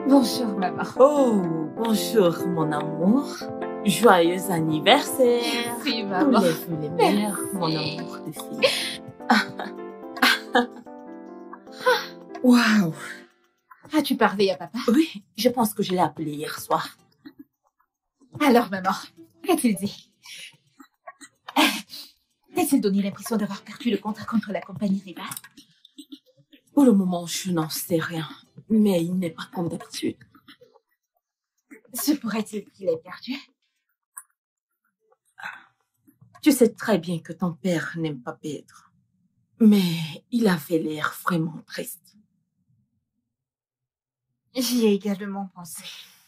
Bonjour, maman. Oh, bonjour, mon amour. Joyeux anniversaire. Oui, maman. Tous les vœux les meilleurs, mon amour de fille. Waouh. As-tu parlé à papa? Oui, je pense que je l'ai appelé hier soir. Alors, maman, qu'a-t-il dit? T'a-t-il donné l'impression d'avoir perdu le contrat contre la compagnie rivale? Pour le moment, je n'en sais rien. Mais il n'est pas comme d'habitude. Se pourrait-il qu'il ait perdu? Tu sais très bien que ton père n'aime pas perdre. Mais il avait l'air vraiment triste. J'y ai également pensé.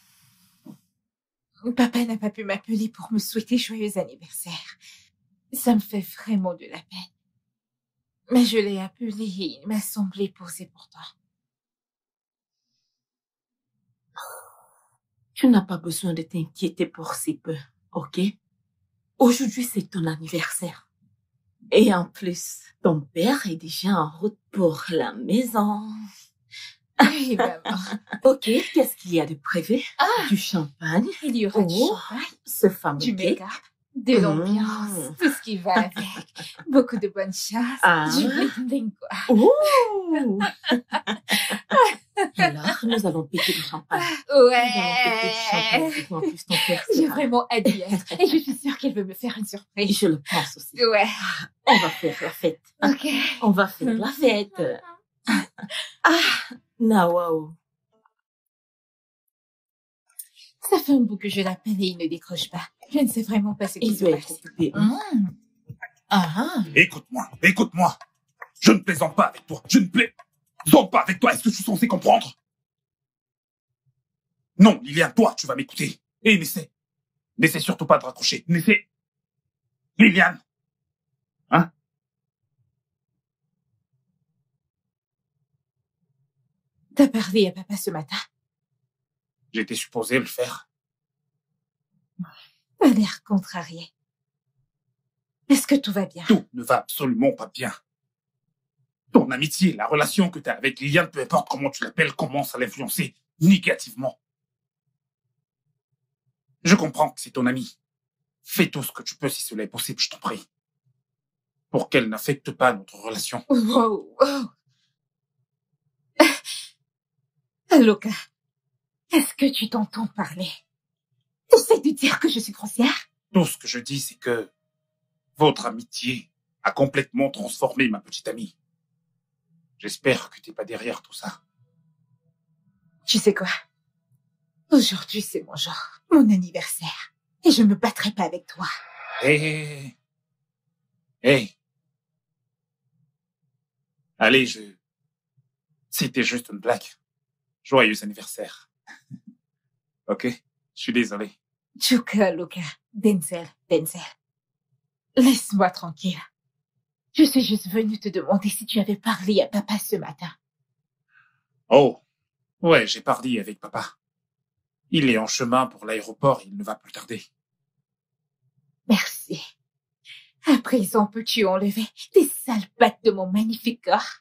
Papa n'a pas pu m'appeler pour me souhaiter joyeux anniversaire. Ça me fait vraiment de la peine. Mais je l'ai appelé et il m'a semblé poser pour toi. Tu n'as pas besoin de t'inquiéter pour si peu, ok? Aujourd'hui, c'est ton anniversaire. Et en plus, ton père est déjà en route pour la maison. Oui, maman. Ok, qu'est-ce qu'il y a de prévu? Du champagne? Il y aura du Oh, champagne, ce fameux du cake. make-up, de l'ambiance, tout ce qui va avec. Beaucoup de bonnes choses, du bling-bling, quoi. Oh! Alors, nous allons péter du champagne. Ouais. En plus, ton père, J'ai vraiment hâte d'y être. Et je suis sûre qu'il veut me faire une surprise. je le pense aussi. Ouais. On va faire la fête. Ok. On va faire la fête. Nawao. Ça fait un bout que je l'appelle et il ne décroche pas. Je ne sais vraiment pas ce qui Il se doit être passe. occupé. Écoute-moi. Je ne plaisante pas avec toi. Je ne plaisante pas avec toi. Est-ce que je suis censé comprendre? Non, Liliane, toi, tu vas m'écouter. Et n'essaie surtout pas de raccrocher. Liliane. Hein? T'as parlé à papa ce matin? J'étais supposé le faire. T'as l'air contrarié. Est-ce que tout va bien? Tout ne va absolument pas bien. Ton amitié, la relation que tu as avec Liliane, peu importe comment tu l'appelles, commence à l'influencer négativement. Je comprends que c'est ton amie. Fais tout ce que tu peux si cela est possible, je t'en prie. Pour qu'elle n'affecte pas notre relation. Wow. Loka, est-ce que tu t'entends parler? Tu essaies de dire que je suis grossière? Tout ce que je dis, c'est que votre amitié a complètement transformé ma petite amie. J'espère que t'es pas derrière tout ça. Tu sais quoi? Aujourd'hui, c'est mon jour, mon anniversaire. Et je me battrai pas avec toi. Hey. Allez, c'était juste une blague. Joyeux anniversaire. Ok? Je suis désolé. Chuka, Luka, Denzel. Laisse-moi tranquille. Je suis juste venue te demander si tu avais parlé à papa ce matin. Oh. Ouais, j'ai parlé avec papa. Il est en chemin pour l'aéroport, il ne va plus tarder. Merci. À présent, peux-tu enlever tes sales pattes de mon magnifique corps?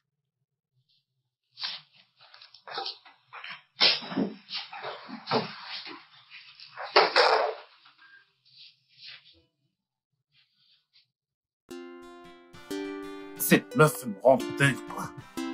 Cette meuf me rend dingue, quoi.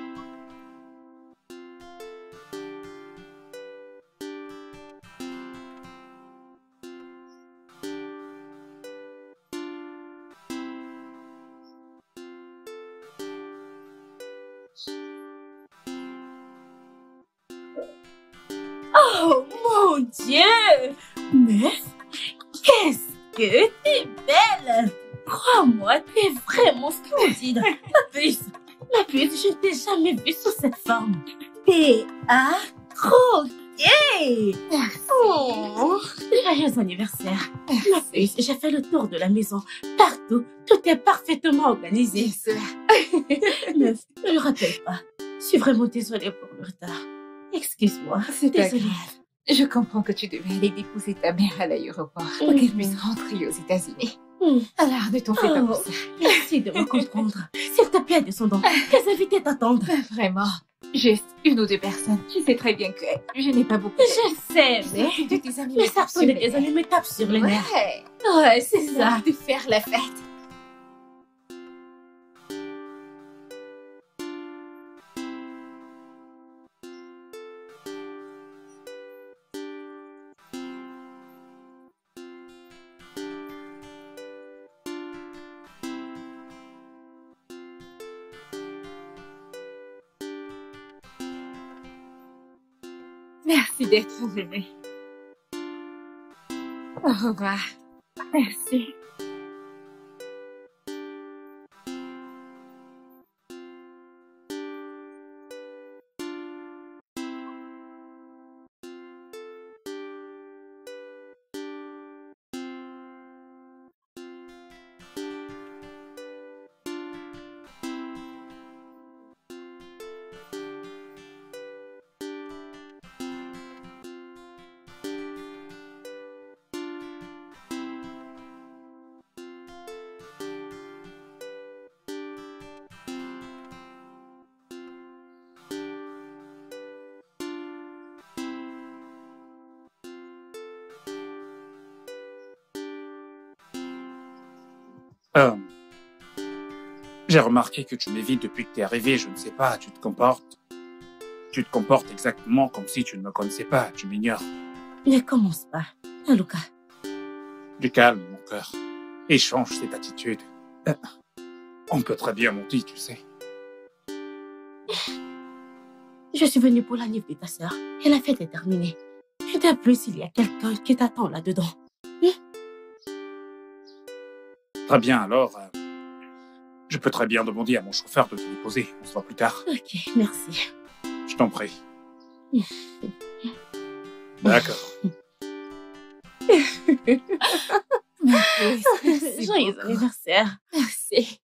Oh mon Dieu! Meuf, qu'est-ce que t'es belle! Crois-moi, t'es vraiment splendide. La puce, je t'ai jamais vue sous cette forme. T'es accrochée! Merci. Oh, joyeux anniversaire. La puce, j'ai fait le tour de la maison. Partout, tout est parfaitement organisé. Bien sûr. Meuf, ne le rappelle pas. Je suis vraiment désolée pour le retard. Excuse-moi. C'est pas Désolée. grave. Je comprends que tu devais aller déposer ta mère à l'aéroport pour qu'elle puisse rentrer aux États-Unis. Alors, ne t'en fais pas pour ça. Merci de me comprendre. S'il te plaît, descendons. Quels invités t'attendent? Pas vraiment. Juste une ou deux personnes. Je sais très bien que je n'ai pas beaucoup Je sais, mais... de tes amis Mais me tapent certains sur de les tes amis me tapent sur les nerfs. Ouais, Ouais, c'est ça. de faire la fête. Merci d'être venu. Au revoir. Merci. Euh, j'ai remarqué que tu m'évites depuis que t'es arrivé, je ne sais pas, tu te comportes exactement comme si tu ne me connaissais pas, tu m'ignores. Ne commence pas. Hein, Lucas? Du calme, mon cœur, et change cette attitude. On peut très bien mentir, tu sais. Je suis venue pour la livre de ta sœur et la fête est terminée. Et de plus, il y a quelqu'un qui t'attend là-dedans. Très bien, alors, je peux très bien demander à mon chauffeur de te déposer. On se voit plus tard. Ok, merci. Je t'en prie. D'accord. Merci Joyeux beaucoup. anniversaire. Merci.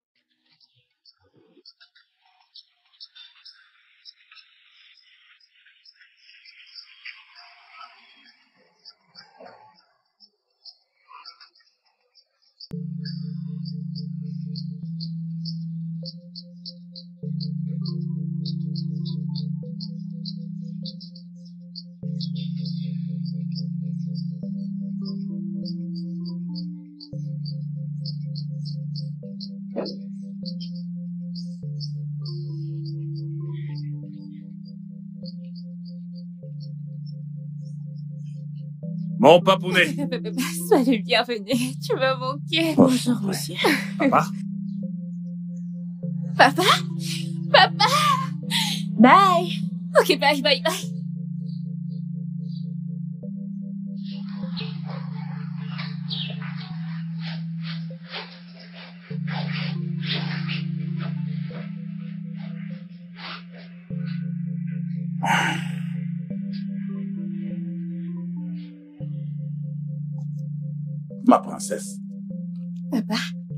Mon papounet. Sois le bienvenu. Tu m'as manqué. Bonjour, monsieur. Papa, Papa? Papa? Bye. Ok, bye, bye, bye. ma princesse. Papa?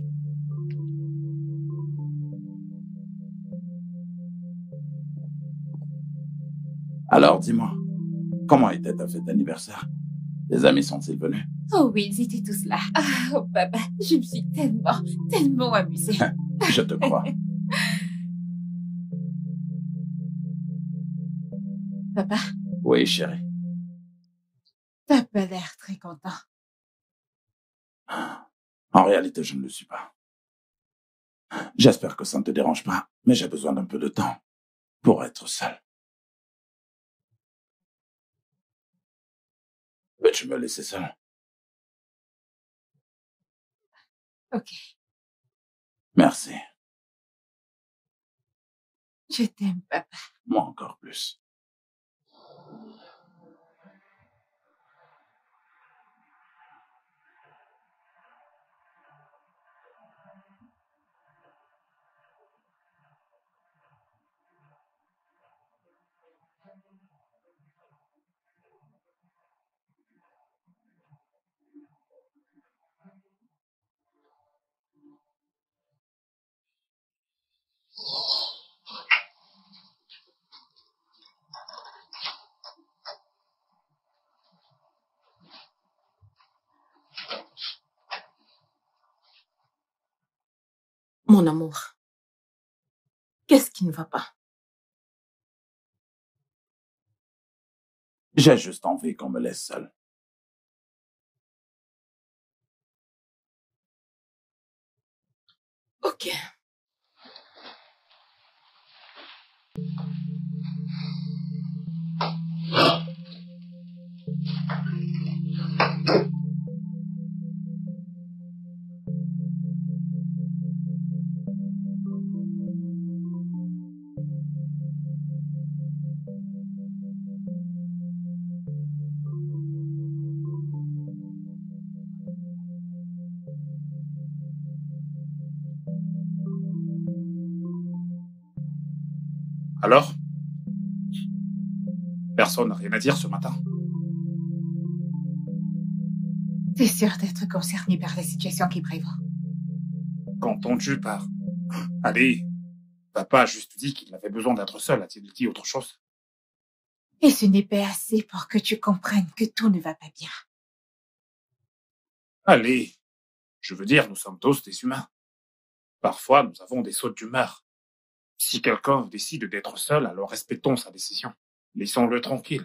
Alors, dis-moi, comment était ta fête d'anniversaire? Tes amis sont-ils venus? Oh oui, ils étaient tous là. Oh, papa, je me suis tellement amusée. Je te crois. Papa, Oui, chérie. t'as pas l'air très content. En réalité, je ne le suis pas. J'espère que ça ne te dérange pas, mais j'ai besoin d'un peu de temps pour être seul. Peux-tu me laisser seul? Ok, Merci. je t'aime, papa. Moi encore plus. Mon amour, qu'est-ce qui ne va pas? J'ai juste envie qu'on me laisse seul. Ok. Alors? Personne n'a rien à dire ce matin. T'es sûr d'être concerné par la situation qui prévaut? Qu'entends-tu par... Allez, papa a juste dit qu'il avait besoin d'être seul, a-t-il dit autre chose? Et ce n'est pas assez pour que tu comprennes que tout ne va pas bien. Allez, je veux dire, nous sommes tous des humains. Parfois, nous avons des sautes d'humeur. Si quelqu'un décide d'être seul, alors respectons sa décision. Laissons-le tranquille.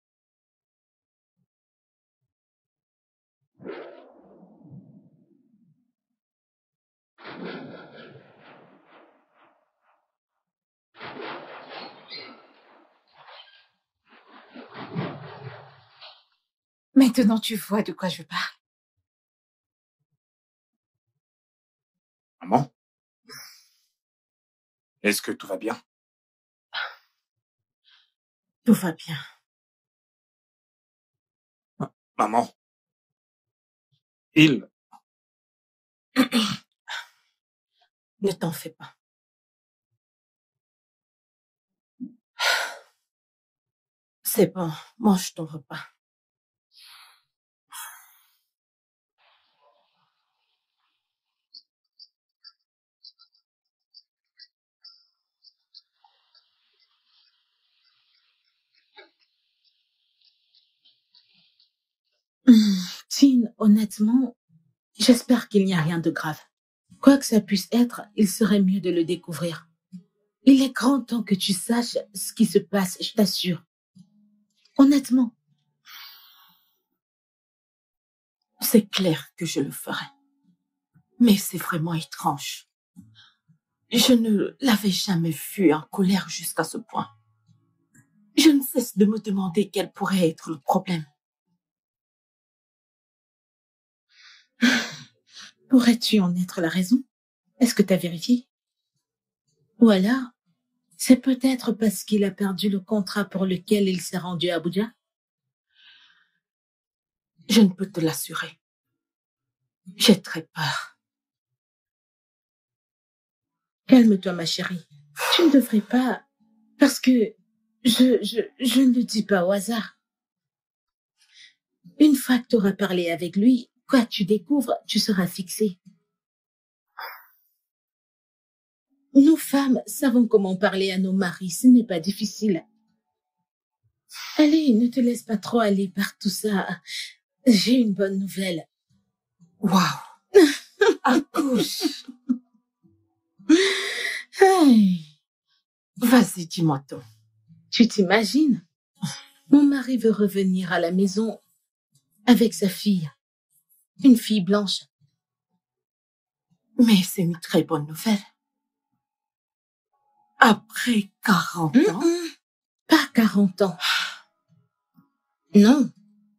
Maintenant, tu vois de quoi je parle. Maman? Est-ce que tout va bien? Tout va bien. Maman? Il... Ne t'en fais pas. C'est bon, mange ton repas. Tin, honnêtement, j'espère qu'il n'y a rien de grave. Quoi que ça puisse être, il serait mieux de le découvrir. Il est grand temps que tu saches ce qui se passe, je t'assure. Honnêtement. C'est clair que je le ferai. Mais c'est vraiment étrange. Je ne l'avais jamais vu en colère jusqu'à ce point. Je ne cesse de me demander quel pourrait être le problème. Pourrais-tu en être la raison? Est-ce que tu as vérifié? Ou alors, c'est peut-être parce qu'il a perdu le contrat pour lequel il s'est rendu à Abuja? Je ne peux te l'assurer. J'ai très peur. Calme-toi, ma chérie. Tu ne devrais pas... Parce que je ne le dis pas au hasard. Une fois que tu auras parlé avec lui, quoi tu découvres, tu seras fixée. Nous femmes savons comment parler à nos maris, ce n'est pas difficile. Allez, ne te laisse pas trop aller par tout ça. J'ai une bonne nouvelle. Waouh! Accouche! Hey, Vas-y, dis-moi tout. tu t'imagines? Mon mari veut revenir à la maison avec sa fille. Une fille blanche. Mais c'est une très bonne nouvelle. Après 40 ans? Pas 40 ans. Non.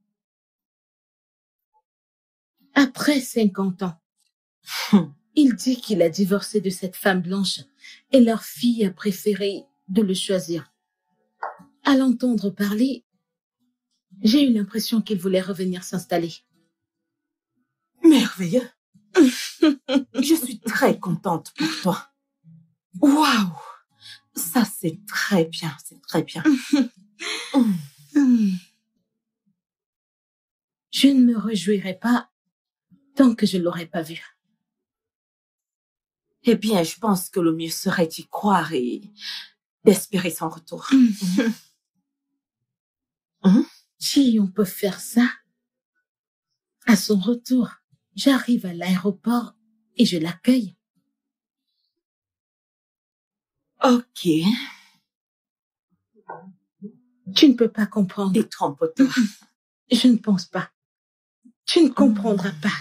Après 50 ans. Il dit qu'il a divorcé de cette femme blanche et leur fille a préféré de le choisir. À l'entendre parler, j'ai eu l'impression qu'il voulait revenir s'installer. Merveilleux. Je suis très contente pour toi. Waouh! Ça, c'est très bien, c'est très bien. Je ne me réjouirai pas tant que je l'aurai pas vu. Eh bien, je pense que le mieux serait d'y croire et d'espérer son retour. Si on peut faire ça, à son retour, j'arrive à l'aéroport et je l'accueille. Ok. Tu ne peux pas comprendre. Détrompe-toi. Je ne pense pas. Tu ne comprendras pas.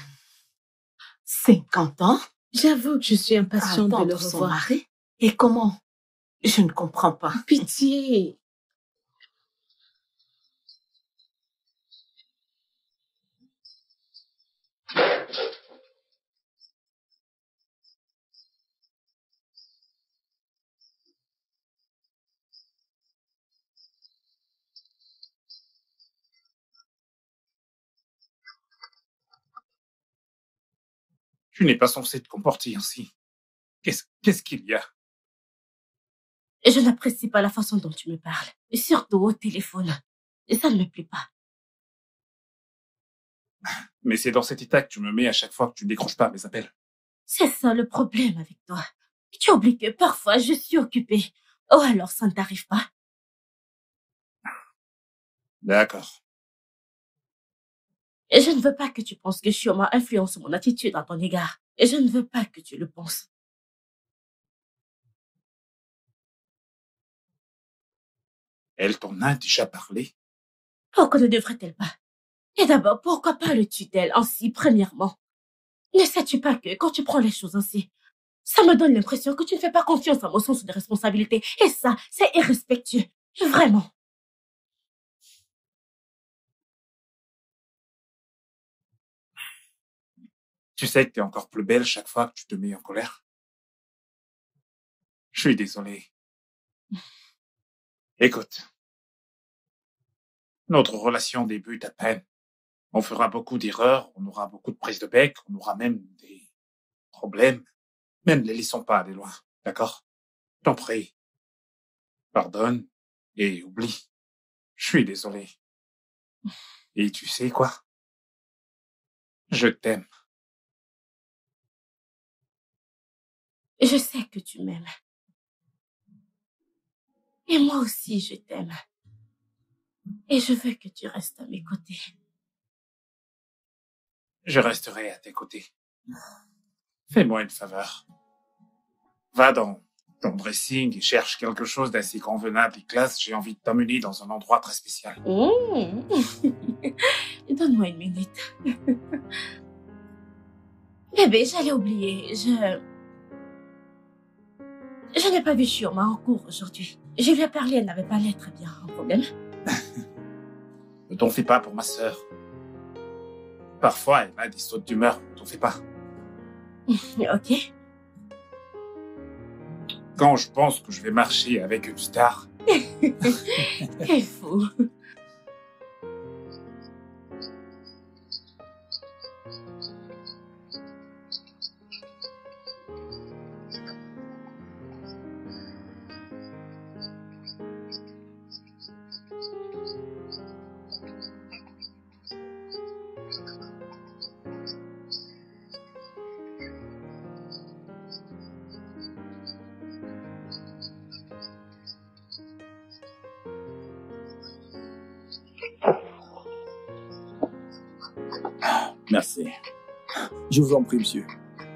50 ans? J'avoue que je suis impatiente de le Attendre son revoir. mari? Et comment? Je ne comprends pas. Pitié. Tu n'es pas censé te comporter ainsi. Qu'est-ce qu'il y a? Je n'apprécie pas la façon dont tu me parles. Et surtout au téléphone. Et ça ne me plaît pas. Mais c'est dans cet état que tu me mets à chaque fois que tu ne décroches pas mes appels. C'est ça le problème avec toi. Tu oublies que parfois je suis occupée. Oh, alors ça ne t'arrive pas? D'accord. Et je ne veux pas que tu penses que Chioma influence mon attitude à ton égard. Et je ne veux pas que tu le penses. Elle t'en a déjà parlé? Pourquoi ne devrait-elle pas? Et d'abord, pourquoi pas le tutelle ainsi, premièrement? Ne sais-tu pas que quand tu prends les choses ainsi, ça me donne l'impression que tu ne fais pas confiance à mon sens de responsabilité. Et ça, c'est irrespectueux. Vraiment. Tu sais que t'es encore plus belle chaque fois que tu te mets en colère. Je suis désolé. Écoute. Notre relation débute à peine. On fera beaucoup d'erreurs, on aura beaucoup de prises de bec, on aura même des problèmes. Mais ne les laissons pas aller loin, d'accord? T'en prie. Pardonne et oublie. Je suis désolé. Et tu sais quoi? Je t'aime. Je sais que tu m'aimes. Et moi aussi, je t'aime. Et je veux que tu restes à mes côtés. Je resterai à tes côtés. Fais-moi une faveur. Va dans ton dressing et cherche quelque chose d'assez convenable et classe. J'ai envie de t'emmener dans un endroit très spécial. Donne-moi une minute. Bébé, j'allais oublier. Je n'ai pas vu Chioma en cours aujourd'hui. Je lui ai parlé, elle n'avait pas l'air très bien. Un problème? Ne t'en fais pas pour ma sœur. Parfois, elle a des sautes d'humeur. Ne t'en fais pas. Ok. Quand je pense que je vais marcher avec une star, T'es fou. Merci. Je vous en prie, monsieur.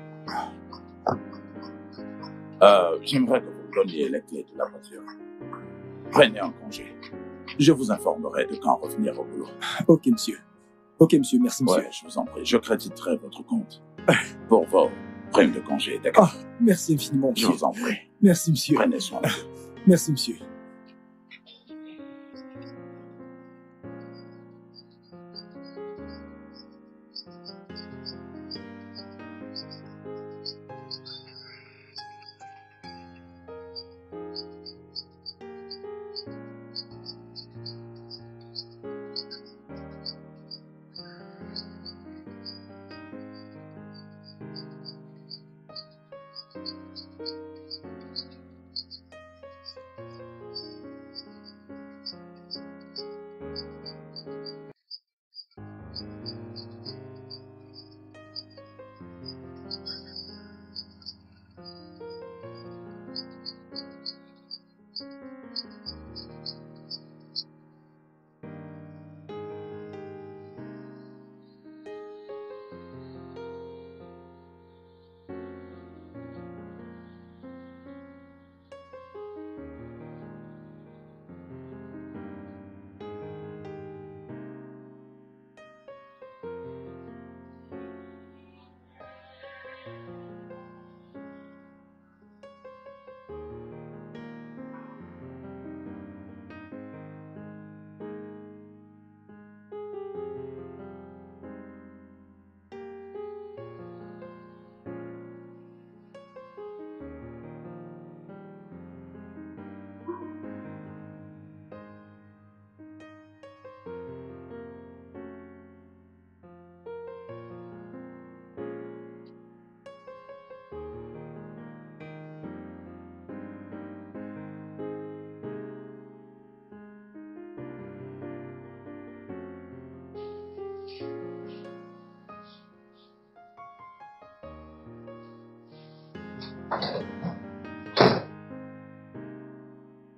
J'aimerais que vous me donniez les clés de la voiture. Prenez un congé. Je vous informerai de quand revenir au boulot. Ok, monsieur. Ok, monsieur, merci, monsieur. Ouais, je vous en prie. Je créditerai votre compte pour vos primes de congé, d'accord? Ah, merci infiniment, Je monsieur. vous en prie. Merci, monsieur. Prenez soin de vous. Merci, monsieur.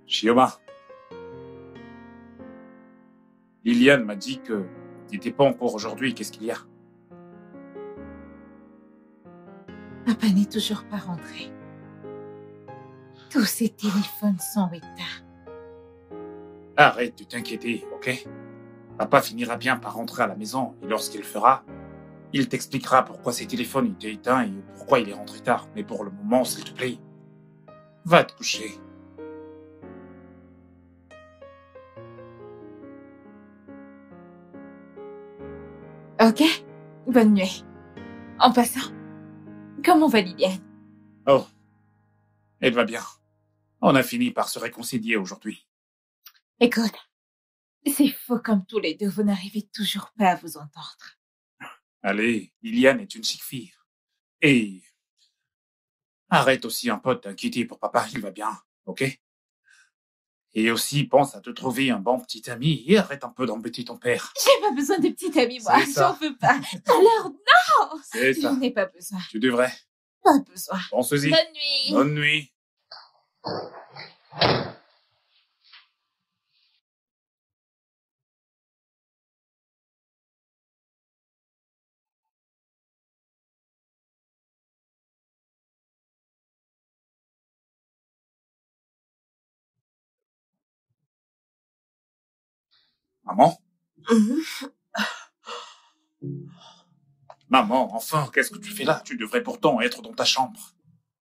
Chioma, Liliane m'a dit que tu n'étais pas encore aujourd'hui. Qu'est-ce qu'il y a? Papa n'est toujours pas rentré. Tous ces téléphones sont éteints. Arrête de t'inquiéter, ok? Papa finira bien par rentrer à la maison et lorsqu'il le fera, il t'expliquera pourquoi ses téléphones étaient éteints et pourquoi il est rentré tard. Mais pour le moment, s'il te plaît, va te coucher. Ok? Bonne nuit. En passant, comment va Liliane? Oh, elle va bien. On a fini par se réconcilier aujourd'hui. Écoute, c'est faux comme tous les deux, vous n'arrivez toujours pas à vous entendre. Allez, Liliane est une chic fille. Et arrête aussi un peu de t'inquiéter pour papa, il va bien, ok? Et aussi, pense à te trouver un bon petit ami et arrête un peu d'embêter ton père. J'ai pas besoin de petite amie, moi. C'est ça. J'en veux pas. Alors, non! C'est ça. Je n'ai pas besoin. Tu devrais. Pas besoin. Pense-y. Bonne nuit. Bonne nuit. Maman? Maman, enfin, qu'est-ce que tu fais là? Tu devrais pourtant être dans ta chambre.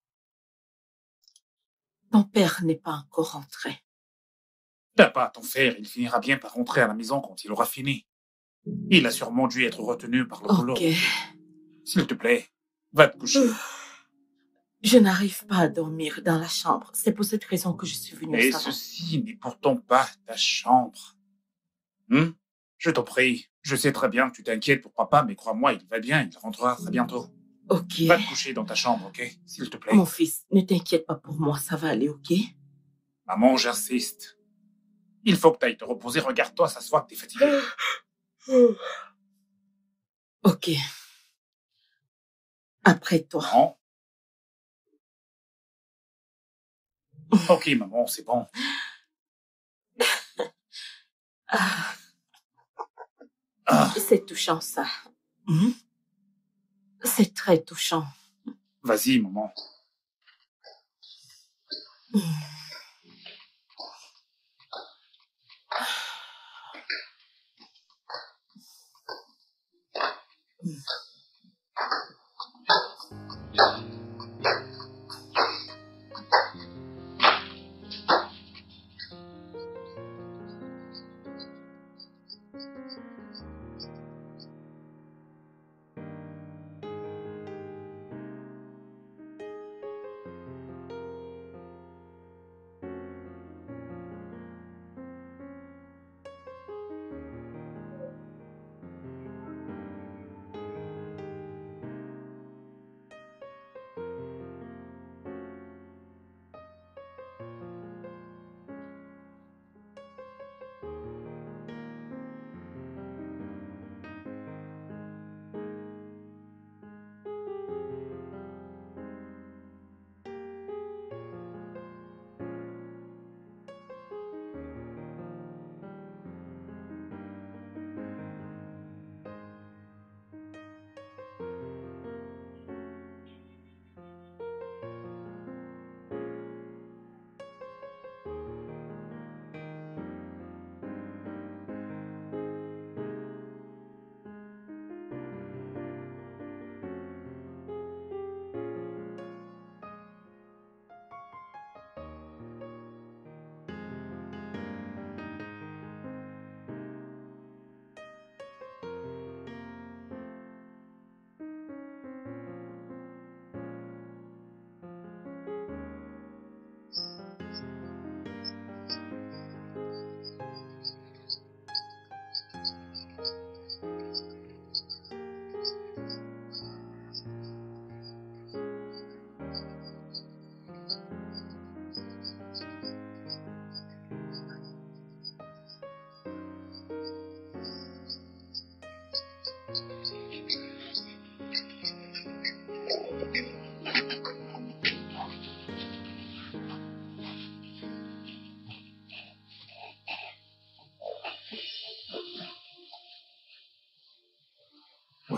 Ton père n'est pas encore rentré. T'as pas à t'en faire, il finira bien par rentrer à la maison quand il aura fini. Il a sûrement dû être retenu par le boulot. Ok. S'il te plaît, va te coucher. Je n'arrive pas à dormir dans la chambre. C'est pour cette raison que je suis venue Mais au salon. ceci n'est pourtant pas ta chambre. Je t'en prie. Je sais très bien que tu t'inquiètes pour papa, mais crois-moi, il va bien, il rentrera très bientôt. Ok. Va te coucher dans ta chambre, ok? S'il te plaît. Mon fils, ne t'inquiète pas pour moi, ça va aller, ok? Maman, j'insiste. Il faut que t'ailles te reposer. Regarde-toi, ça se voit que t'es fatigué. Ok. Après toi. Non. Ok, maman, c'est bon. Ah, Ah, c'est touchant, ça. C'est très touchant. vas-y, maman.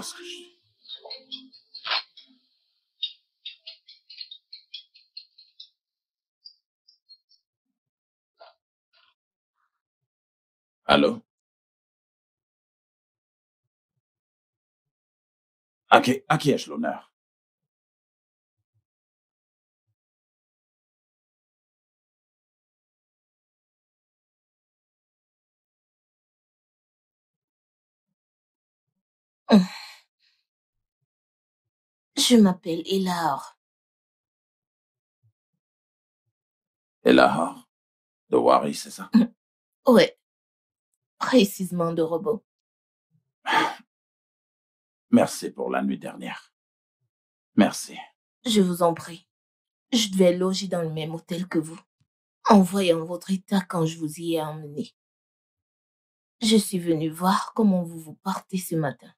vois ce que je dis. Allô? À qui ai-je l'honneur? Je m'appelle Elahor. Elahor de Wari, c'est ça? Ouais, précisément de robot. Merci pour la nuit dernière. Merci. Je vous en prie. Je devais loger dans le même hôtel que vous, en voyant votre état quand je vous y ai emmené. Je suis venue voir comment vous vous portez ce matin.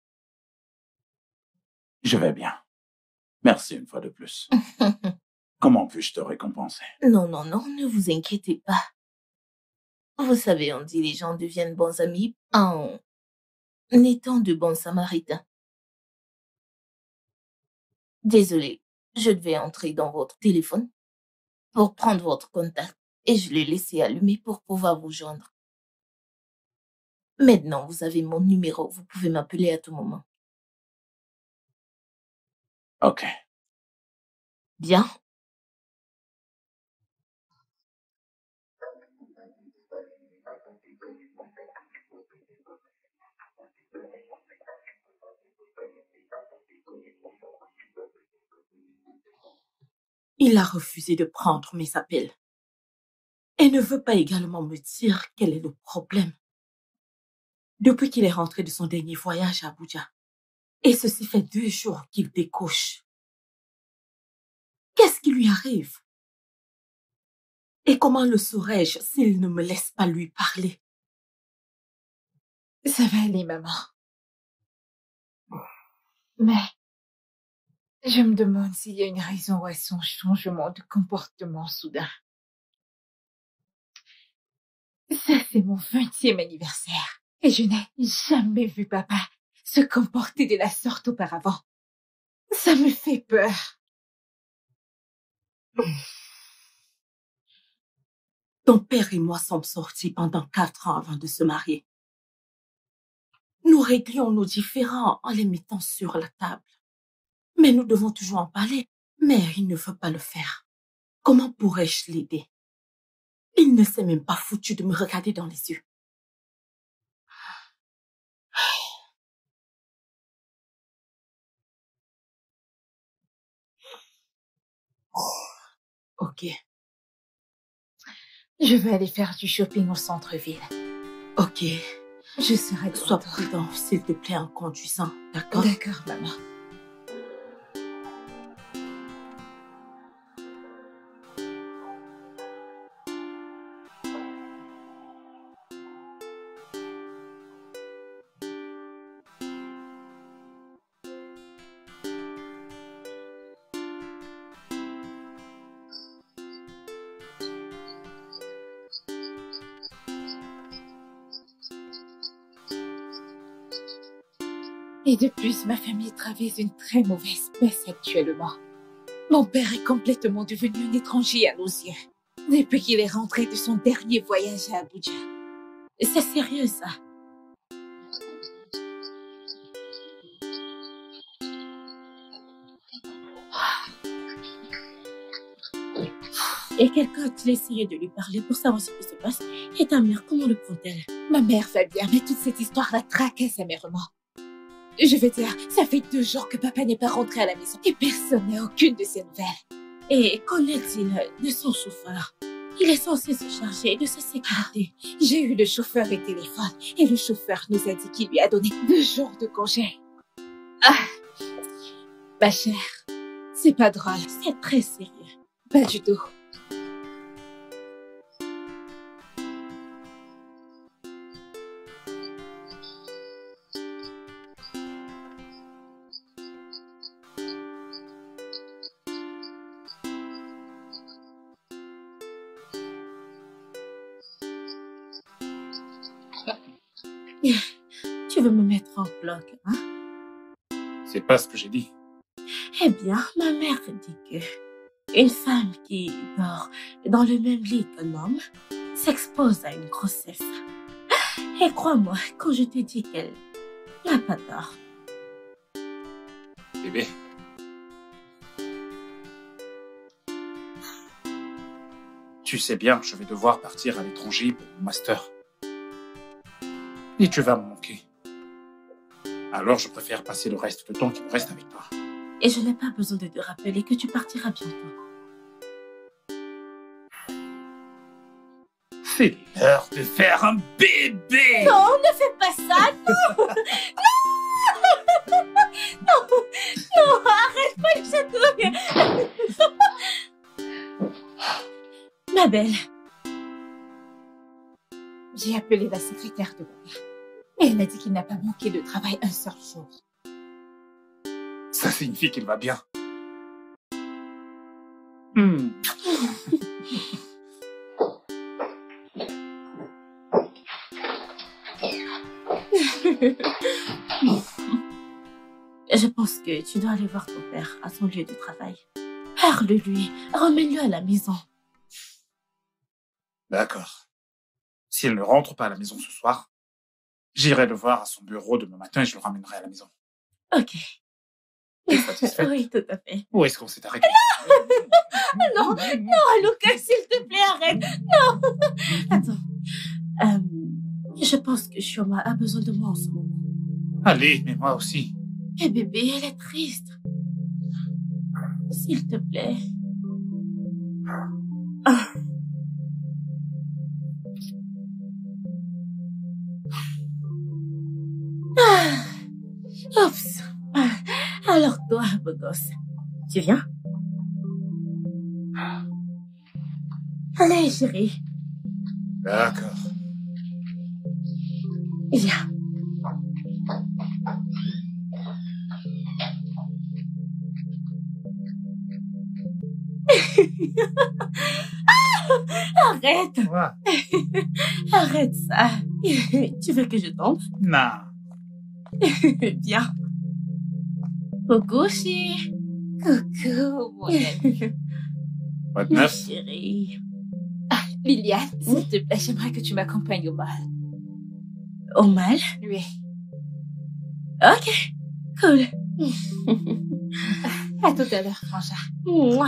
Je vais bien. Merci une fois de plus. Comment puis-je te récompenser? Non, ne vous inquiétez pas. Vous savez, on dit les gens deviennent bons amis en étant de bons samaritains. Désolée, je devais entrer dans votre téléphone pour prendre votre contact et je l'ai laissé allumé pour pouvoir vous joindre. Maintenant, vous avez mon numéro, vous pouvez m'appeler à tout moment. Ok. Bien. Il a refusé de prendre mes appels et ne veut pas également me dire quel est le problème. Depuis qu'il est rentré de son dernier voyage à Abuja, et ceci fait 2 jours qu'il décoche. Qu'est-ce qui lui arrive? Et comment le saurais-je s'il ne me laisse pas lui parler? Ça va aller, maman. Mais je me demande s'il y a une raison à son changement de comportement soudain. Ça, c'est mon 20e anniversaire. Et je n'ai jamais vu papa se comporter de la sorte auparavant. Ça me fait peur. Ton père et moi sommes sortis pendant 4 ans avant de se marier. Nous réglions nos différends en les mettant sur la table. Mais nous devons toujours en parler. Mais il ne veut pas le faire. Comment pourrais-je l'aider? Il ne s'est même pas foutu de me regarder dans les yeux. Ok, Je vais aller faire du shopping au centre-ville. ok. Je serai de Sois retour. prudent, s'il te plaît, en conduisant, d'accord? D'accord, maman. Et de plus, ma famille traverse une très mauvaise passe actuellement. Mon père est complètement devenu un étranger à nos yeux, depuis qu'il est rentré de son dernier voyage à Abuja. C'est sérieux, ça. Et quelqu'un a-t-il essayé de lui parler pour savoir ce qui se passe? Et ta mère, comment le prend-elle? Ma mère va bien, mais toute cette histoire la tracasse amèrement. Je veux dire, ça fait 2 jours que papa n'est pas rentré à la maison et personne n'a aucune de ses nouvelles. Et qu'en est-il de son chauffeur? Il est censé se charger de sa sécurité. J'ai eu le chauffeur au téléphone et le chauffeur nous a dit qu'il lui a donné 2 jours de congé. Ma chère, c'est pas drôle. C'est très sérieux. Pas du tout. Tu veux me mettre en bloc, hein? C'est pas ce que j'ai dit. Eh bien, ma mère dit que une femme qui dort dans le même lit qu'un homme s'expose à une grossesse. Et crois-moi, quand je te dis qu'elle n'a pas tort. Bébé. Tu sais bien que je vais devoir partir à l'étranger pour mon master. Et tu vas me manquer. Alors je préfère passer le reste du temps qui me reste avec toi. Et je n'ai pas besoin de te rappeler que tu partiras bientôt. C'est l'heure de faire un bébé. Non, ne fais pas ça, non. Non, non, non, arrête pas les chatouilles. Ma belle. J'ai appelé la secrétaire de mon père. Et elle m'a dit qu'il n'a pas manqué de travail un seul jour. Ça signifie qu'il va bien. Je pense que tu dois aller voir ton père à son lieu de travail. Parle-lui, ramène-le à la maison. D'accord. S'il ne rentre pas à la maison ce soir, j'irai le voir à son bureau demain matin et je le ramènerai à la maison. Ok. T'es satisfaite? Oui, tout à fait. Où est-ce qu'on s'est arrêté? Non, non, Lucas, s'il te plaît, arrête. Non. Attends. Je pense que Chioma a besoin de moi en ce moment. Allez, mais moi aussi. Eh bébé, elle est triste. S'il te plaît. Oups. Alors toi, beau gosse, tu viens? Allez, chérie. D'accord. Viens. Arrête. Quoi? Arrête ça. Tu veux que je tombe? Non. Viens. Coucou, chérie. Coucou, mon ami. Quoi de neuf? Chérie. Liliane, s'il te plaît, j'aimerais que tu m'accompagnes au bal. Au mal? Oui. Ok. Cool. À tout à l'heure, Frangin. Mouah.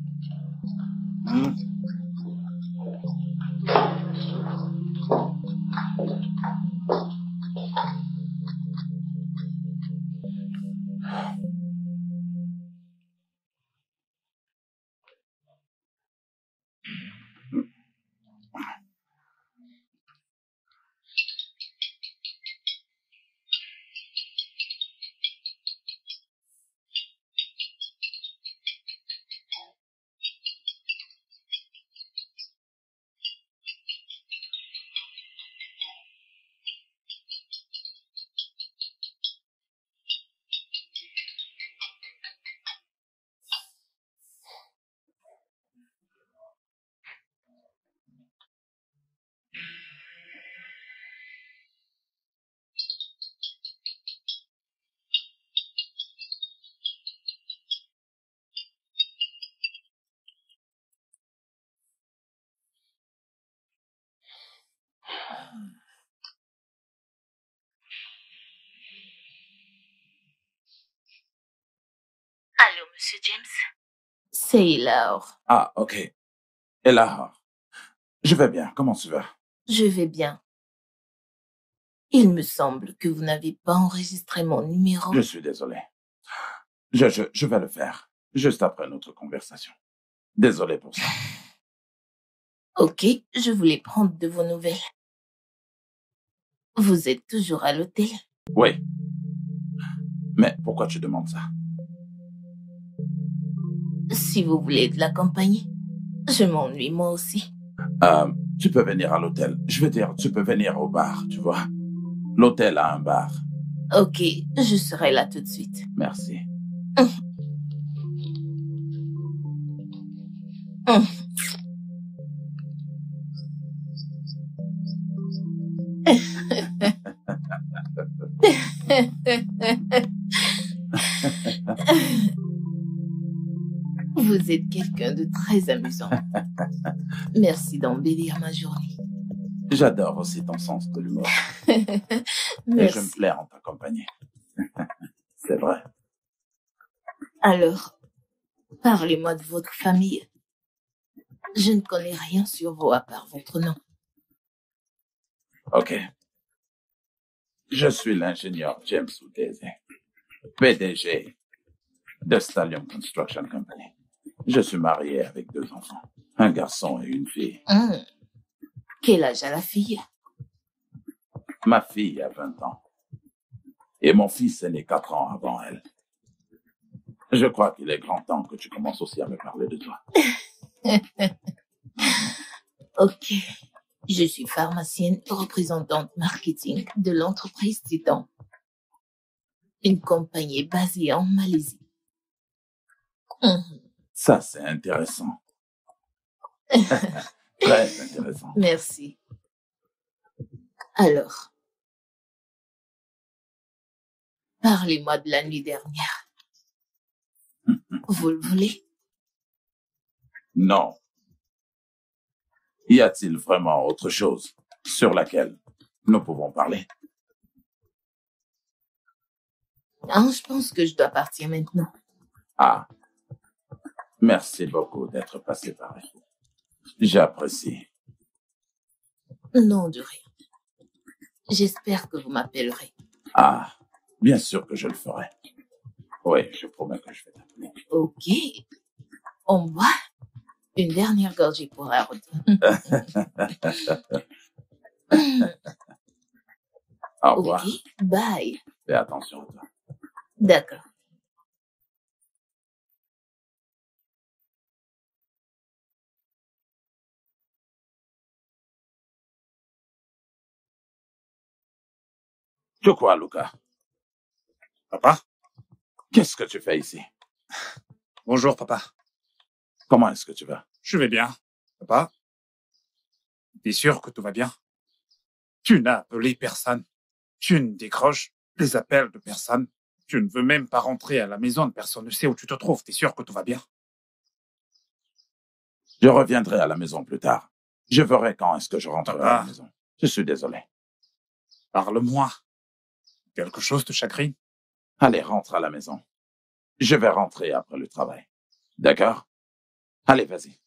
Allô, Monsieur James? C'est Laure. Ah, ok. Et là, je vais bien. Comment tu vas? Je vais bien. Il me semble que vous n'avez pas enregistré mon numéro. Je suis désolé. Je vais le faire, juste après notre conversation. Désolé pour ça. Ok, je voulais prendre de vos nouvelles. Vous êtes toujours à l'hôtel? Oui. Mais pourquoi tu demandes ça? Si vous voulez de la compagnie, je m'ennuie moi aussi. Tu peux venir à l'hôtel. Je veux dire, tu peux venir au bar, tu vois. L'hôtel a un bar. Ok, je serai là tout de suite. Merci. êtes quelqu'un de très amusant. Merci d'embellir ma journée. J'adore aussi ton sens de l'humour. Et je me plais en ta compagnie. C'est vrai. Alors, parlez-moi de votre famille. Je ne connais rien sur vous à part votre nom. OK. Je suis l'ingénieur James Udeze, PDG de Stallion Construction Company. Je suis marié avec 2 enfants, un garçon et une fille. Quel âge a la fille? Ma fille a 20 ans. Et mon fils est né 4 ans avant elle. Je crois qu'il est grand temps que tu commences aussi à me parler de toi. OK. Je suis pharmacienne représentante marketing de l'entreprise Titan, une compagnie basée en Malaisie. Ça, c'est intéressant. Très intéressant. Merci. Alors, parlez-moi de la nuit dernière. Vous le voulez? Non. Y a-t-il vraiment autre chose sur laquelle nous pouvons parler? Ah, je pense que je dois partir maintenant. Ah. Merci beaucoup d'être passé par ici. J'apprécie. Non, de rien. J'espère que vous m'appellerez. Ah, bien sûr que je le ferai. Oui, je promets que je vais t'appeler. OK. On boit une dernière gorgée pour Harold. Au revoir. OK, bye. Fais attention à toi. D'accord. Tu quoi, Luca? Papa? Qu'est-ce que tu fais ici? Bonjour, papa. Comment est-ce que tu vas? Je vais bien. Papa? T'es sûr que tout va bien? Tu n'as appelé personne. Tu ne décroches les appels de personne. Tu ne veux même pas rentrer à la maison. Personne ne sait où tu te trouves. T'es sûr que tout va bien? Je reviendrai à la maison plus tard. Je verrai quand est-ce que je rentrerai à la Papa. maison. Je suis désolé. Parle-moi. Quelque chose te chagrine? Allez, rentre à la maison. Je vais rentrer après le travail. D'accord? Allez, vas-y.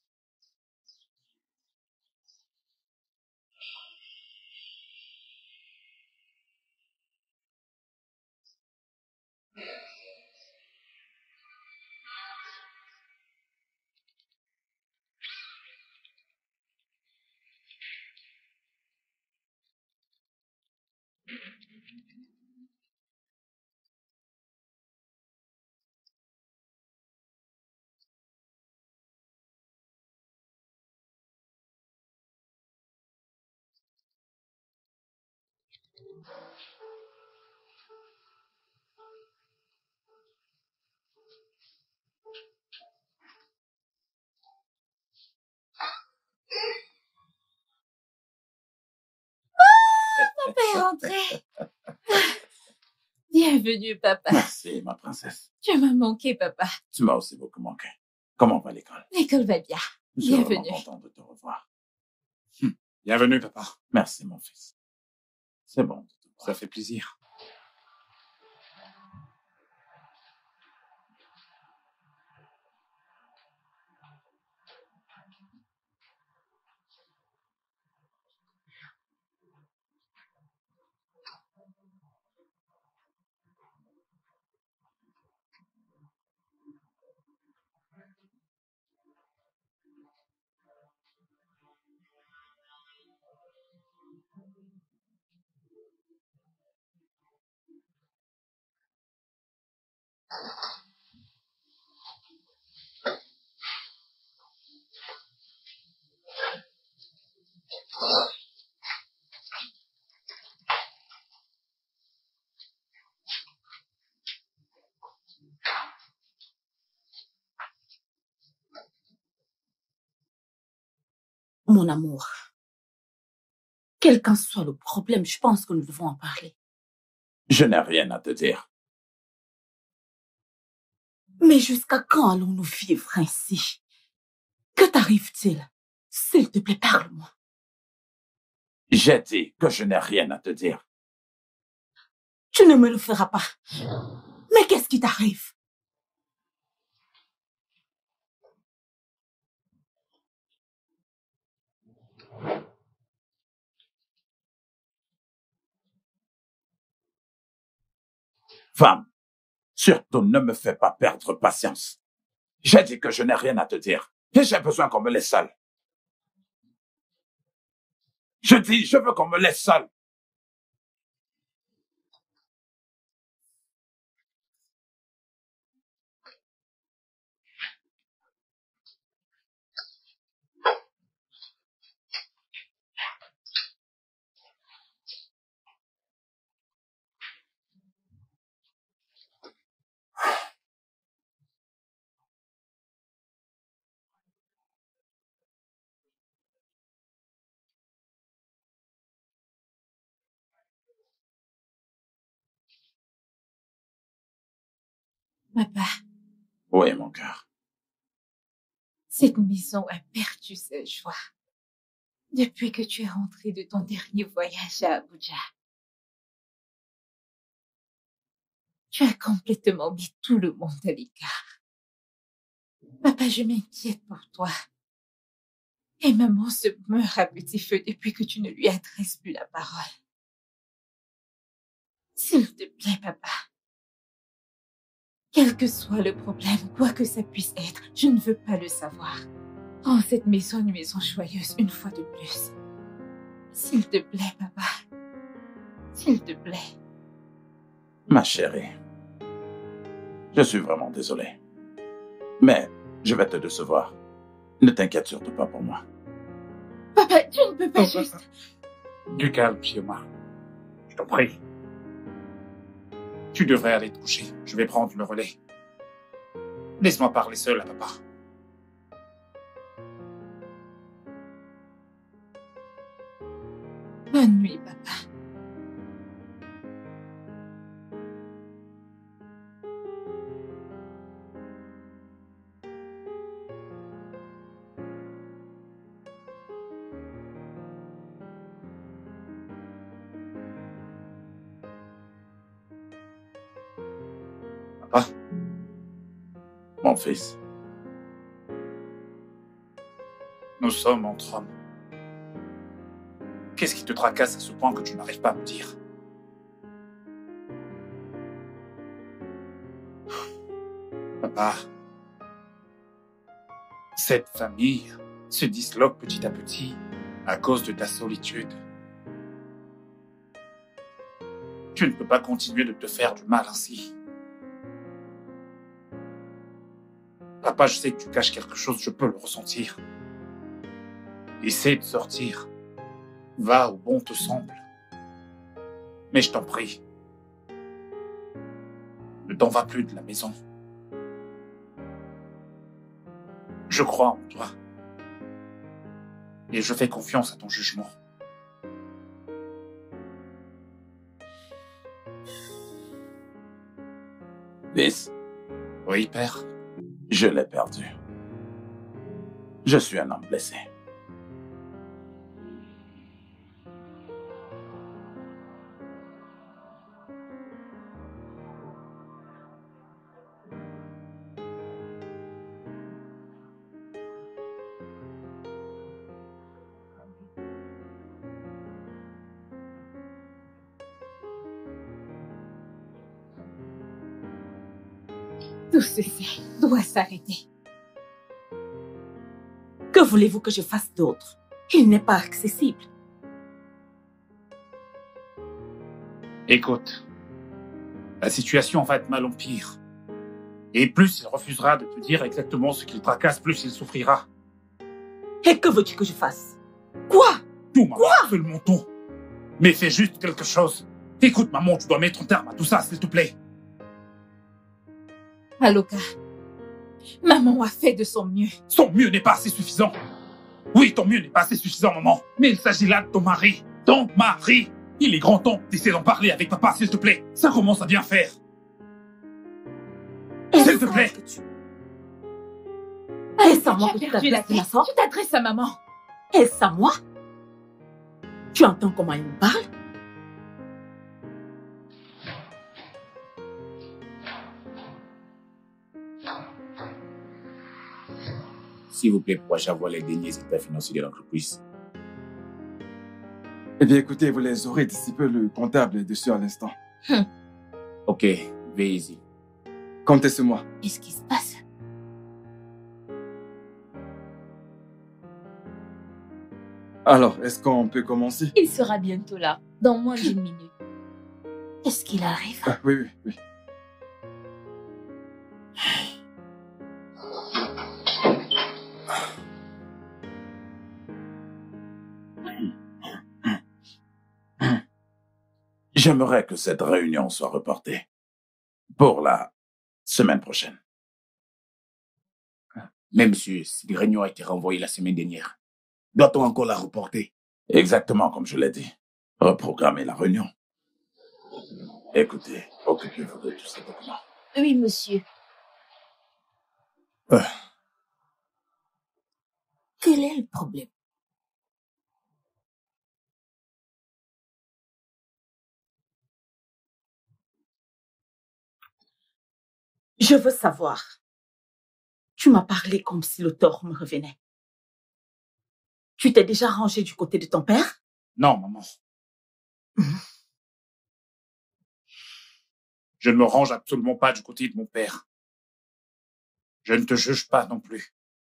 Papa est rentré. Bienvenue, papa. Merci, ma princesse. Tu m'as manqué, papa. Tu m'as aussi beaucoup manqué. Comment va l'école? L'école va bien. Je suis vraiment Bienvenue. content de te revoir. Bienvenue, papa. Merci, mon fils. C'est bon. Ça fait plaisir. Mon amour, quel qu'en soit le problème, je pense que nous devons en parler. Je n'ai rien à te dire. Mais jusqu'à quand allons-nous vivre ainsi? Que t'arrive-t-il? S'il te plaît, parle-moi. J'ai dit que je n'ai rien à te dire. Tu ne me le feras pas. Mais qu'est-ce qui t'arrive? Femme, surtout ne me fais pas perdre patience. J'ai dit que je n'ai rien à te dire. Et j'ai besoin qu'on me laisse seul. Je dis, je veux qu'on me laisse seul. Papa, Oui, mon cœur. cette maison a perdu sa joie depuis que tu es rentré de ton dernier voyage à Abuja. Tu as complètement mis tout le monde à l'écart. Papa, je m'inquiète pour toi. Et maman se meurt à petit feu depuis que tu ne lui adresses plus la parole. S'il te plaît, papa. Quel que soit le problème, quoi que ça puisse être, je ne veux pas le savoir. Rends cette maison une maison joyeuse une fois de plus. S'il te plaît, papa. S'il te plaît. Ma chérie, je suis vraiment désolé. Mais je vais te décevoir. Ne t'inquiète surtout pas pour moi. Papa, tu ne peux pas juste... Du calme, Fiona. Je t'en prie. Tu devrais aller te coucher. Je vais prendre le relais. Laisse-moi parler seul à papa. Bonne nuit, papa. Papa, Mon fils, nous sommes entre hommes. Qu'est-ce qui te tracasse à ce point que tu n'arrives pas à me dire? Papa, cette famille se disloque petit à petit à cause de ta solitude. Tu ne peux pas continuer de te faire du mal ainsi. Papa, je sais que tu caches quelque chose, je peux le ressentir. Essaie de sortir. Va où bon te semble. Mais je t'en prie, ne t'en va plus de la maison. Je crois en toi. Et je fais confiance à ton jugement. fils, Oui, père. je l'ai perdu. Je suis un homme blessé. Tout ceci doit s'arrêter. Que voulez-vous que je fasse d'autre? Il n'est pas accessible. Écoute, la situation va être mal en pire. Et plus il refusera de te dire exactement ce qu'il tracasse, plus il souffrira. Et que veux-tu que je fasse? Quoi? Tout, maman, seulement tout. Mais fais juste quelque chose. Écoute, maman, tu dois mettre un terme à tout ça, s'il te plaît. Aloka, maman a fait de son mieux. Son mieux n'est pas assez suffisant. Oui, ton mieux n'est pas assez suffisant, maman. Mais il s'agit là de ton mari. Ton mari. Il est grand temps d'essayer d'en parler avec papa, s'il te plaît. Ça commence à bien faire. S'il te plaît. Est-ce à moi que Tu tu as perdu la t'adresses, ma tête. soeur? Tu t'adresses à maman. Est-ce à moi? Tu entends comment il me parle? S'il vous plaît, pourrais-je avoir les derniers états financiers de l'entreprise? Eh bien, écoutez, vous les aurez d'ici peu, le comptable est dessus à l'instant. Ok, veillez-y. Comptez sur moi. Qu'est-ce qui se passe? Alors, est-ce qu'on peut commencer? Il sera bientôt là, dans moins d'une minute. Est-ce qu'il arrive? Ah, oui, oui, oui. J'aimerais que cette réunion soit reportée pour la semaine prochaine. Mais monsieur, cette réunion a été renvoyée la semaine dernière. Doit-on encore la reporter? Exactement comme je l'ai dit. Reprogrammer la réunion. Écoutez, occupez-vous de tous ces documents. Oui, monsieur. Quel est le problème? Je veux savoir. Tu m'as parlé comme si le tort me revenait. Tu t'es déjà rangé du côté de ton père? Non, maman. Je ne me range absolument pas du côté de mon père. Je ne te juge pas non plus.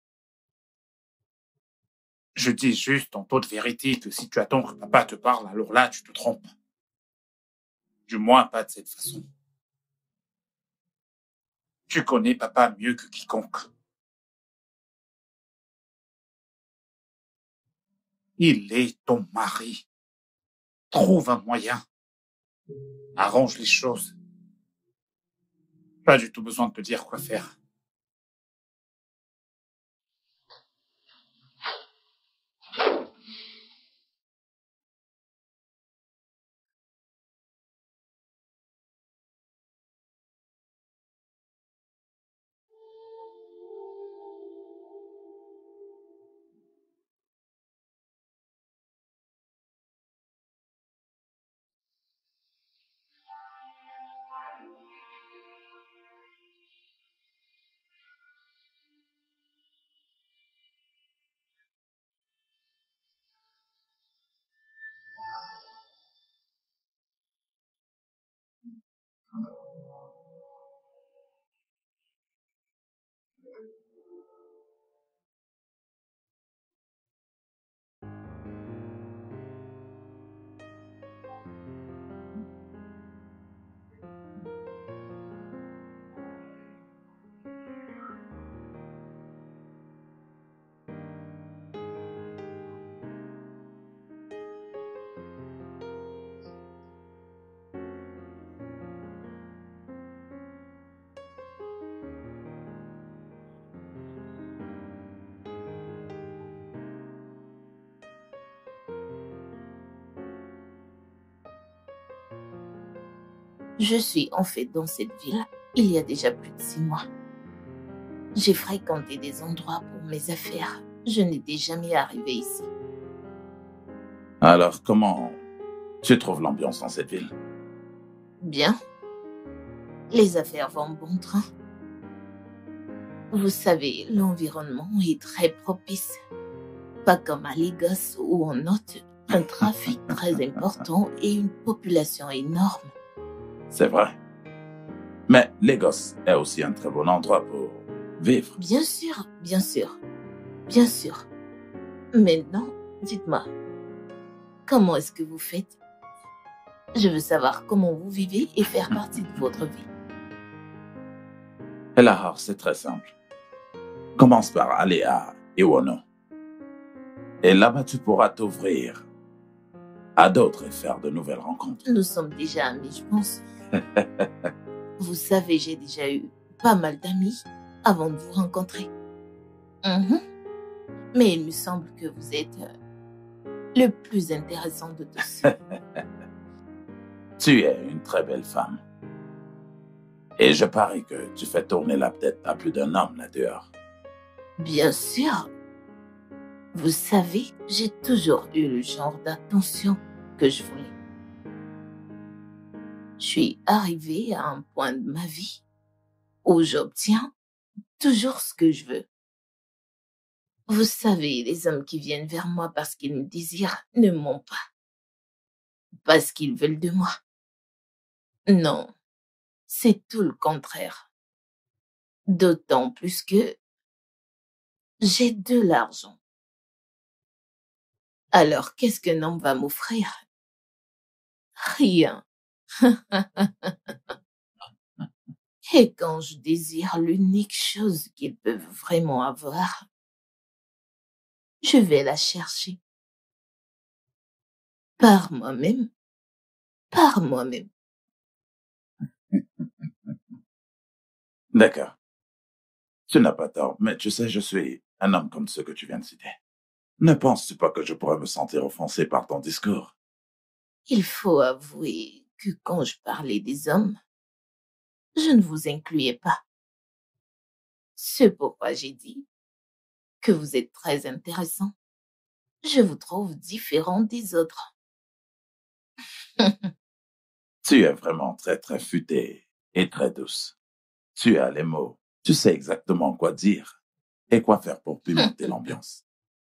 Je dis juste en toute vérité que si tu attends que papa te parle, alors là, tu te trompes. Du moins, pas de cette façon. Tu connais papa mieux que quiconque. Il est ton mari. Trouve un moyen. Arrange les choses. Pas du tout besoin de te dire quoi faire. Je suis en fait dans cette ville il y a déjà plus de 6 mois. J'ai fréquenté des endroits pour mes affaires. Je n'étais jamais arrivée ici. Alors, comment tu trouves l'ambiance dans cette ville? Bien. Les affaires vont bon train. Vous savez, l'environnement est très propice. Pas comme à Lagos où on note un trafic très important et une population énorme. C'est vrai. Mais Lagos est aussi un très bon endroit pour vivre. Bien sûr, bien sûr, bien sûr. Maintenant, dites-moi, comment est-ce que vous faites? Je veux savoir comment vous vivez et faire partie de votre vie. Et là, c'est très simple. Commence par aller à Iwono. Et là-bas, tu pourras t'ouvrir à d'autres et faire de nouvelles rencontres. Nous sommes déjà amis, je pense. Vous savez, j'ai déjà eu pas mal d'amis avant de vous rencontrer. Mais il me semble que vous êtes le plus intéressant de tous. Tu es une très belle femme. Et je parie que tu fais tourner la tête à plus d'un homme là dehors. Bien sûr. Vous savez, j'ai toujours eu le genre d'attention que je voulais. Je suis arrivée à un point de ma vie où j'obtiens toujours ce que je veux. Vous savez, les hommes qui viennent vers moi parce qu'ils me désirent ne m'ont pas. Parce qu'ils veulent de moi. Non, c'est tout le contraire. D'autant plus que j'ai de l'argent. Alors, qu'est-ce qu'un homme va m'offrir? Rien. Et quand je désire l'unique chose qu'ils peuvent vraiment avoir, je vais la chercher. Par moi-même. Par moi-même. D'accord. Tu n'as pas tort, mais tu sais, je suis un homme comme ceux que tu viens de citer. Ne penses-tu pas que je pourrais me sentir offensé par ton discours? Il faut avouer que quand je parlais des hommes, je ne vous incluais pas. C'est pourquoi j'ai dit que vous êtes très intéressant. Je vous trouve différent des autres. Tu es vraiment très, très futée et très douce. Tu as les mots. Tu sais exactement quoi dire et quoi faire pour pimenter l'ambiance.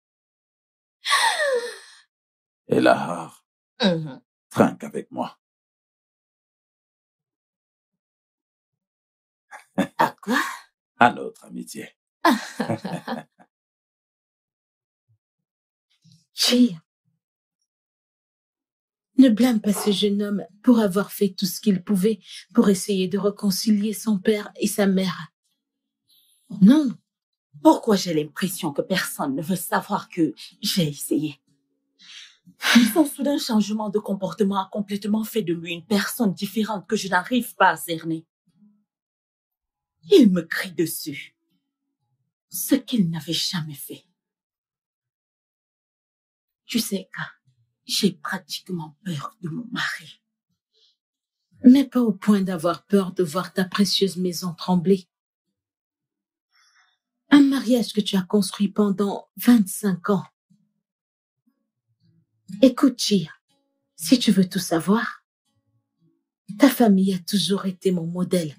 Et là, trinque avec moi. À quoi? À notre amitié. Chia, ne blâme pas ce jeune homme pour avoir fait tout ce qu'il pouvait pour essayer de réconcilier son père et sa mère. Non. Pourquoi j'ai l'impression que personne ne veut savoir que j'ai essayé? Son soudain changement de comportement a complètement fait de lui une personne différente que je n'arrive pas à cerner. Il me crie dessus. Ce qu'il n'avait jamais fait. Tu sais, j'ai pratiquement peur de mon mari. Mais pas au point d'avoir peur de voir ta précieuse maison trembler. Un mariage que tu as construit pendant 25 ans. Écoute, Chia, si tu veux tout savoir, ta famille a toujours été mon modèle.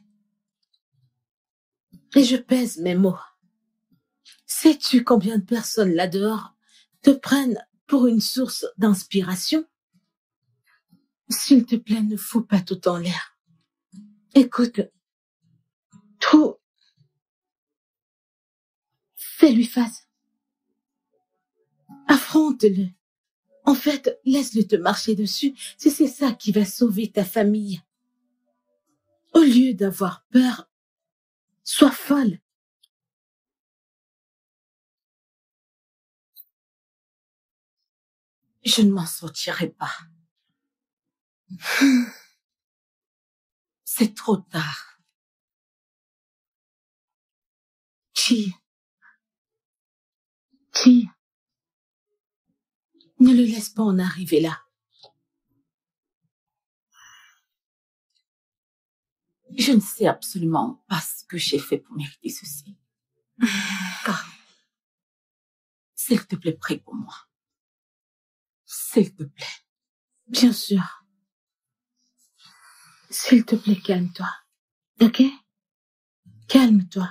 Et je pèse mes mots. Sais-tu combien de personnes là-dehors te prennent pour une source d'inspiration? S'il te plaît, ne fous pas tout en l'air. Écoute, tout... Fais-lui face. Affronte-le. En fait, laisse-le te marcher dessus si c'est ça qui va sauver ta famille. Au lieu d'avoir peur, sois folle. Je ne m'en sortirai pas. C'est trop tard. Chia. Ne le laisse pas en arriver là. Je ne sais absolument pas ce que j'ai fait pour mériter ceci. Car, s'il te plaît, prie pour moi. S'il te plaît. Bien sûr. S'il te plaît, calme-toi. Ok? Calme-toi.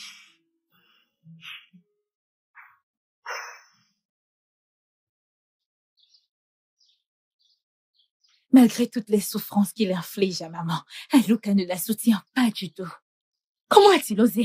Malgré toutes les souffrances qu'il inflige à maman, Aluka ne la soutient pas du tout. Comment a-t-il osé?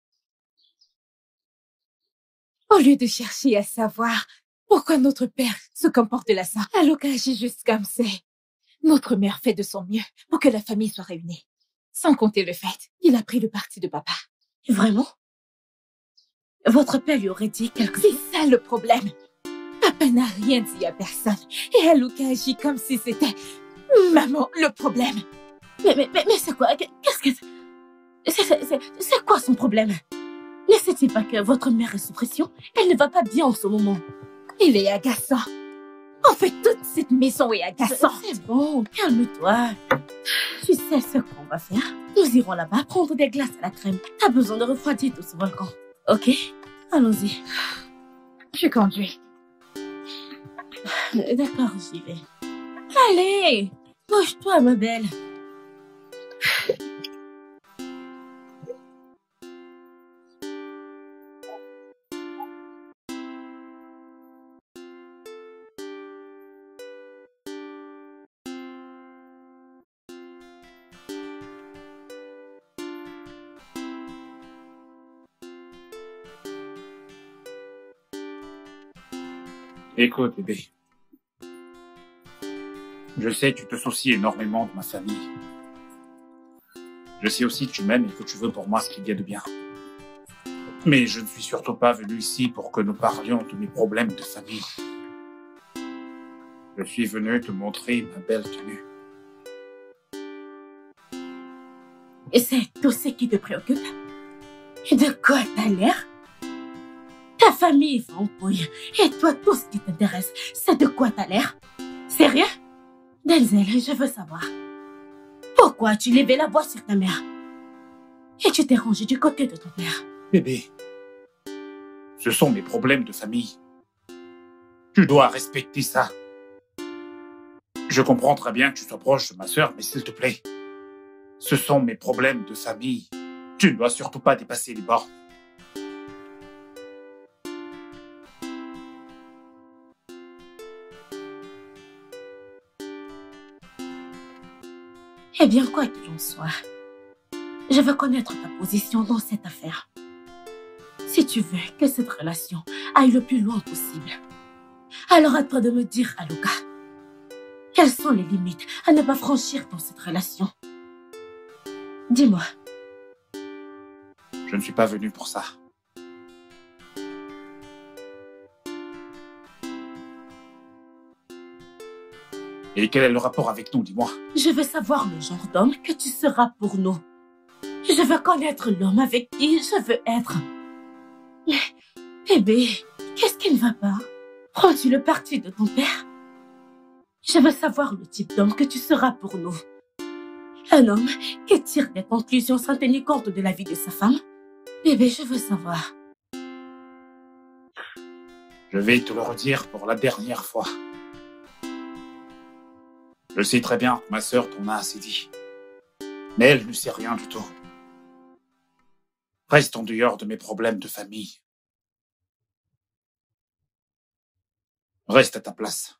Au lieu de chercher à savoir pourquoi notre père se comporte de la sorte, Aluka agit juste comme c'est. Notre mère fait de son mieux pour que la famille soit réunie. Sans compter le fait qu'il a pris le parti de papa. Vraiment? Votre père lui aurait dit quelque chose? C'est ça le problème. Papa n'a rien dit à personne. Et Aluka agit comme si c'était maman le problème. Mais c'est quoi? Qu'est-ce que... C'est quoi son problème? Ne sait-il pas que votre mère est sous pression? Elle ne va pas bien en ce moment. Il est agaçant. En fait, toute cette maison est agaçante. C'est bon, calme-toi. Tu sais ce qu'on va faire? Nous irons là-bas prendre des glaces à la crème. T'as besoin de refroidir tout ce volcan. Ok? Allons-y. Je conduis. D'accord, j'y vais. Allez, bouge-toi, ma belle. Écoute, bébé. Je sais que tu te soucies énormément de ma famille. Je sais aussi que tu m'aimes et que tu veux pour moi ce qu'il y a de bien. Mais je ne suis surtout pas venu ici pour que nous parlions de mes problèmes de famille. Je suis venu te montrer ma belle tenue. Et c'est tout ce qui te préoccupe? De quoi t'as l'air? Ta famille va en couille. Et toi, tout ce qui t'intéresse, c'est de quoi t'as l'air? Sérieux? Denzel, je veux savoir. Pourquoi tu levais la voix sur ta mère? Et tu t'es rangé du côté de ton père? Bébé, ce sont mes problèmes de famille. Tu dois respecter ça. Je comprends très bien que tu sois proche de ma sœur, mais s'il te plaît, ce sont mes problèmes de famille. Tu ne dois surtout pas dépasser les bornes. Eh bien, quoi qu'il en soit, je veux connaître ta position dans cette affaire. Si tu veux que cette relation aille le plus loin possible, alors à toi de me dire, Alouka, quelles sont les limites à ne pas franchir dans cette relation? Dis-moi. Je ne suis pas venu pour ça. Et quel est le rapport avec nous, dis-moi? Je veux savoir le genre d'homme que tu seras pour nous. Je veux connaître l'homme avec qui je veux être. Mais, bébé, qu'est-ce qui ne va pas? Prends-tu le parti de ton père? Je veux savoir le type d'homme que tu seras pour nous. Un homme qui tire des conclusions sans tenir compte de la vie de sa femme? Bébé, je veux savoir. Je vais te le redire pour la dernière fois. Je sais très bien que ma sœur t'en a assez dit. Mais elle ne sait rien du tout. Reste en dehors de mes problèmes de famille. Reste à ta place.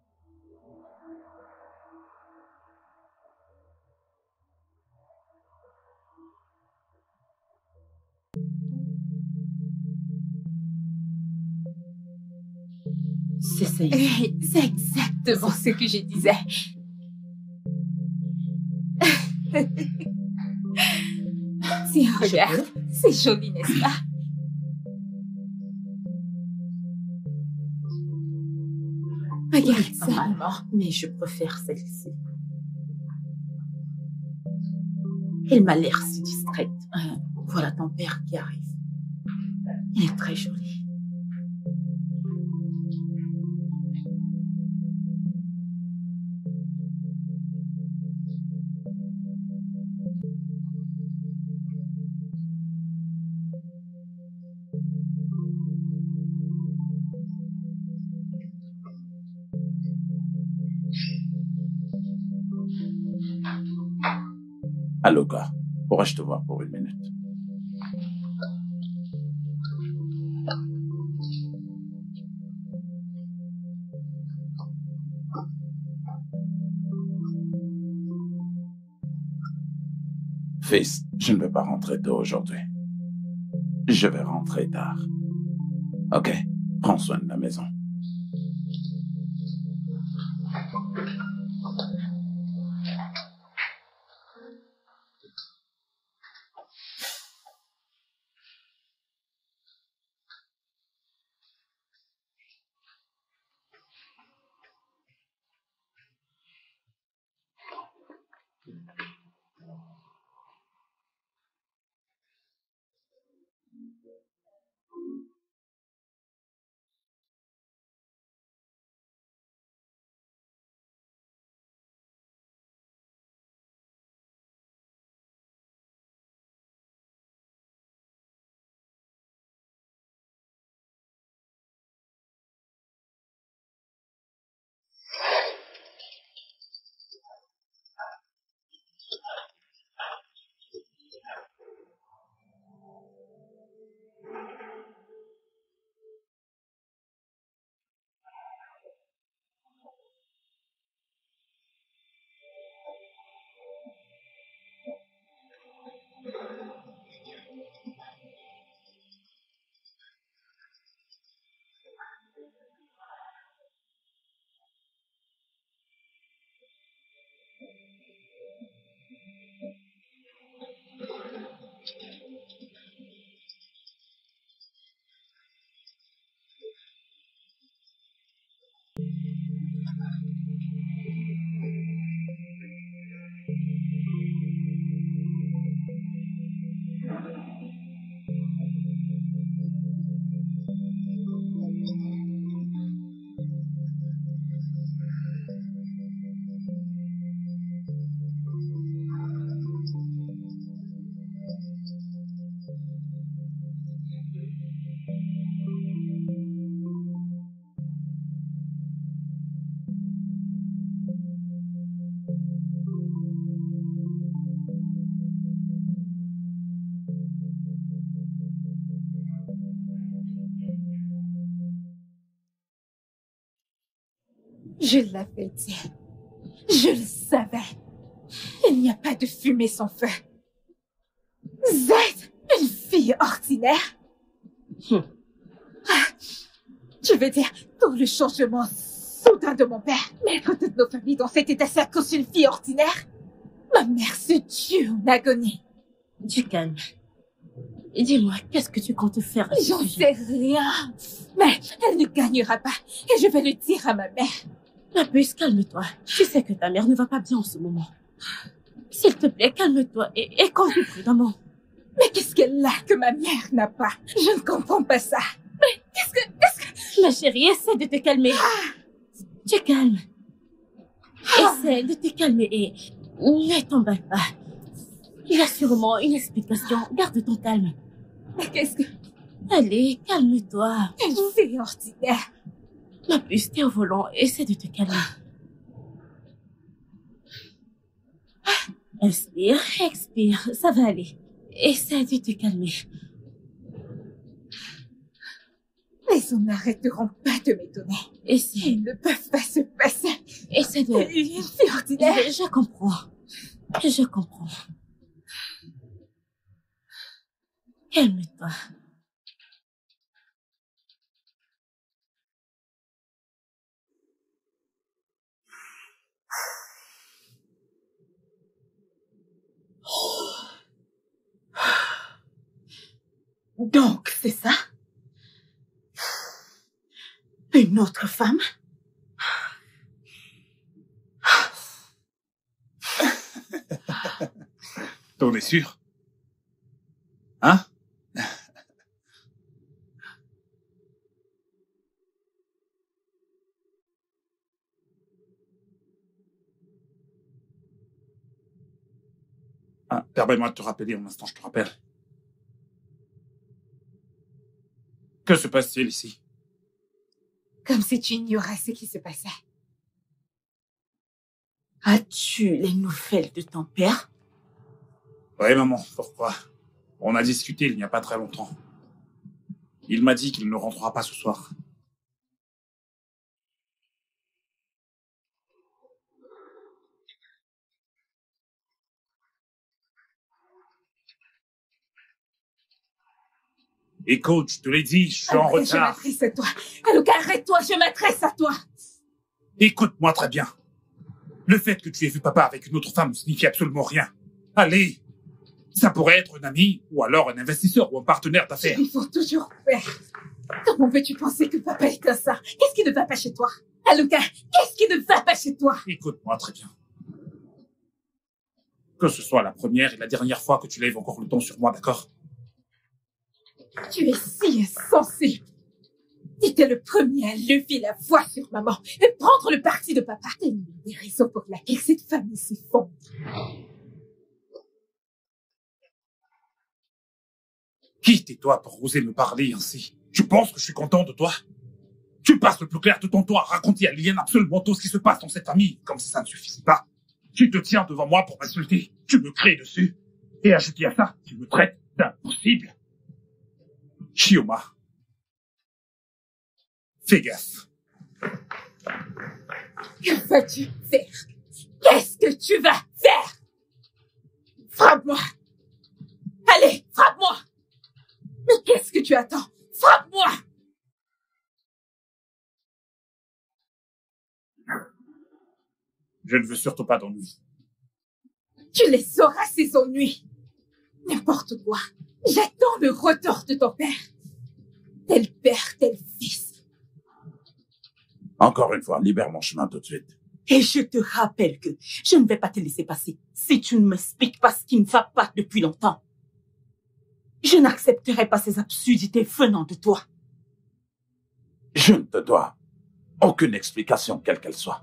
C'est ça. C'est exactement ce que je disais. Tiens, regarde. C'est joli, n'est-ce pas? Regarde ça. Normalement, mais je préfère celle-ci. Elle m'a l'air si distraite. Voilà ton père qui arrive. Il est très joli. Allô, gars, pourrais-je te voir pour une minute? Fils, je ne vais pas rentrer tôt aujourd'hui. Je vais rentrer tard. Ok, prends soin de la maison. Je l'avais dit. Je le savais. Il n'y a pas de fumée sans feu. Z, une fille ordinaire. Je veux dire, tout le changement soudain de mon père, mettre toute nos familles dans cet état, c'est à cause d'une fille ordinaire. Ma mère se tue en agonie. Du calme. Et dis-moi, qu'est-ce que tu comptes faire? J'en sais rien. Mais elle ne gagnera pas. Et je vais le dire à ma mère. Ma puce, calme-toi. Tu sais que ta mère ne va pas bien en ce moment. S'il te plaît, calme-toi et conduis prudemment. Mais qu'est-ce qu'elle a que ma mère n'a pas? Je ne comprends pas ça. Mais qu'est-ce que... Ma chérie, essaie de te calmer. Tu calmes. Essaie de te calmer et ne t'emballe pas. Il y a sûrement une explication. Garde ton calme. Mais qu'est-ce que... Allez, calme-toi. Une fille ordinaire. Ma puce, t'es au volant. Essaie de te calmer. Inspire, expire. Ça va aller. Essaie de te calmer. Mais ils n'arrêteront pas de m'étonner. Essaie. Ils ne peuvent pas se passer. Essaie de... Une fille ordinaire. Je comprends. Je comprends. Calme-toi. Donc, c'est ça? Une autre femme? T'en es sûr? Hein? Ah, permets-moi de te rappeler un instant, je te rappelle. Que se passe-t-il ici? Comme si tu ignorais ce qui se passait. As-tu les nouvelles de ton père? Oui, maman, pourquoi? On a discuté il n'y a pas très longtemps. Il m'a dit qu'il ne rentrera pas ce soir. Écoute, je te l'ai dit, je suis en Je retard. m'adresse à toi. Aluka, arrête-toi, je m'adresse à toi. Écoute-moi très bien. Le fait que tu aies vu papa avec une autre femme ne signifie absolument rien. Allez, ça pourrait être un ami, ou alors un investisseur, ou un partenaire d'affaires. Il faut toujours faire. Comment peux-tu penser que papa est comme ça? Qu'est-ce qui ne va pas chez toi? Aluka, qu'est-ce qui ne va pas chez toi? Écoute-moi très bien. Que ce soit la première et la dernière fois que tu lèves encore le ton sur moi, d'accord? Tu es si insensé. Tu étais le premier à lever la voix sur maman et prendre le parti de papa. C'est une des raisons pour laquelle cette famille s'effondre. Qui t'es-toi pour oser me parler ainsi? Tu penses que je suis content de toi? Tu passes le plus clair de ton temps à raconter à Liliane absolument tout ce qui se passe dans cette famille, comme si ça ne suffisait pas. Tu te tiens devant moi pour m'insulter, tu me crées dessus, et ajouté à ça, tu me traites d'impossible. Chioma, fais gaffe. Que vas-tu faire? Qu'est-ce que tu vas faire? Frappe-moi! Allez, frappe-moi! Mais qu'est-ce que tu attends? Frappe-moi! Je ne veux surtout pas d'ennui. Tu les auras, ces ennuis. N'importe quoi. J'attends le retour de ton père. Tel père, tel fils. Encore une fois, libère mon chemin tout de suite. Et je te rappelle que je ne vais pas te laisser passer si tu ne m'expliques pas ce qui ne va pas depuis longtemps. Je n'accepterai pas ces absurdités venant de toi. Je ne te dois aucune explication, quelle qu'elle soit.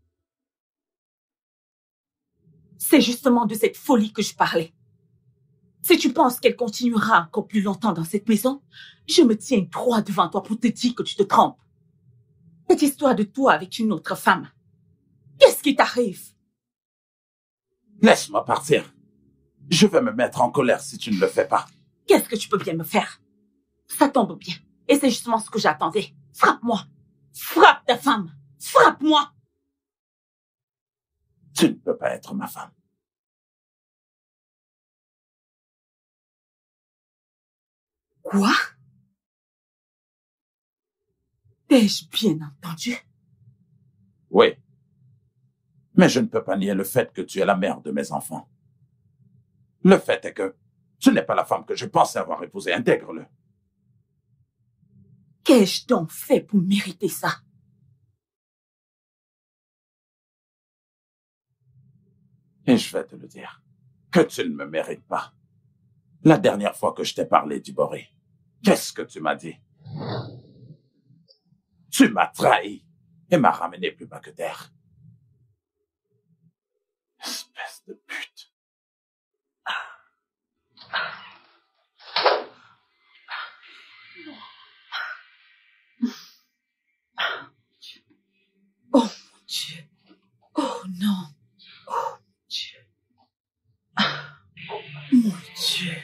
C'est justement de cette folie que je parlais. Si tu penses qu'elle continuera encore plus longtemps dans cette maison, je me tiens droit devant toi pour te dire que tu te trompes. Cette histoire de toi avec une autre femme, qu'est-ce qui t'arrive? Laisse-moi partir. Je vais me mettre en colère si tu ne le fais pas. Qu'est-ce que tu peux bien me faire? Ça tombe bien. Et c'est justement ce que j'attendais. Frappe-moi. Frappe ta femme. Frappe-moi. Tu ne peux pas être ma femme. Quoi? T'ai-je bien entendu? Oui. Mais je ne peux pas nier le fait que tu es la mère de mes enfants. Le fait est que tu n'es pas la femme que je pensais avoir épousée. Intègre-le. Qu'ai-je donc fait pour mériter ça? Et je vais te le dire, que tu ne me mérites pas. La dernière fois que je t'ai parlé du Boré, qu'est-ce que tu m'as dit? Tu m'as trahi et m'as ramené plus bas que terre. Espèce de pute. Oh mon Dieu. Oh non. Oh mon Dieu. Mon Dieu.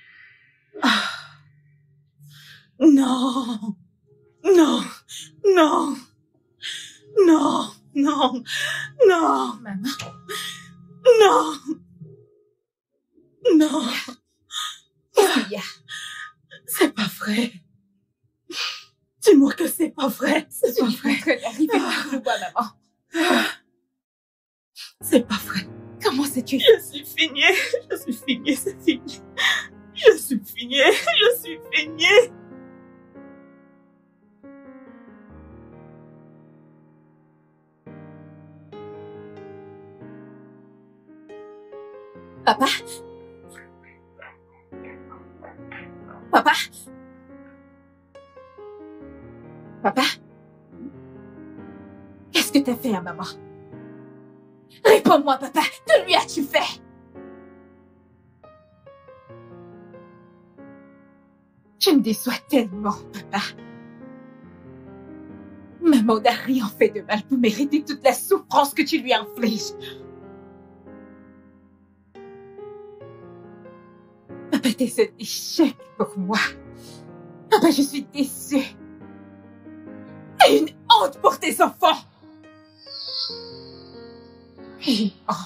Non. Non. Non. Non. Non. Non. Maman. Non. Non. Qu'est-ce qu'il y a? C'est pas vrai. Dis-moi que c'est pas vrai. C'est pas vrai. Arrivez par le bois, maman. C'est pas vrai. Comment sais-tu? Je suis finie. Je suis finie. C'est fini. Je suis finie. Je suis finie. Papa? Papa? Papa? Qu'est-ce que t'as fait à maman? Réponds-moi, papa. Que lui as-tu fait? Tu me déçois tellement, papa. Maman n'a rien fait de mal pour mériter toute la souffrance que tu lui infliges. Papa, t'es un échec pour moi. Papa, je suis déçue. T'es une honte pour tes enfants. Une honte.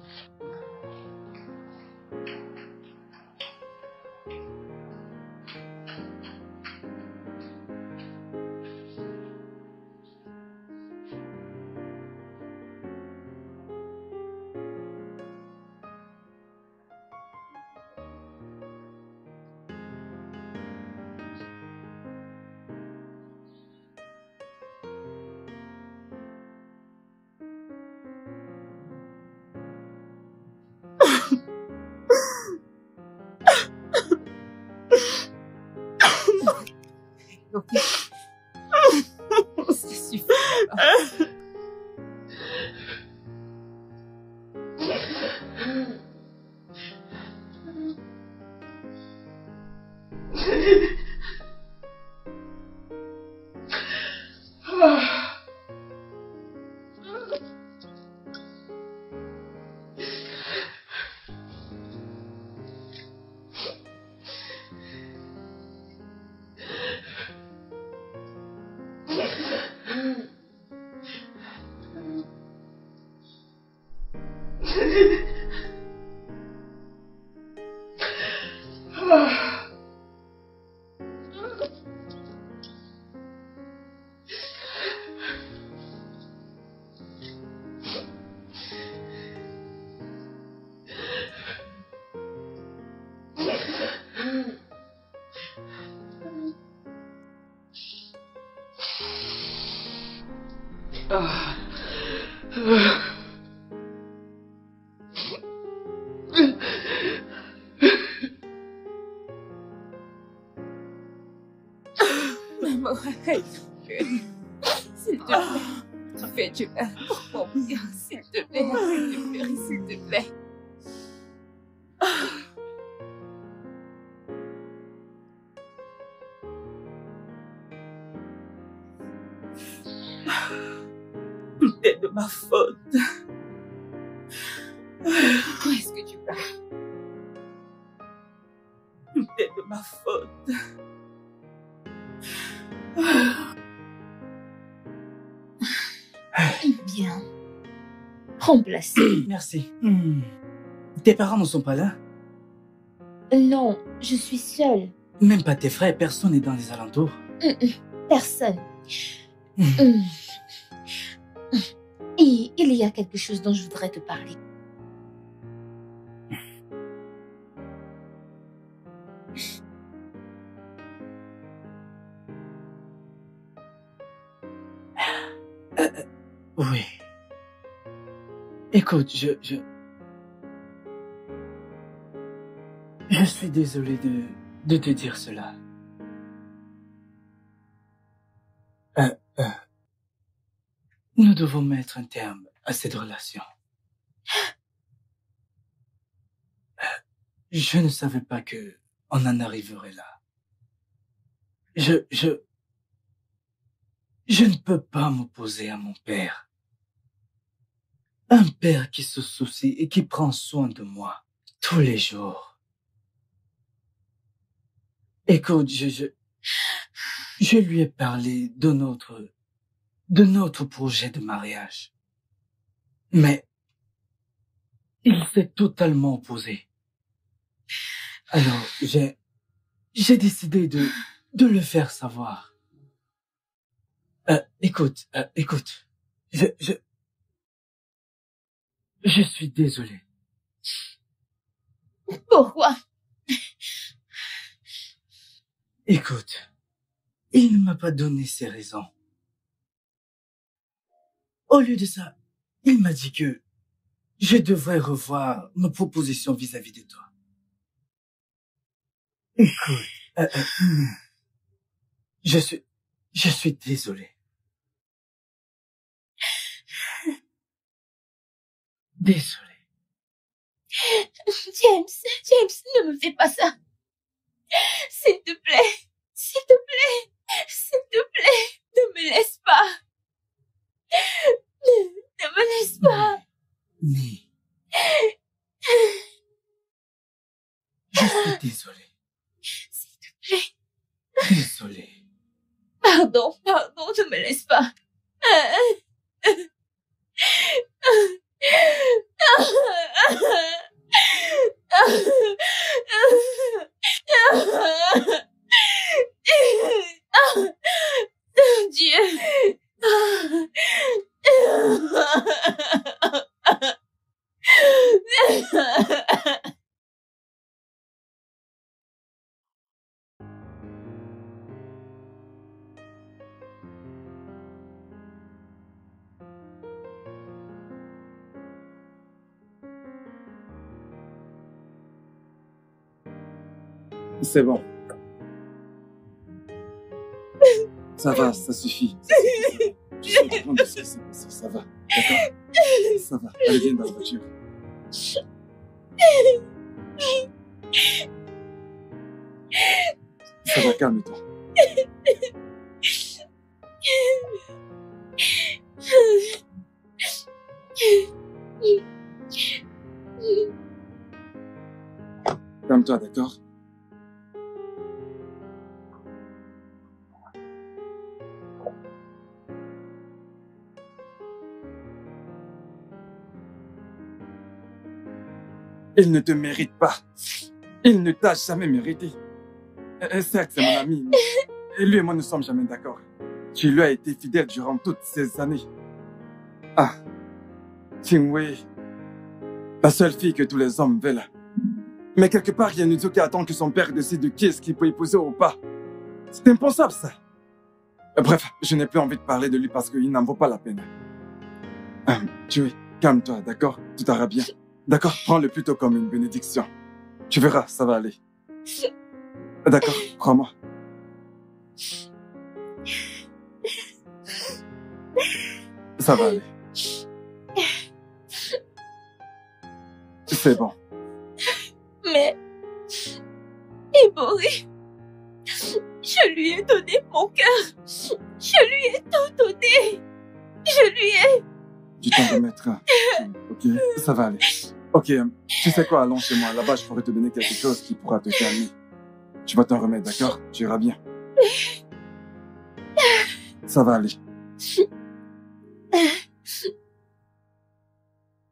Ok. Ça suffit. Maman, arrête. S'il te plaît. Tu fais du mal pour mon bien. S'il te plaît, arrête de pleurer, s'il te plaît. Tout est de ma faute. Pourquoi est-ce que tu parles? Tout est de ma faute. Bien. remplacé. Merci. Tes parents ne sont pas là? Non, je suis seule. Même pas tes frères, personne n'est dans les alentours. Personne. Et il y a quelque chose dont je voudrais te parler. Oui. Écoute, je suis désolé de te dire cela. Nous devons mettre un terme à cette relation. Je ne savais pas que on en arriverait là. Je ne peux pas m'opposer à mon père. Un père qui se soucie et qui prend soin de moi tous les jours. Écoute, je lui ai parlé de notre projet de mariage. Mais il s'est totalement opposé. Alors, j'ai décidé de le faire savoir. Écoute, je suis désolé. Pourquoi? Écoute, il ne m'a pas donné ses raisons. Au lieu de ça, il m'a dit que je devrais revoir ma proposition vis-à-vis de toi. Écoute, je suis désolé. Désolé. James, ne me fais pas ça. S'il te plaît, ne me laisse pas. Ne me laisse pas. Mais, je suis désolé. S'il te plaît. Désolé. Pardon, ne me laisse pas. Dieu. C'est bon. Ça va, ça suffit. Je suis au courant de ce qui s'est passé. Ça va, d'accord? Ça va. Allez, viens dans la voiture. Ça va, calme-toi. Calme-toi, d'accord? Il ne te mérite pas. Il ne t'a jamais mérité. Certes, c'est mon ami, mais lui et moi ne sommes jamais d'accord. Tu lui as été fidèle durant toutes ces années. Ah, Qingwei, la seule fille que tous les hommes veulent. Mais quelque part, il y a Nizu qui attend que son père décide de qui est-ce qu'il peut épouser ou pas. C'est impensable, ça. Bref, je n'ai plus envie de parler de lui parce qu'il n'en vaut pas la peine. Tu calme-toi, d'accord? Tout ira bien. D'accord? Prends-le plutôt comme une bénédiction. Tu verras, ça va aller. D'accord? Crois-moi. Ça va aller. C'est bon. Mais, Ibori, je lui ai donné mon cœur. Je lui ai tout donné. Je lui ai... Tu t'en remettras. Ok, ça va aller. Ok, tu sais quoi, allons chez moi. Là-bas, je pourrais te donner quelque chose qui pourra te calmer. Tu vas t'en remettre, d'accord? Tu iras bien. Ça va aller.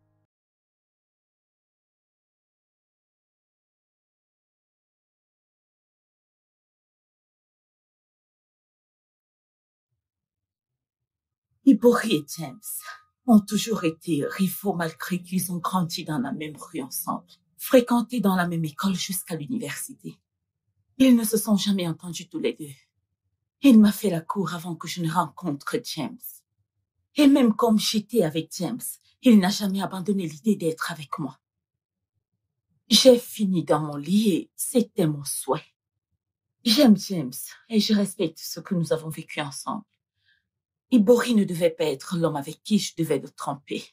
Ibori et James ont toujours été rivaux malgré qu'ils ont grandi dans la même rue ensemble, fréquenté dans la même école jusqu'à l'université. Ils ne se sont jamais entendus tous les deux. Il m'a fait la cour avant que je ne rencontre James. Et même comme j'étais avec James, il n'a jamais abandonné l'idée d'être avec moi. J'ai fini dans mon lit et c'était mon souhait. J'aime James et je respecte ce que nous avons vécu ensemble. Ibori ne devait pas être l'homme avec qui je devais le tromper.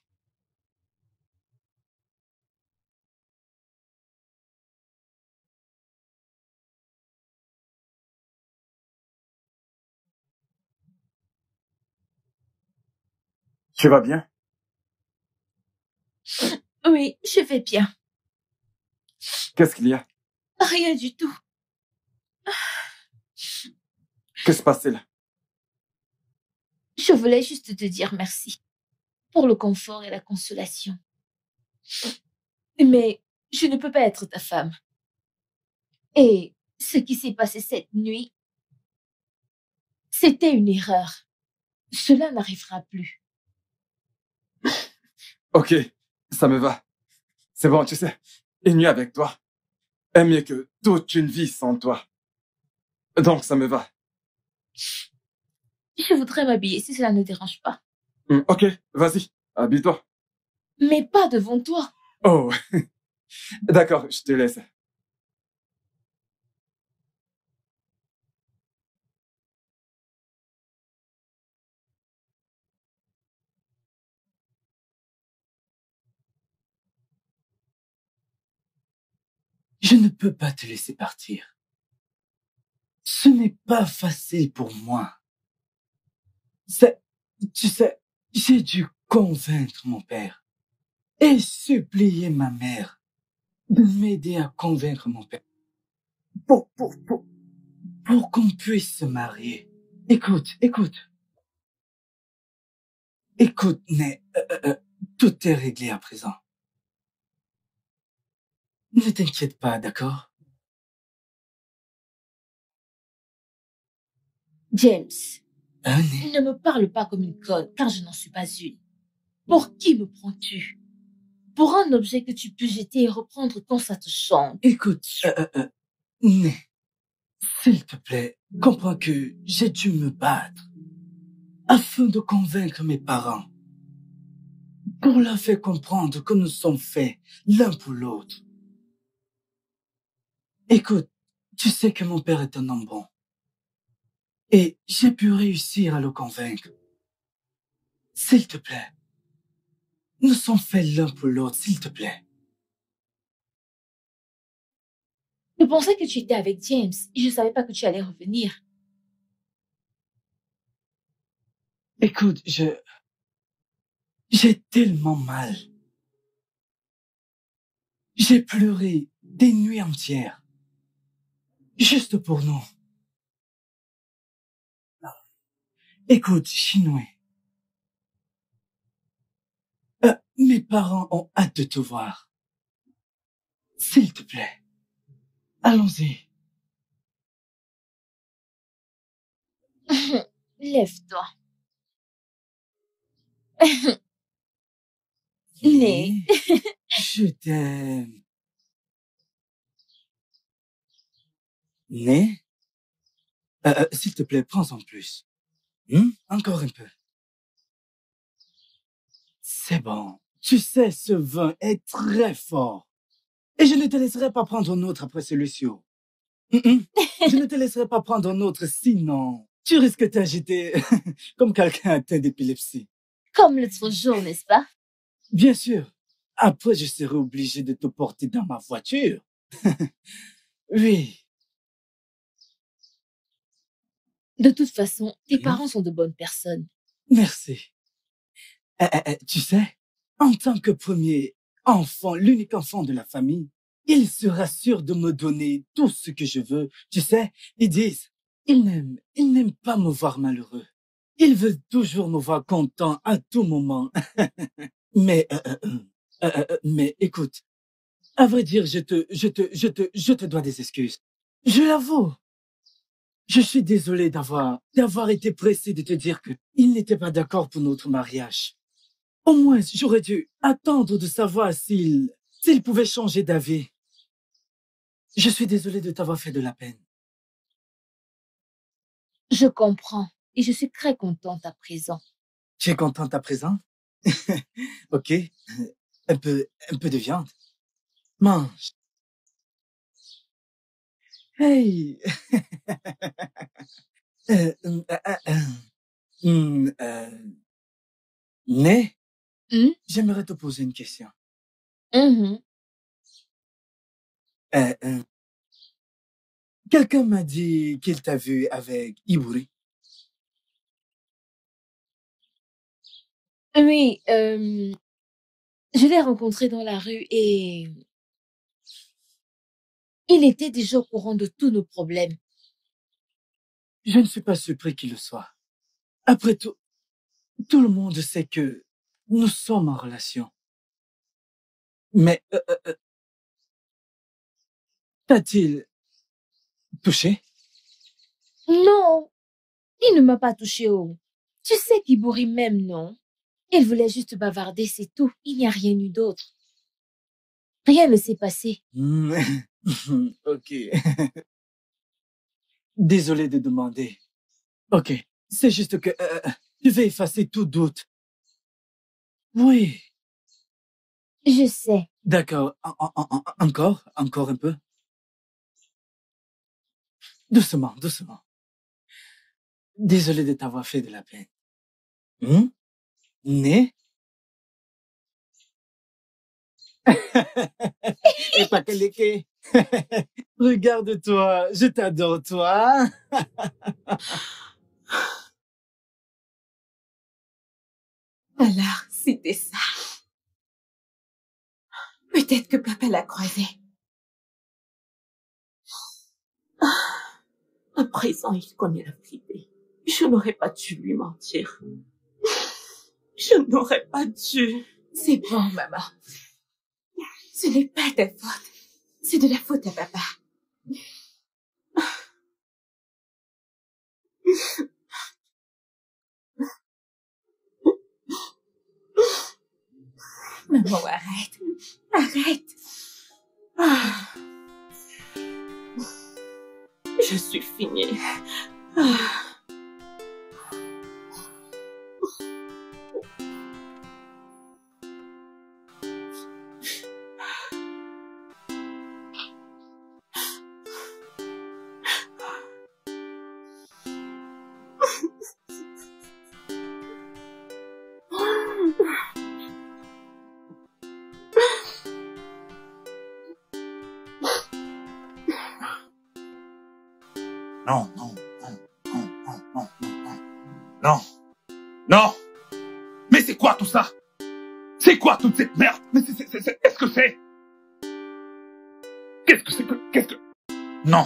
Tu vas bien? Oui, je vais bien. Qu'est-ce qu'il y a? Rien du tout. Que se passe-t-il? Je voulais juste te dire merci pour le confort et la consolation. Mais je ne peux pas être ta femme. Et ce qui s'est passé cette nuit, c'était une erreur. Cela n'arrivera plus. Ok, ça me va. C'est bon, tu sais, une nuit avec toi est mieux que toute une vie sans toi. Donc, ça me va. Je voudrais m'habiller si cela ne dérange pas. Ok, vas-y, habille-toi. Mais pas devant toi. Oh, d'accord, je te laisse. Je ne peux pas te laisser partir. Ce n'est pas facile pour moi. Tu sais, j'ai dû convaincre mon père et supplier ma mère de m'aider à convaincre mon père pour qu'on puisse se marier. Écoute, Né, tout est réglé à présent. Ne t'inquiète pas, d'accord? James, Né. ne me parle pas comme une conne, car je n'en suis pas une. Pour qui me prends-tu? Pour un objet que tu peux jeter et reprendre quand ça te chante. Écoute, Né, s'il te plaît, comprends que j'ai dû me battre afin de convaincre mes parents, pour leur faire comprendre que nous sommes faits l'un pour l'autre. Écoute, tu sais que mon père est un homme bon. Et j'ai pu réussir à le convaincre. S'il te plaît, nous sommes faits l'un pour l'autre, s'il te plaît. Je pensais que tu étais avec James et je ne savais pas que tu allais revenir. Écoute, j'ai tellement mal. J'ai pleuré des nuits entières. Juste pour nous. Écoute, Chinois. Mes parents ont hâte de te voir. S'il te plaît, allons-y. Lève-toi. Né. Je t'aime. Né? S'il te plaît, prends-en plus. Encore un peu. C'est bon. Tu sais, ce vin est très fort. Et je ne te laisserai pas prendre un autre après celui-ci. Je ne te laisserai pas prendre un autre, sinon tu risques de t'agiter comme quelqu'un atteint d'épilepsie. Comme l'autre jour, n'est-ce pas? Bien sûr. Après, je serai obligé de te porter dans ma voiture. Oui. De toute façon, tes parents sont de bonnes personnes. Merci. Tu sais, en tant que premier enfant, l'unique enfant de la famille, il sera sûr de me donner tout ce que je veux. Tu sais, ils disent, ils n'aiment pas me voir malheureux. Ils veulent toujours me voir content à tout moment. Mais écoute, à vrai dire, je te dois des excuses. Je l'avoue. Je suis désolé d'avoir été pressé de te dire que il n'était pas d'accord pour notre mariage. Au moins, j'aurais dû attendre de savoir s'il pouvait changer d'avis. Je suis désolé de t'avoir fait de la peine. Je comprends et je suis très contente à présent. Tu es contente à présent? Ok. Un peu de viande. Mange. Hey. Né, Hmm? j'aimerais te poser une question. Mhm. Quelqu'un m'a dit qu'il t'a vu avec Iburi. Oui, je l'ai rencontré dans la rue et il était déjà au courant de tous nos problèmes. Je ne suis pas surpris qu'il le soit. Après tout le monde sait que nous sommes en relation. Mais t'a-t-il touché? Non, il ne m'a pas touché au... Tu sais qu'Ibori même, non? Il voulait juste bavarder, c'est tout. Il n'y a rien eu d'autre. Rien ne s'est passé. Ok. Désolé de demander. Ok. C'est juste que je vais effacer tout doute. Oui. Je sais. D'accord. Encore un peu. Doucement. Désolé de t'avoir fait de la peine. Né? Et pas que regarde-toi, je t'adore, toi. Alors, c'était ça. Peut-être que papa l'a croisé. À présent, il connaît la vérité. Je n'aurais pas dû lui mentir. Je n'aurais pas dû. C'est bon, maman. Ce n'est pas ta faute. C'est de la faute à papa. Maman, arrête. Arrête. Ah. Je suis finie. Ah. Non. Mais c'est quoi tout ça? C'est quoi toute cette merde? Mais qu'est-ce que c'est? Qu'est-ce que... Non.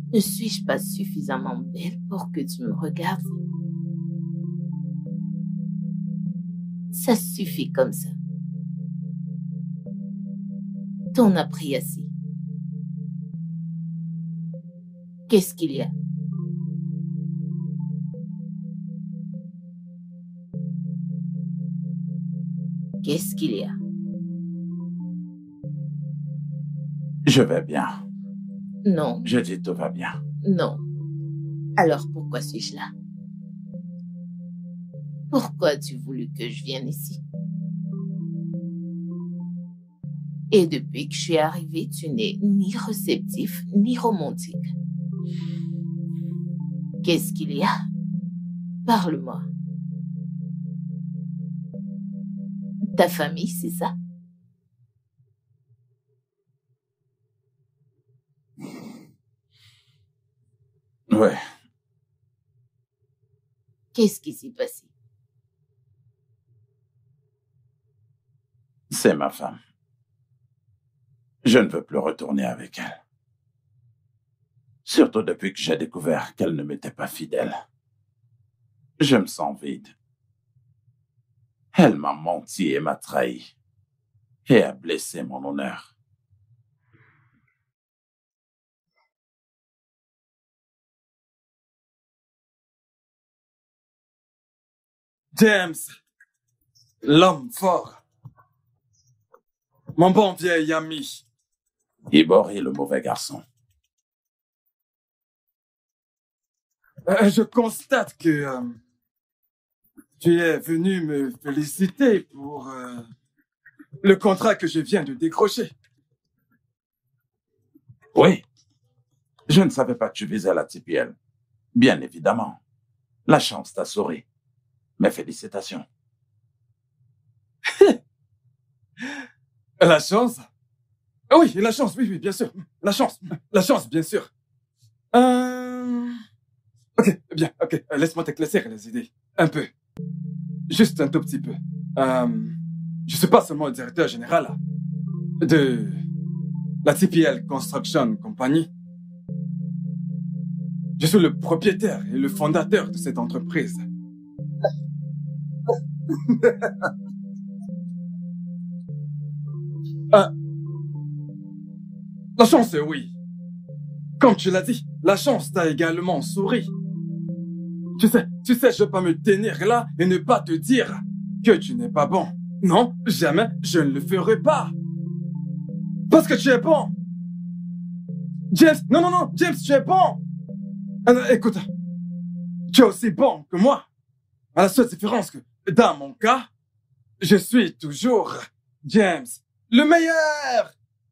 Ne suis-je pas suffisamment belle pour que tu me regardes? Ça suffit comme ça. T'en as pris assez. Qu'est-ce qu'il y a? Qu'est-ce qu'il y a? Je vais bien. Non, Je dis tout va bien. non. Alors pourquoi suis-je là? Pourquoi as-tu voulu que je vienne ici? Et depuis que je suis arrivée, tu n'es ni réceptif ni romantique. Qu'est-ce qu'il y a? Parle-moi. Ta famille, c'est ça? Ouais, Qu'est-ce qui s'est passé? c'est ma femme. Je ne veux plus retourner avec elle. Surtout depuis que j'ai découvert qu'elle ne m'était pas fidèle. Je me sens vide. Elle m'a menti et m'a trahi. Et a blessé mon honneur. James, l'homme fort. Mon bon vieil ami. Ybor est le mauvais garçon. Je constate que tu es venu me féliciter pour le contrat que je viens de décrocher. Oui. Je ne savais pas que tu visais la TPL. Bien évidemment. La chance t'a souri. Mes félicitations. La chance? Ah oui, la chance, oui, bien sûr. La chance, bien sûr. Ok, bien, ok. Laisse-moi t'éclaircir les idées. Un peu. Juste un tout petit peu. Je suis pas seulement le directeur général de la TPL Construction Company. Je suis le propriétaire et le fondateur de cette entreprise. La chance, oui. Comme tu l'as dit, la chance t'a également souri. Tu sais, je peux pas me tenir là et ne pas te dire que tu n'es pas bon. Non, jamais, je ne le ferai pas. Parce que tu es bon. James, non, James, tu es bon. Écoute, tu es aussi bon que moi. À la seule différence que, dans mon cas, je suis toujours James, le meilleur.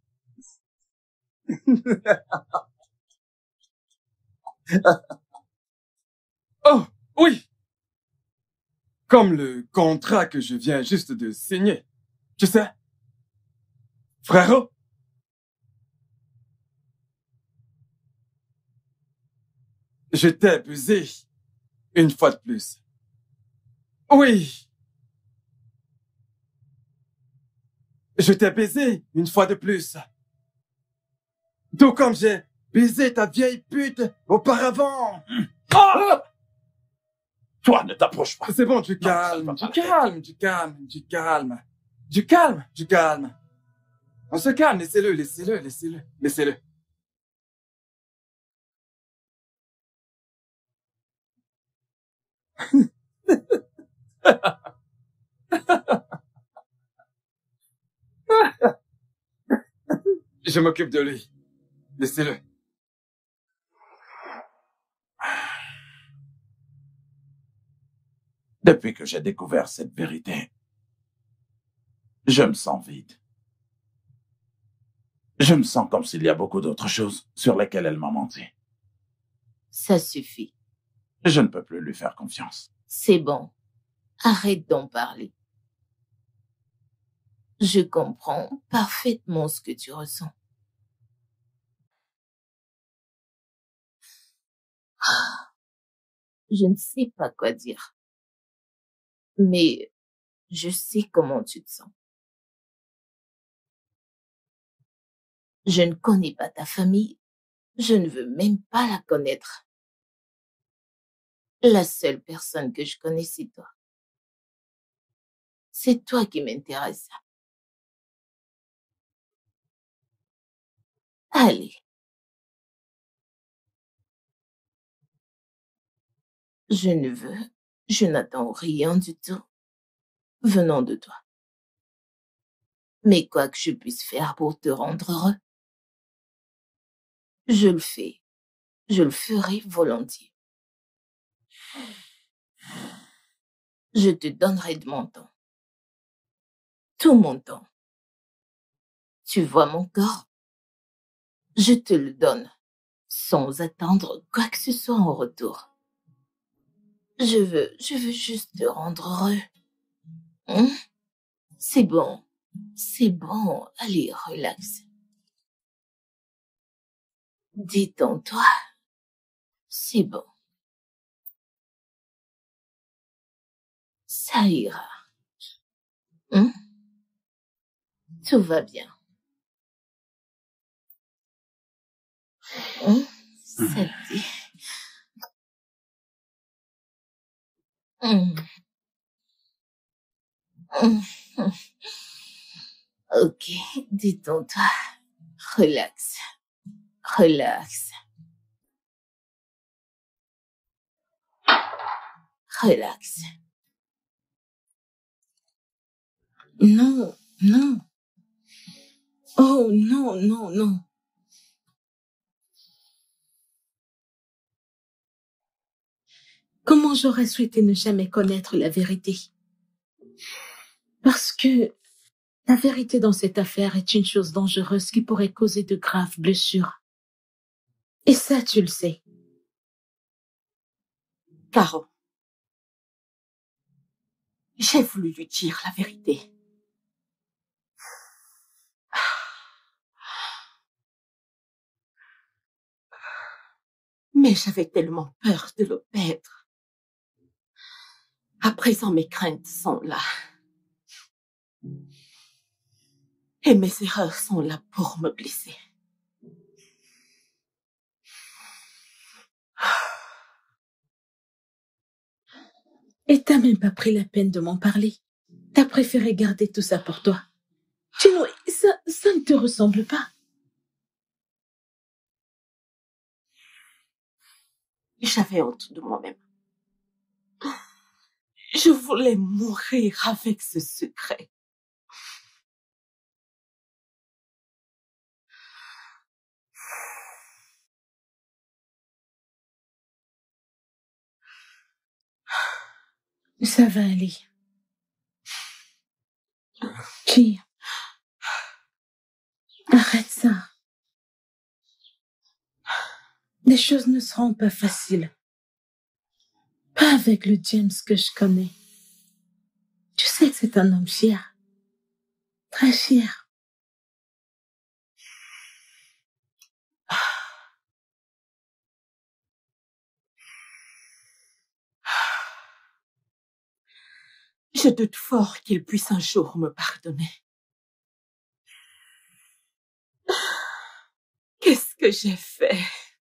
Oh, oui. Comme le contrat que je viens juste de signer. Tu sais, frérot, je t'ai abusé une fois de plus. Oui. Je t'ai baisé une fois de plus. Tout comme j'ai baisé ta vieille pute auparavant. Oh! Toi, ne t'approche pas. C'est bon, du calme. On se calme, laissez-le. Je m'occupe de lui. Laissez-le. Depuis que j'ai découvert cette vérité, je me sens vide. Je me sens comme s'il y a beaucoup d'autres choses sur lesquelles elle m'a menti. Ça suffit. Je ne peux plus lui faire confiance. C'est bon. Arrête d'en parler. Je comprends parfaitement ce que tu ressens. Je ne sais pas quoi dire. Mais je sais comment tu te sens. Je ne connais pas ta famille, Je ne veux même pas la connaître. La seule personne que je connais, c'est toi. C'est toi qui m'intéresse. Allez. Je n'attends rien du tout venant de toi. Mais quoi que je puisse faire pour te rendre heureux, je le fais. Je le ferai volontiers. Je te donnerai de mon temps. Tout mon temps. Tu vois mon corps? Je te le donne, sans attendre quoi que ce soit en retour. Je veux juste te rendre heureux. Hein? C'est bon. Allez, relax. Détends-toi. C'est bon. Ça ira. Hein? Tout va bien. Hein? Ça te dit. Ok, détends-toi. Relax. Relax. Relax. Non, non. Oh, non, non, non. Comment j'aurais souhaité ne jamais connaître la vérité? Parce que la vérité dans cette affaire est une chose dangereuse qui pourrait causer de graves blessures. Et ça, tu le sais. Caro, j'ai voulu lui dire la vérité. Mais j'avais tellement peur de le perdre. À présent, mes craintes sont là. Et mes erreurs sont là pour me blesser. Et t'as même pas pris la peine de m'en parler. T'as préféré garder tout ça pour toi. Chino, ça ne te ressemble pas. J'avais honte de moi-même. Je voulais mourir avec ce secret. Ça va aller. Chi, arrête ça. Les choses ne seront pas faciles. Pas avec le James que je connais. Tu sais que c'est un homme fier. Très fier. Je doute fort qu'il puisse un jour me pardonner. Qu'est-ce que j'ai fait?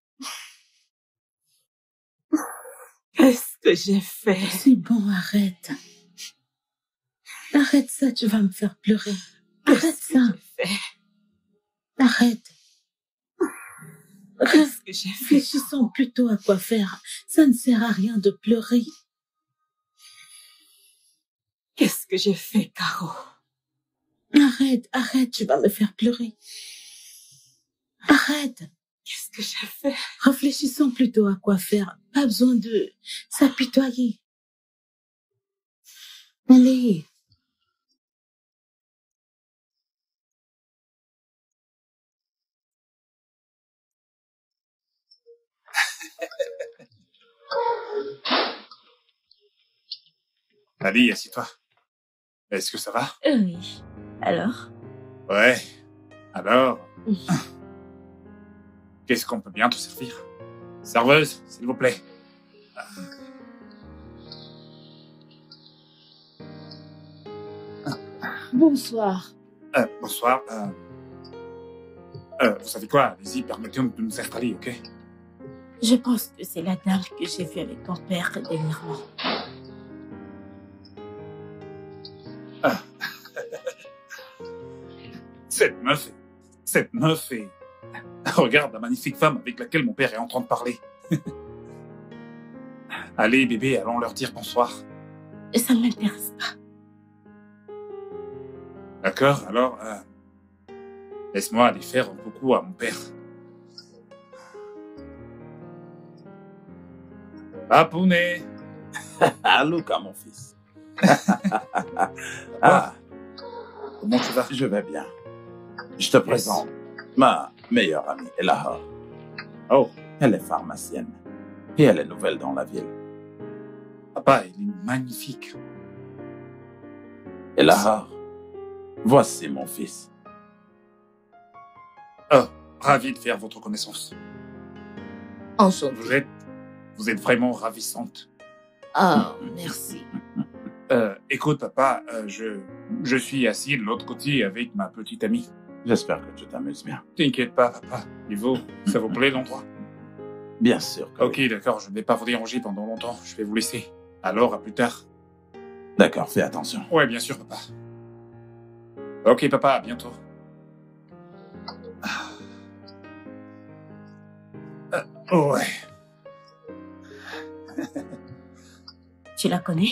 Qu'est-ce que j'ai fait? C'est bon, arrête. Arrête ça, tu vas me faire pleurer. Arrête ça. Arrête. Qu'est-ce que j'ai fait? Réfléchissons plutôt à quoi faire. Ça ne sert à rien de pleurer. Qu'est-ce que j'ai fait, Caro? Arrête, tu vas me faire pleurer. Arrête. Qu'est-ce que j'ai fait? Réfléchissons plutôt à quoi faire. Pas besoin de s'apitoyer. Allez. Ali, assieds-toi. Est-ce que ça va? Oui. Alors? Ouais. Alors? Qu'est-ce qu'on peut bien te servir? Serveuse, s'il vous plaît. Bonsoir. Bonsoir. Vous savez quoi? Allez-y, permettez-nous de nous installer, ok? Je pense que c'est la dame que j'ai vue avec ton père dernièrement. Cette meuf est... Regarde la magnifique femme avec laquelle mon père est en train de parler. Allez, bébé, allons leur dire bonsoir. Ça ne m'intéresse pas. D'accord, alors... laisse-moi aller faire un coucou à mon père. Papounet. Ah, Luca, mon fils. Comment tu vas? Je vais bien. Je te présente ma meilleure amie, Elahor. Oh. Elle est pharmacienne. Et elle est nouvelle dans la ville. Papa, elle est magnifique. Elahor, voici mon fils. Oh, ravi de faire votre connaissance. Enchantée. Vous êtes vraiment ravissante. Ah, merci. Écoute, papa, je suis assis de l'autre côté avec ma petite amie. J'espère que tu t'amuses bien. T'inquiète pas, papa. Ça vous plaît l'endroit? Bien sûr que Ok, oui. d'accord, je ne vais pas vous déranger pendant longtemps. Je vais vous laisser. Alors, à plus tard. D'accord, fais attention. Ouais, bien sûr, papa. Ok, papa, à bientôt. Ouais. Tu la connais?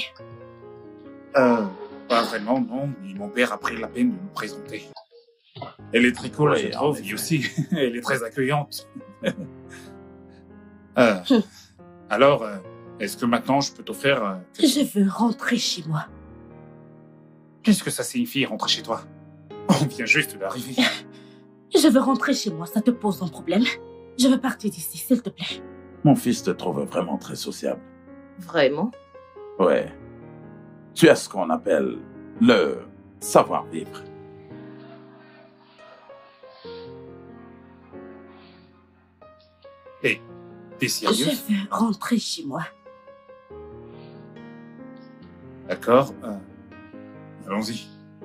Pas vraiment, non, mais mon père a pris la peine de nous présenter. Elle est très cool, Oui, je trouve, en effet. et aussi, elle est très accueillante. Alors, est-ce que maintenant je peux t'offrir... Je veux rentrer chez moi. Qu'est-ce que ça signifie, rentrer chez toi? On vient juste d'arriver. Je veux rentrer chez moi, ça te pose un problème? Je veux partir d'ici, s'il te plaît. Mon fils te trouve vraiment très sociable. Vraiment? Ouais. Tu as ce qu'on appelle le savoir-vivre. Hé, t'es Je sérieux? veux rentrer chez moi. D'accord, allons-y.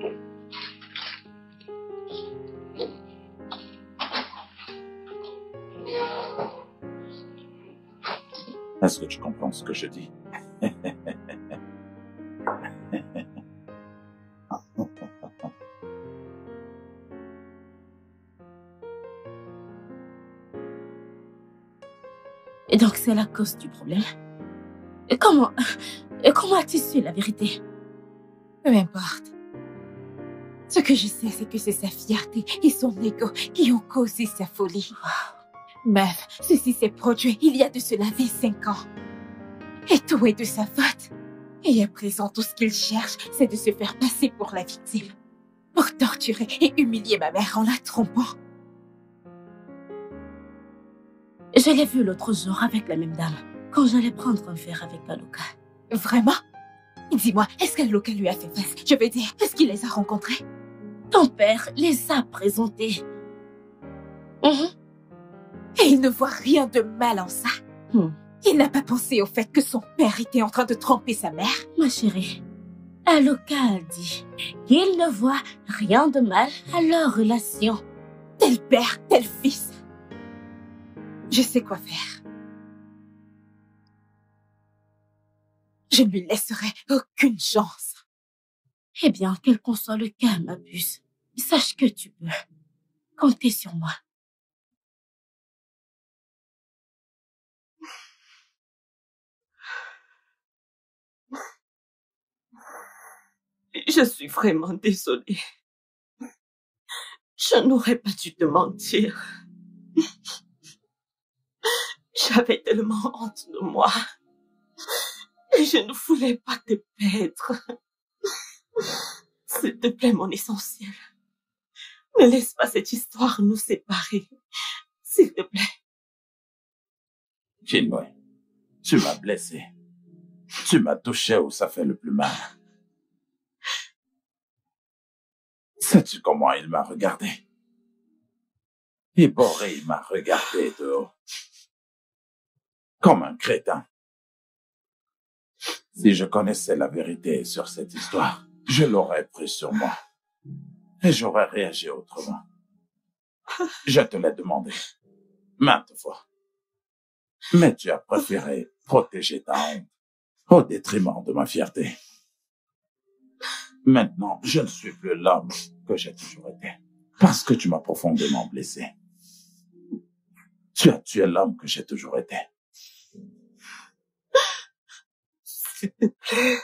Est-ce que tu comprends ce que je dis? Et donc c'est la cause du problème. Et comment as-tu su la vérité? Peu importe. Ce que je sais, c'est que c'est sa fierté et son ego qui ont causé sa folie. Meuf, ceci s'est produit il y a de cela 25 ans. Et tout est de sa faute. Et à présent, tout ce qu'il cherche, c'est de se faire passer pour la victime. Pour torturer et humilier ma mère en la trompant. Je l'ai vue l'autre jour avec la même dame, quand j'allais prendre un verre avec Aluka. Vraiment? Dis-moi, est-ce qu'Aluka lui a fait face? Je veux dire, est-ce qu'il les a rencontrés? Ton père les a présentés. Et il ne voit rien de mal en ça. Il n'a pas pensé au fait que son père était en train de tromper sa mère. Ma chérie, Aluka a dit qu'il ne voit rien de mal à leur relation. Tel père, tel fils. Je sais quoi faire. Je ne lui laisserai aucune chance. Eh bien, quel qu'en soit le cas, ma puce, sache que tu peux compter sur moi. Je suis vraiment désolée. Je n'aurais pas dû te mentir. J'avais tellement honte de moi. Et je ne voulais pas te perdre. S'il te plaît, mon essentiel. Ne laisse pas cette histoire nous séparer. S'il te plaît. Chinboy, tu m'as blessé. Tu m'as touché où ça fait le plus mal. Sais-tu comment il m'a regardé? Et Boré, il m'a regardé de haut. Comme un crétin. Si je connaissais la vérité sur cette histoire, je l'aurais pris sur moi. Et j'aurais réagi autrement. Je te l'ai demandé maintes fois. Mais tu as préféré protéger ta honte au détriment de ma fierté. Maintenant, je ne suis plus l'homme que j'ai toujours été. Parce que tu m'as profondément blessé. Tu as tué l'homme que j'ai toujours été. S'il te plaît.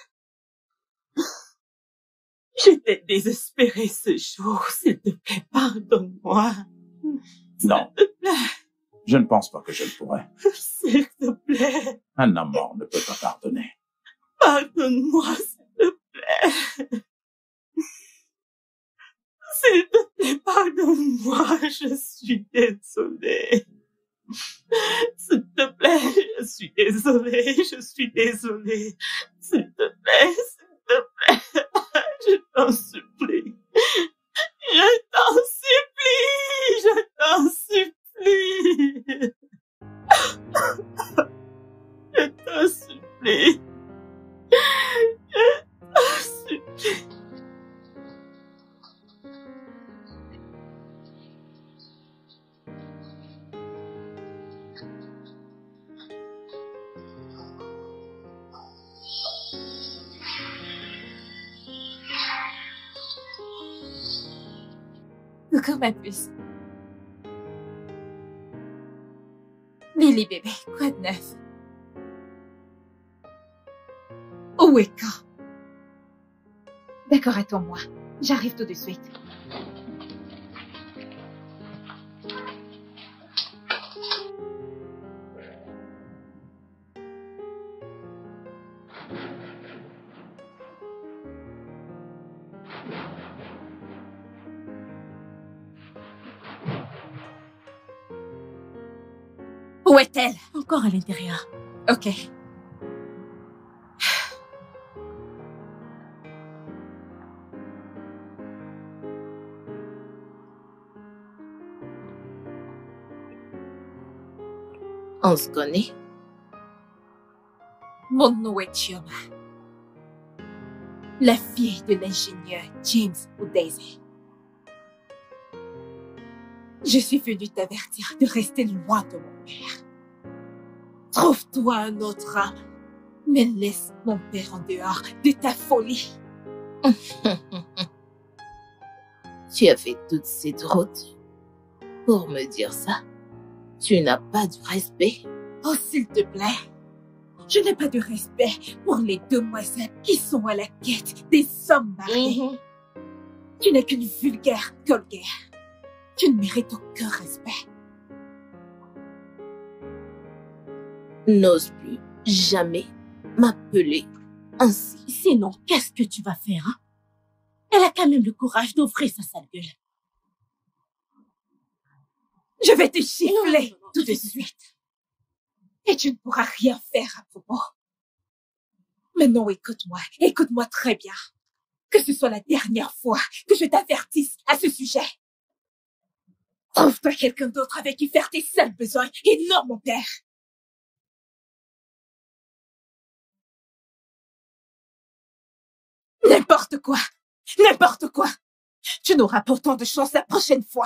J'étais désespérée ce jour. S'il te plaît, pardonne-moi. Non. S'il te plaît. Je ne pense pas que je le pourrais. S'il te plaît. Un homme mort ne peut pas pardonner. Pardonne-moi, s'il te plaît. S'il te plaît, pardonne-moi. Je suis désolée. S'il te plaît, je suis désolée. Je suis désolée. S'il te plaît, s'il te plaît. Je t'en supplie. Je t'en supplie. Je t'en supplie. Je t'en supplie. Je t'en supplie. Coucou ma puce. Lily bébé, quoi de neuf? Où est quand? D'accord, attends-moi. J'arrive tout de suite. Où est-elle? Encore à l'intérieur. Ok. On se connaît? Mon nom est Chioma. La fille de l'ingénieur James Udeze. Je suis venue t'avertir de rester loin de mon père. Trouve-toi un autre homme, mais laisse mon père en dehors de ta folie. Tu as fait toute cette route pour me dire ça? Tu n'as pas de respect? Oh, s'il te plaît. Je n'ai pas de respect pour les demoiselles qui sont à la quête des hommes mariés. Tu n'es qu'une vulgaire colguère. Tu ne mérites aucun respect. N'ose plus jamais m'appeler ainsi. Sinon, qu'est-ce que tu vas faire, hein? Elle a quand même le courage d'offrir sa sale gueule. Je vais te gifler Non, tout de suite. Et tu ne pourras rien faire à propos. Mais non, écoute-moi. Écoute-moi très bien. Que ce soit la dernière fois que je t'avertisse à ce sujet. Trouve-toi quelqu'un d'autre avec qui faire tes seuls besoins et non mon père. N'importe quoi. N'importe quoi. Tu n'auras pourtant de chance la prochaine fois.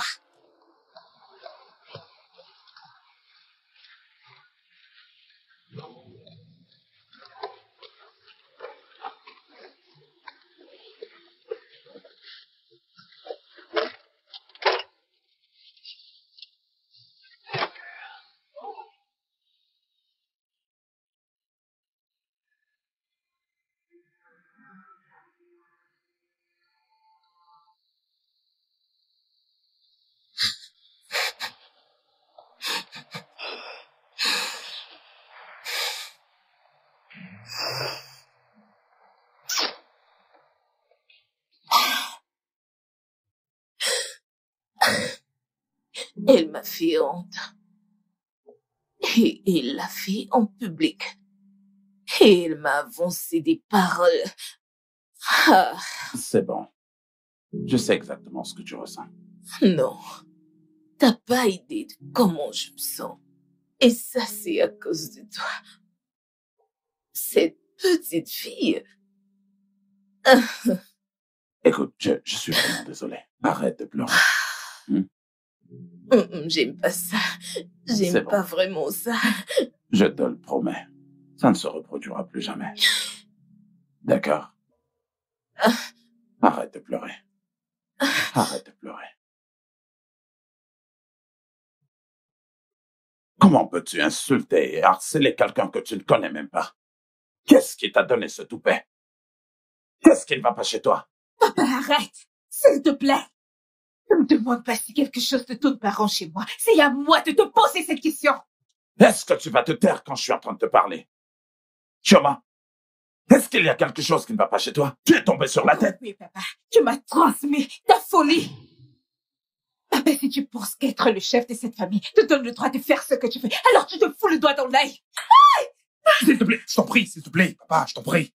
Elle m'a fait honte. Et il l'a fait en public. Et elle m'a avancé des paroles. Ah, C'est bon. Je sais exactement ce que tu ressens. non. T'as pas idée de comment je me sens. Et ça, c'est à cause de toi. Cette petite fille. Écoute, je suis vraiment désolé. Arrête de pleurer. J'aime pas ça. C'est J'aime bon. pas vraiment ça. Je te le promets. Ça ne se reproduira plus jamais. D'accord? Arrête de pleurer. Arrête de pleurer. Comment peux-tu insulter et harceler quelqu'un que tu ne connais même pas? Qu'est-ce qui t'a donné ce toupet? Qu'est-ce qui ne va pas chez toi? Papa, arrête! S'il te plaît! Ne me demande pas si quelque chose te tourne par an chez moi. C'est à moi de te poser cette question. Est-ce que tu vas te taire quand je suis en train de te parler? Chioma, est-ce qu'il y a quelque chose qui ne va pas chez toi? Tu es tombé sur la tête? Oui, papa, tu m'as transmis ta folie. Papa, si tu penses qu'être le chef de cette famille te donne le droit de faire ce que tu veux, alors tu te fous le doigt dans l'œil. S'il te plaît, je t'en prie, s'il te plaît, papa, je t'en prie.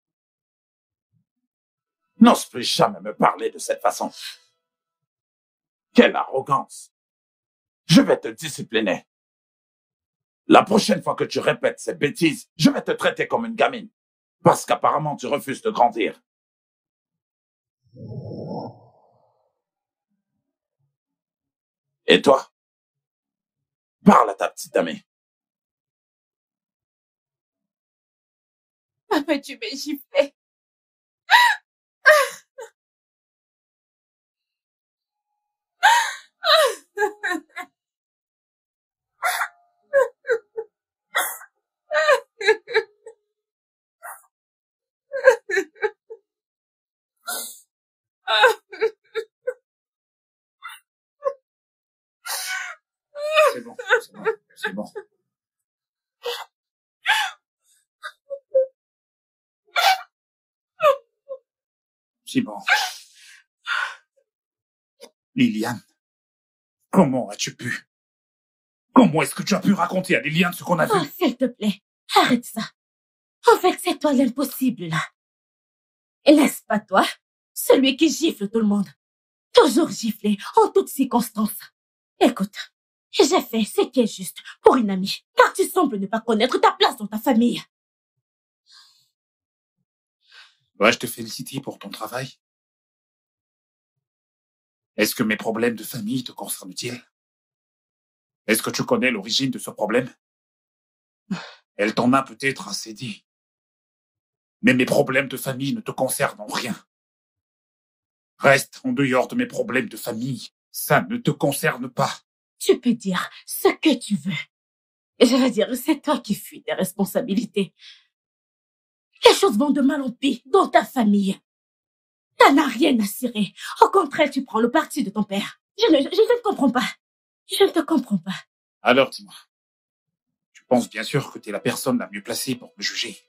N'ose plus jamais me parler de cette façon. Quelle arrogance! Je vais te discipliner. La prochaine fois que tu répètes ces bêtises, je vais te traiter comme une gamine. Parce qu'apparemment tu refuses de grandir. Et toi? Parle à ta petite amie. Papa, tu m'as giflé. C'est bon, c'est bon, c'est bon. C'est bon. Liliane, comment as-tu pu? Comment est-ce que tu as pu raconter à Liliane ce qu'on a Oh, vu? s'il te plaît, arrête ça. En fait, c'est toi l'impossible, là. Et n'est-ce pas toi, celui qui gifle tout le monde? Toujours giflé, en toutes circonstances. Écoute, j'ai fait ce qui est juste pour une amie, car tu sembles ne pas connaître ta place dans ta famille. Dois-je te féliciter pour ton travail? Est-ce que mes problèmes de famille te concernent-ils? Est-ce que tu connais l'origine de ce problème? Elle t'en a peut-être assez dit. Mais mes problèmes de famille ne te concernent en rien. Reste en dehors de mes problèmes de famille. Ça ne te concerne pas. Tu peux dire ce que tu veux. Et je veux dire, c'est toi qui fuis tes responsabilités. Les choses vont de mal en pis dans ta famille. T'en as rien à cirer. Au contraire, tu prends le parti de ton père. Je ne te comprends pas. Je ne te comprends pas. Alors dis-moi, tu penses bien sûr que t'es la personne la mieux placée pour me juger.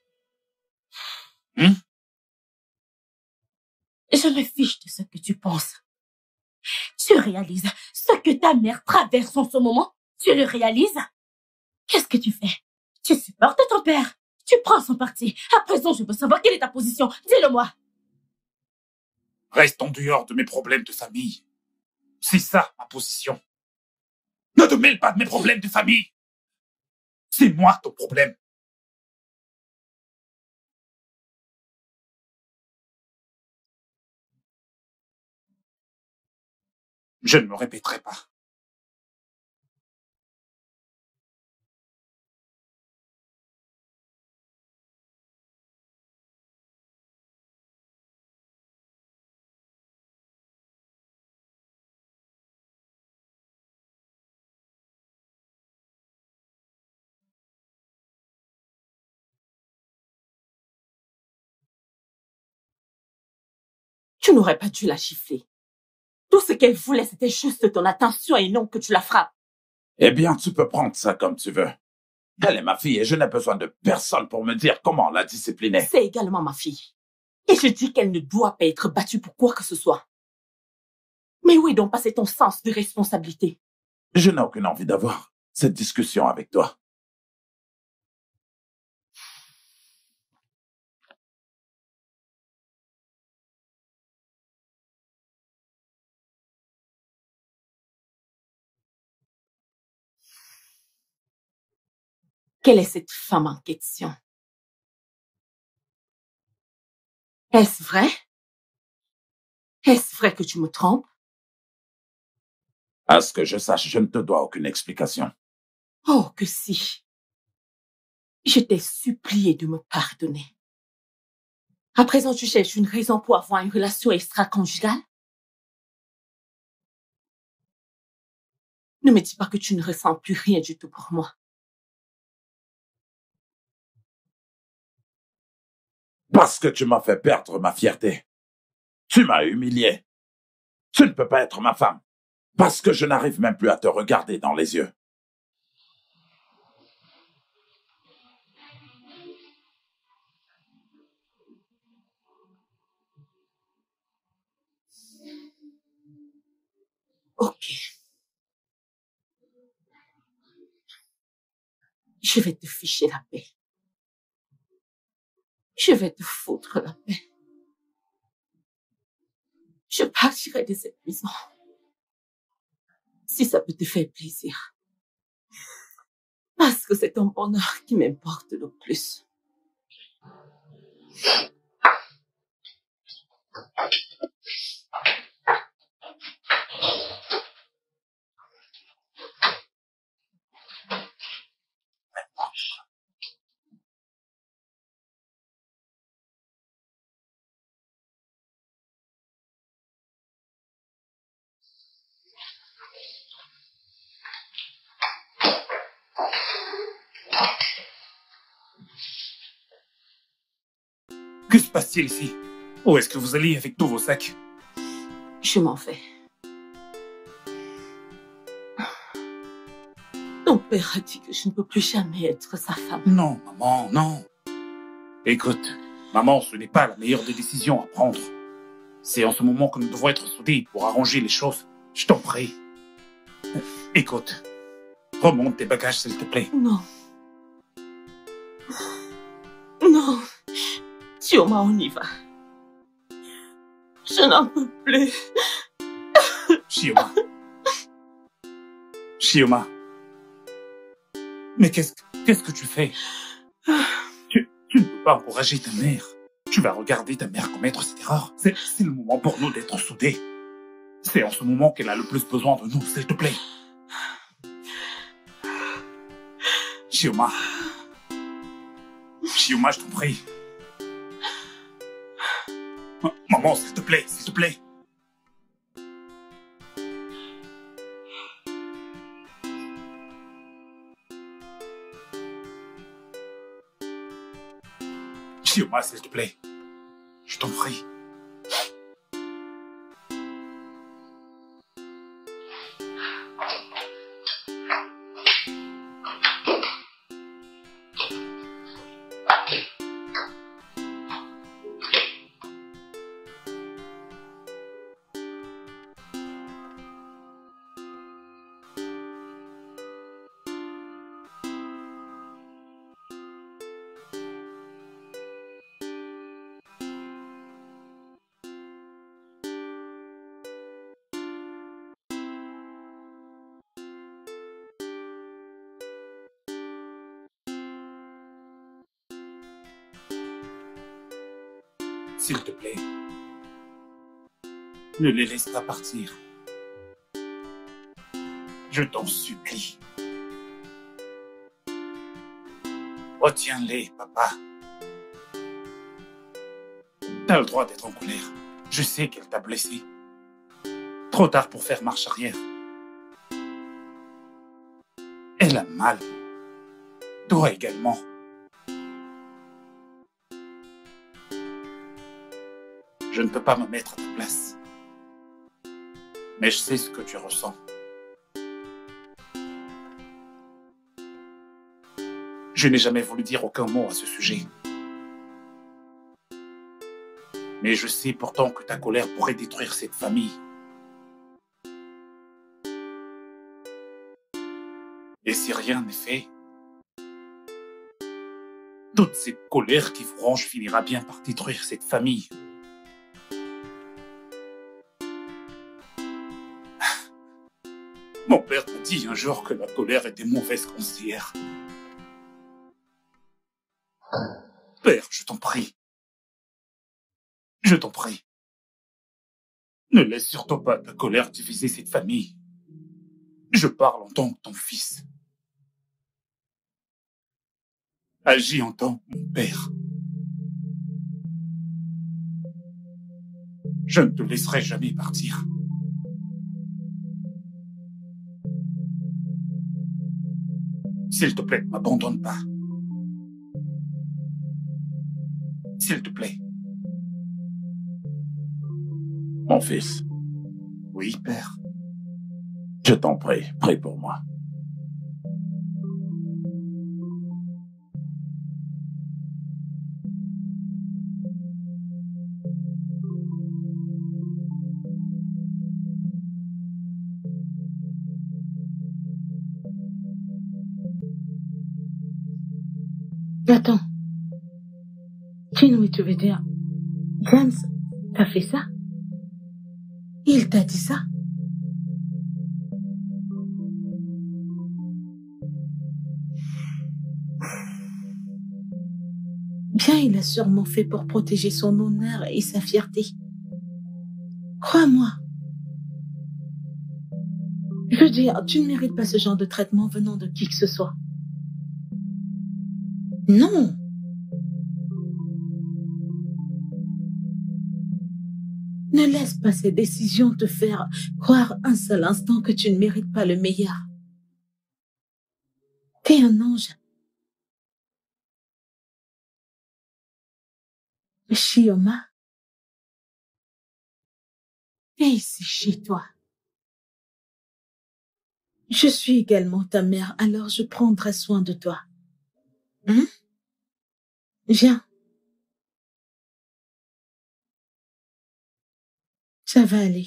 Je me fiche de ce que tu penses. Tu réalises ce que ta mère traverse en ce moment? Tu le réalises? Qu'est-ce que tu fais? Tu supportes ton père. Tu prends son parti. À présent, je veux savoir quelle est ta position. Dis-le-moi. Reste en dehors de mes problèmes de famille. C'est ça, ma position. Ne te mêle pas de mes problèmes de famille. C'est moi ton problème. Je ne me répéterai pas. Tu n'aurais pas dû la gifler. Tout ce qu'elle voulait, c'était juste ton attention et non que tu la frappes. Eh bien, tu peux prendre ça comme tu veux. Elle est ma fille et je n'ai besoin de personne pour me dire comment la discipliner. C'est également ma fille. Et je dis qu'elle ne doit pas être battue pour quoi que ce soit. Mais où est donc passé ton sens de responsabilité? Je n'ai aucune envie d'avoir cette discussion avec toi. Quelle est cette femme en question? Est-ce vrai? Est-ce vrai que tu me trompes? À ce que je sache, je ne te dois aucune explication. Oh, que si. Je t'ai supplié de me pardonner. À présent, tu cherches une raison pour avoir une relation extra-conjugale? Ne me dis pas que tu ne ressens plus rien du tout pour moi. Parce que tu m'as fait perdre ma fierté. Tu m'as humilié. Tu ne peux pas être ma femme. Parce que je n'arrive même plus à te regarder dans les yeux. Ok. Je vais te ficher la paix. Je vais te foutre la paix. Je partirai de cette maison. Si ça peut te faire plaisir. Parce que c'est ton bonheur qui m'importe le plus. Que se passe-t-il ici? Où est-ce que vous allez avec tous vos sacs? Je m'en vais. Ton père a dit que je ne peux plus jamais être sa femme. Non, maman, non. Écoute, maman, ce n'est pas la meilleure des décisions à prendre. C'est en ce moment que nous devons être soudés pour arranger les choses. Je t'en prie. Écoute, remonte tes bagages, s'il te plaît. Non. Non. Chioma, on y va. Je n'en peux plus. Chioma. Chioma. Mais qu'est-ce que tu fais? Tu ne peux pas encourager ta mère. Tu vas regarder ta mère commettre cette erreur. C'est le moment pour nous d'être soudés. C'est en ce moment qu'elle a le plus besoin de nous, s'il te plaît. Chioma. Chioma, je t'en prie. Maman, s'il te plaît, s'il te plaît. Chioma, s'il te plaît. Je t'en prie. S'il te plaît, ne les laisse pas partir. Je t'en supplie. Retiens-les, papa. T'as le droit d'être en colère. Je sais qu'elle t'a blessé. Trop tard pour faire marche arrière. Elle a mal. Toi également. Je ne peux pas me mettre à ta place. Mais je sais ce que tu ressens. Je n'ai jamais voulu dire aucun mot à ce sujet. Mais je sais pourtant que ta colère pourrait détruire cette famille. Et si rien n'est fait, toute cette colère qui vous ronge finira bien par détruire cette famille. Mon père m'a dit un jour que la colère était mauvaise conseillère. Père, je t'en prie. Je t'en prie. Ne laisse surtout pas ta colère diviser cette famille. Je parle en tant que ton fils. Agis en tant que mon père. Je ne te laisserai jamais partir. S'il te plaît, ne m'abandonne pas. S'il te plaît. Mon fils, Oui, père. je t'en prie, prie pour moi. Attends. Chinois, tu veux dire, James t'a fait ça? Il t'a dit ça? Bien, il a sûrement fait pour protéger son honneur et sa fierté. Crois-moi. Je veux dire, tu ne mérites pas ce genre de traitement venant de qui que ce soit. Non. Ne laisse pas ces décisions te faire croire un seul instant que tu ne mérites pas le meilleur. T'es un ange. Chioma, viens ici chez toi. Je suis également ta mère, alors je prendrai soin de toi. Hein? Viens. Ça va aller.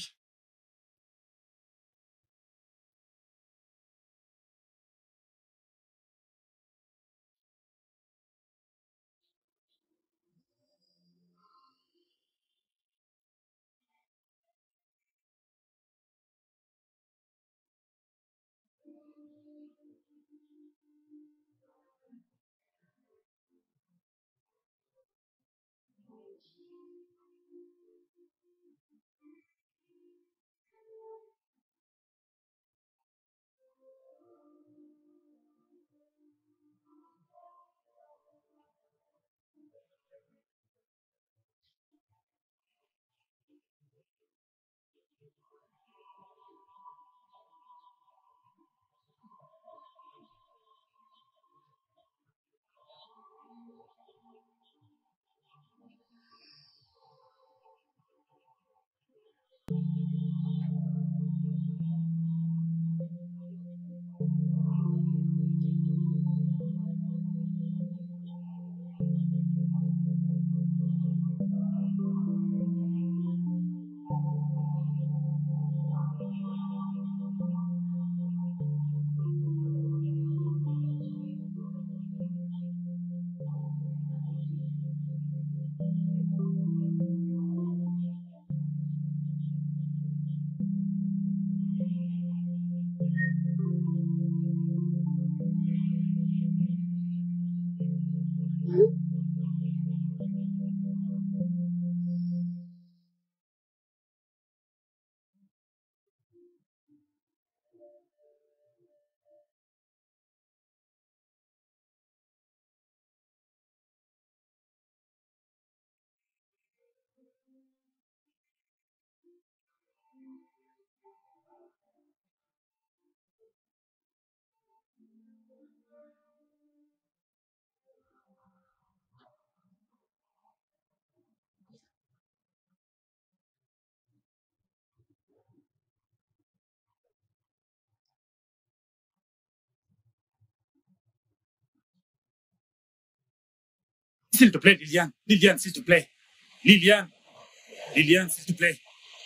S'il te plaît, Liliane. Liliane, s'il te plaît. Liliane. Liliane, s'il te plaît.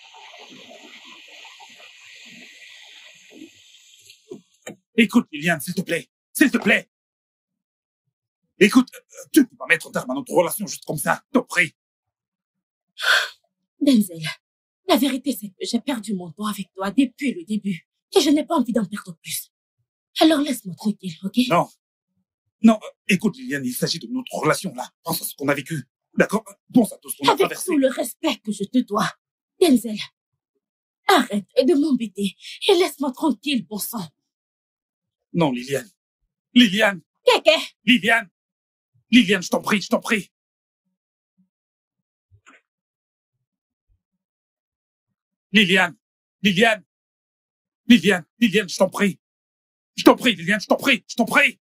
Écoute, Liliane, s'il te plaît. S'il te plaît. Écoute, tu ne peux pas mettre un terme à notre relation juste comme ça. T'en prie. Denzel, la vérité c'est que j'ai perdu mon temps avec toi depuis le début. Et je n'ai pas envie d'en perdre plus. Alors laisse-moi tranquille, ok? Non. Non, écoute, Liliane, il s'agit de notre relation, là. Pense à ce qu'on a vécu. D'accord? Pense à tout ce qu'on a Avec traversé. tout le respect que je te dois. Denzel, Arrête de m'embêter et laisse-moi tranquille, bon sang. Non, Liliane. Liliane. Kéké. Liliane. Liliane, je t'en prie, je t'en prie. Liliane. Liliane. Liliane. Liliane, je t'en prie. Je t'en prie, Liliane, je t'en prie, je t'en prie.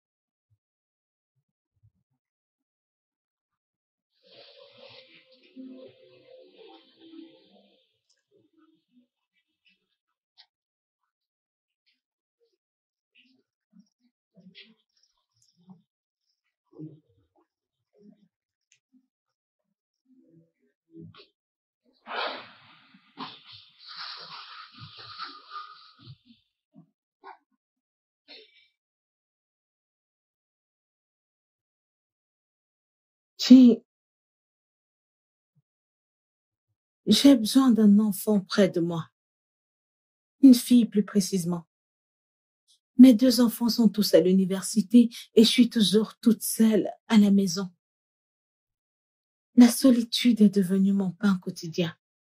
J'ai besoin d'un enfant près de moi. Une fille plus précisément. Mes 2 enfants sont tous à l'université et je suis toujours toute seule à la maison. La solitude est devenue mon pain quotidien.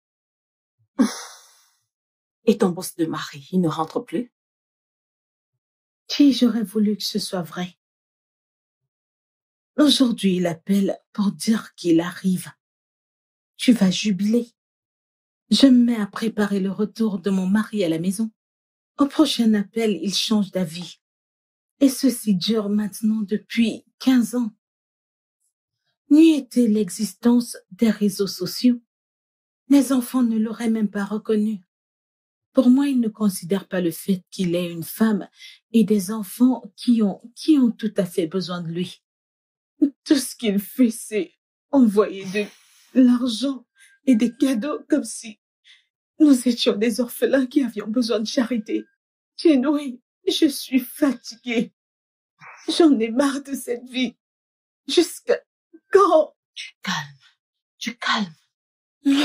Et ton boss de mari, il ne rentre plus? J'aurais voulu que ce soit vrai. Aujourd'hui, il appelle pour dire qu'il arrive. Tu vas jubiler. Je me mets à préparer le retour de mon mari à la maison. Au prochain appel, il change d'avis. Et ceci dure maintenant depuis 15 ans. N'eût été l'existence des réseaux sociaux, mes enfants ne l'auraient même pas reconnu. Pour moi, il ne considère pas le fait qu'il ait une femme et des enfants qui ont tout à fait besoin de lui. Tout ce qu'il fait, c'est envoyer de l'argent et des cadeaux comme si nous étions des orphelins qui avions besoin de charité. Oui, je suis fatiguée. J'en ai marre de cette vie. Jusqu'à quand? Tu calmes.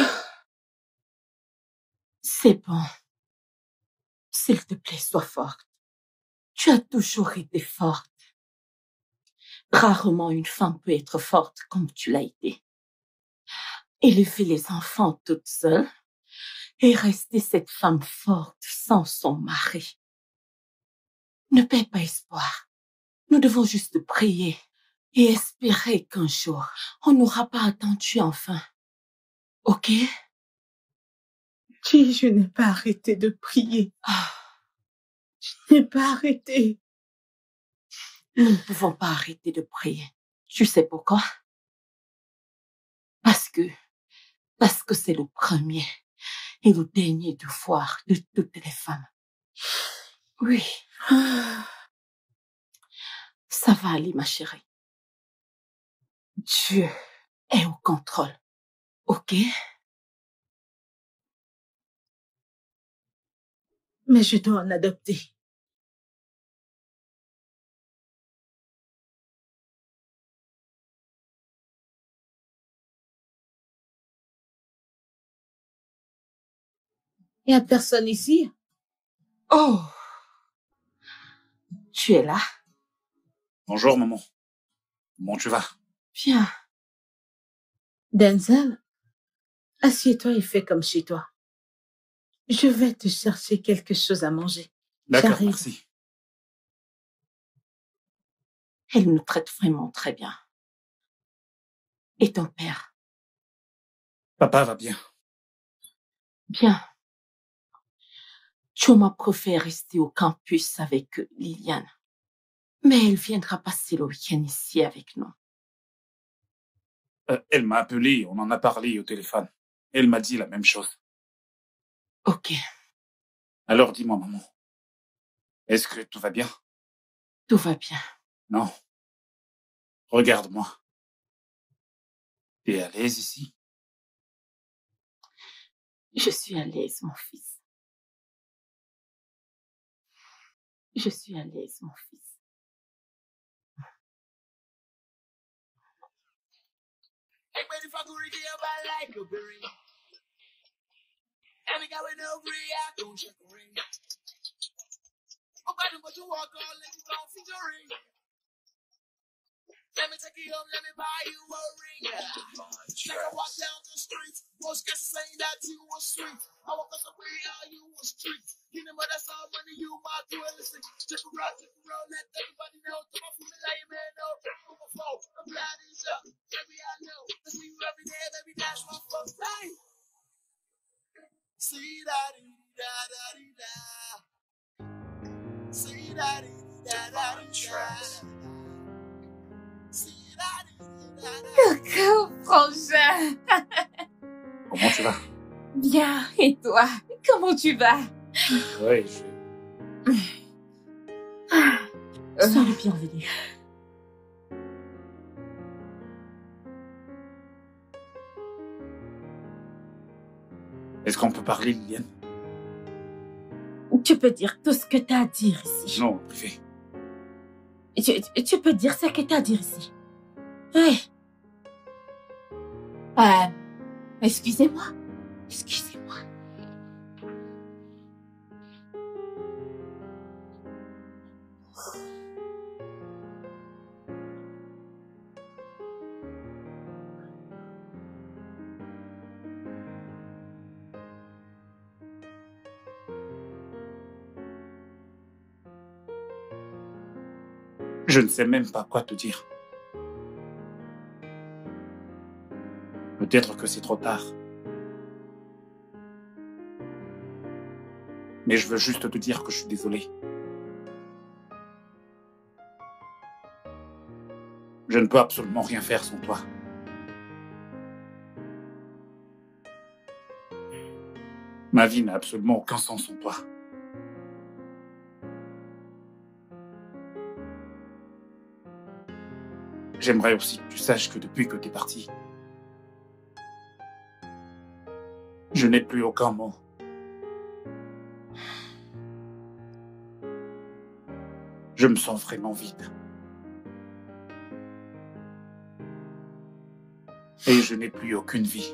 C'est bon. S'il te plaît, sois forte. Tu as toujours été forte. Rarement une femme peut être forte comme tu l'as été. Élever les enfants toute seule et rester cette femme forte sans son mari. Ne perds pas espoir. Nous devons juste prier et espérer qu'un jour, on n'aura pas attendu enfin. Ok? Je n'ai pas arrêté de prier. Je n'ai pas arrêté. Nous ne pouvons pas arrêter de prier. Tu sais pourquoi? Parce que c'est le premier et le dernier devoir de toutes les femmes. Oui. Ça va aller, ma chérie. Dieu est au contrôle. Ok? Mais je dois en adopter. Il n'y a personne ici? Oh! Tu es là? Bonjour, maman. Comment tu vas? Bien. Denzel, assieds-toi et fais comme chez toi. Je vais te chercher quelque chose à manger. D'accord, J'arrive. merci. Elle nous traite vraiment très bien. Et ton père? Papa va bien. Bien. Choma préfère rester au campus avec Liliane. Mais elle viendra passer le week-end ici avec nous. Elle m'a appelé, on en a parlé au téléphone. Elle m'a dit la même chose. Ok. Alors dis-moi, maman. Est-ce que tout va bien? Tout va bien. Non. Regarde-moi. T'es à l'aise ici? Je suis à l'aise, mon fils. Je suis à l'aise, mon fils. take you home, let me buy you a ring. Take a walk down the streets. Most guys saying that you was sweet. I walk up the way, all you was streets. You know what that's all money you my doing. Listen, check around, let everybody know. To my family, like man, no, overflow. I'm glad it's up. Baby, I know. I see you every day, baby, that's my first day. See that, da da da. See that, da da da. See that, da da. Coucou, frangin. Comment tu vas? Bien, et toi? Comment tu vas? Oui, Sois le bienvenu. Est-ce qu'on peut parler, Liliane? Tu peux dire tout ce que t'as à dire ici. Non, privé. Tu peux dire ce que t'as à dire ici. Oui. Excusez-moi. Excusez-moi. Je ne sais même pas quoi te dire. Peut-être que c'est trop tard. Mais je veux juste te dire que je suis désolé. Je ne peux absolument rien faire sans toi. Ma vie n'a absolument aucun sens sans toi. J'aimerais aussi que tu saches que depuis que tu es parti, je n'ai plus aucun mot. Je me sens vraiment vide. Et je n'ai plus aucune vie.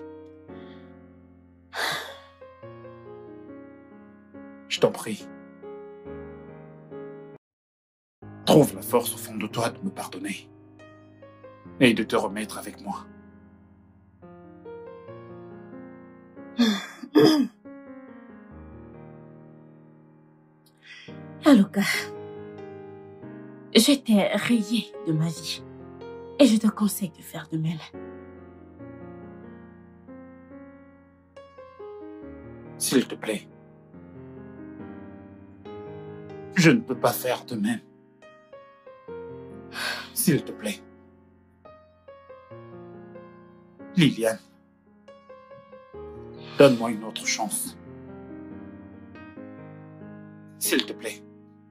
Je t'en prie. Trouve la force au fond de toi de me pardonner. Et de te remettre avec moi. Aloka, je t'ai rayé de ma vie. Et je te conseille de faire de même. S'il te plaît. Je ne peux pas faire de même. S'il te plaît. Liliane, donne-moi une autre chance. S'il te plaît.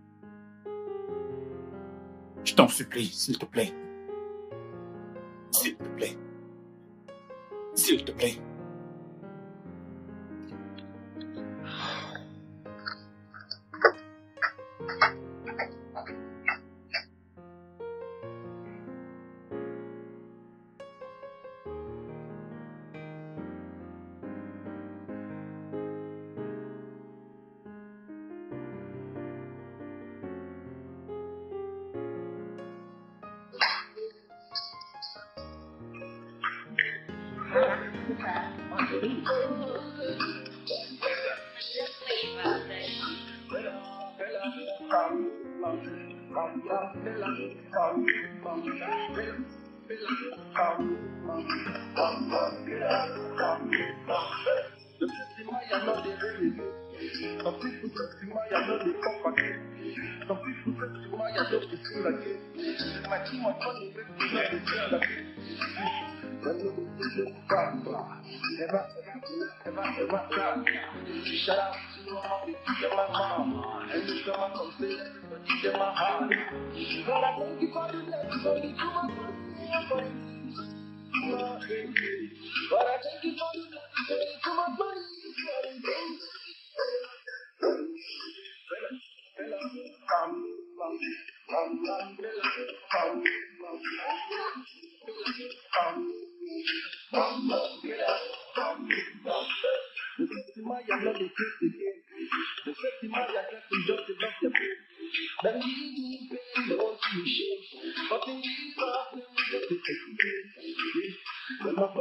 Je t'en supplie, s'il te plaît. S'il te plaît. S'il te plaît.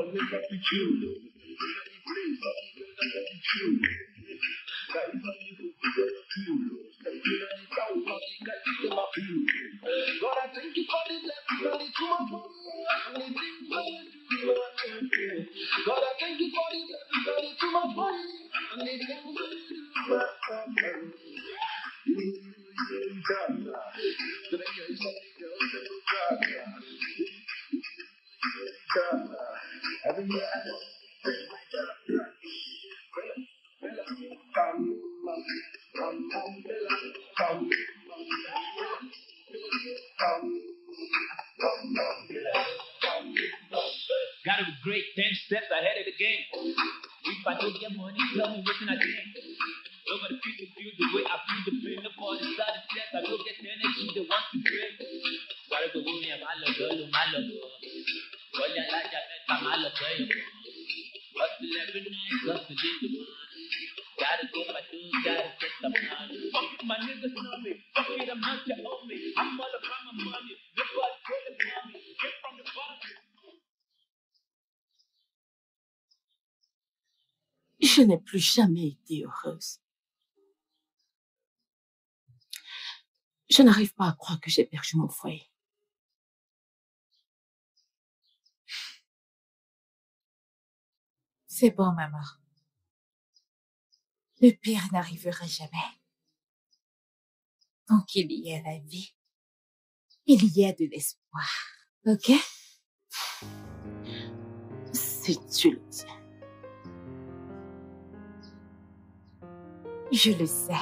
Gotta be great, 10 steps ahead of the game. If I don't get money, tell me what can I do? Nobody people feel the way I feel the pain. The party started steps, I don't get the energy they want to bring. Gotta go with me, I'm my love. Well, I like that, my love. Hustle every night, hustle in the morning. Gotta go my dude, gotta get the money. Fuck it, my niggas know me. Fuck it, I'm not your homie. I'm all about my money. The boys put it on me. Get from the bottom. Je n'ai plus jamais été heureuse. Je n'arrive pas à croire que j'ai perdu mon foyer. C'est bon, maman. Le pire n'arrivera jamais. Tant qu'il y a la vie, il y a de l'espoir. Ok? Si tu le dis. Je le sais.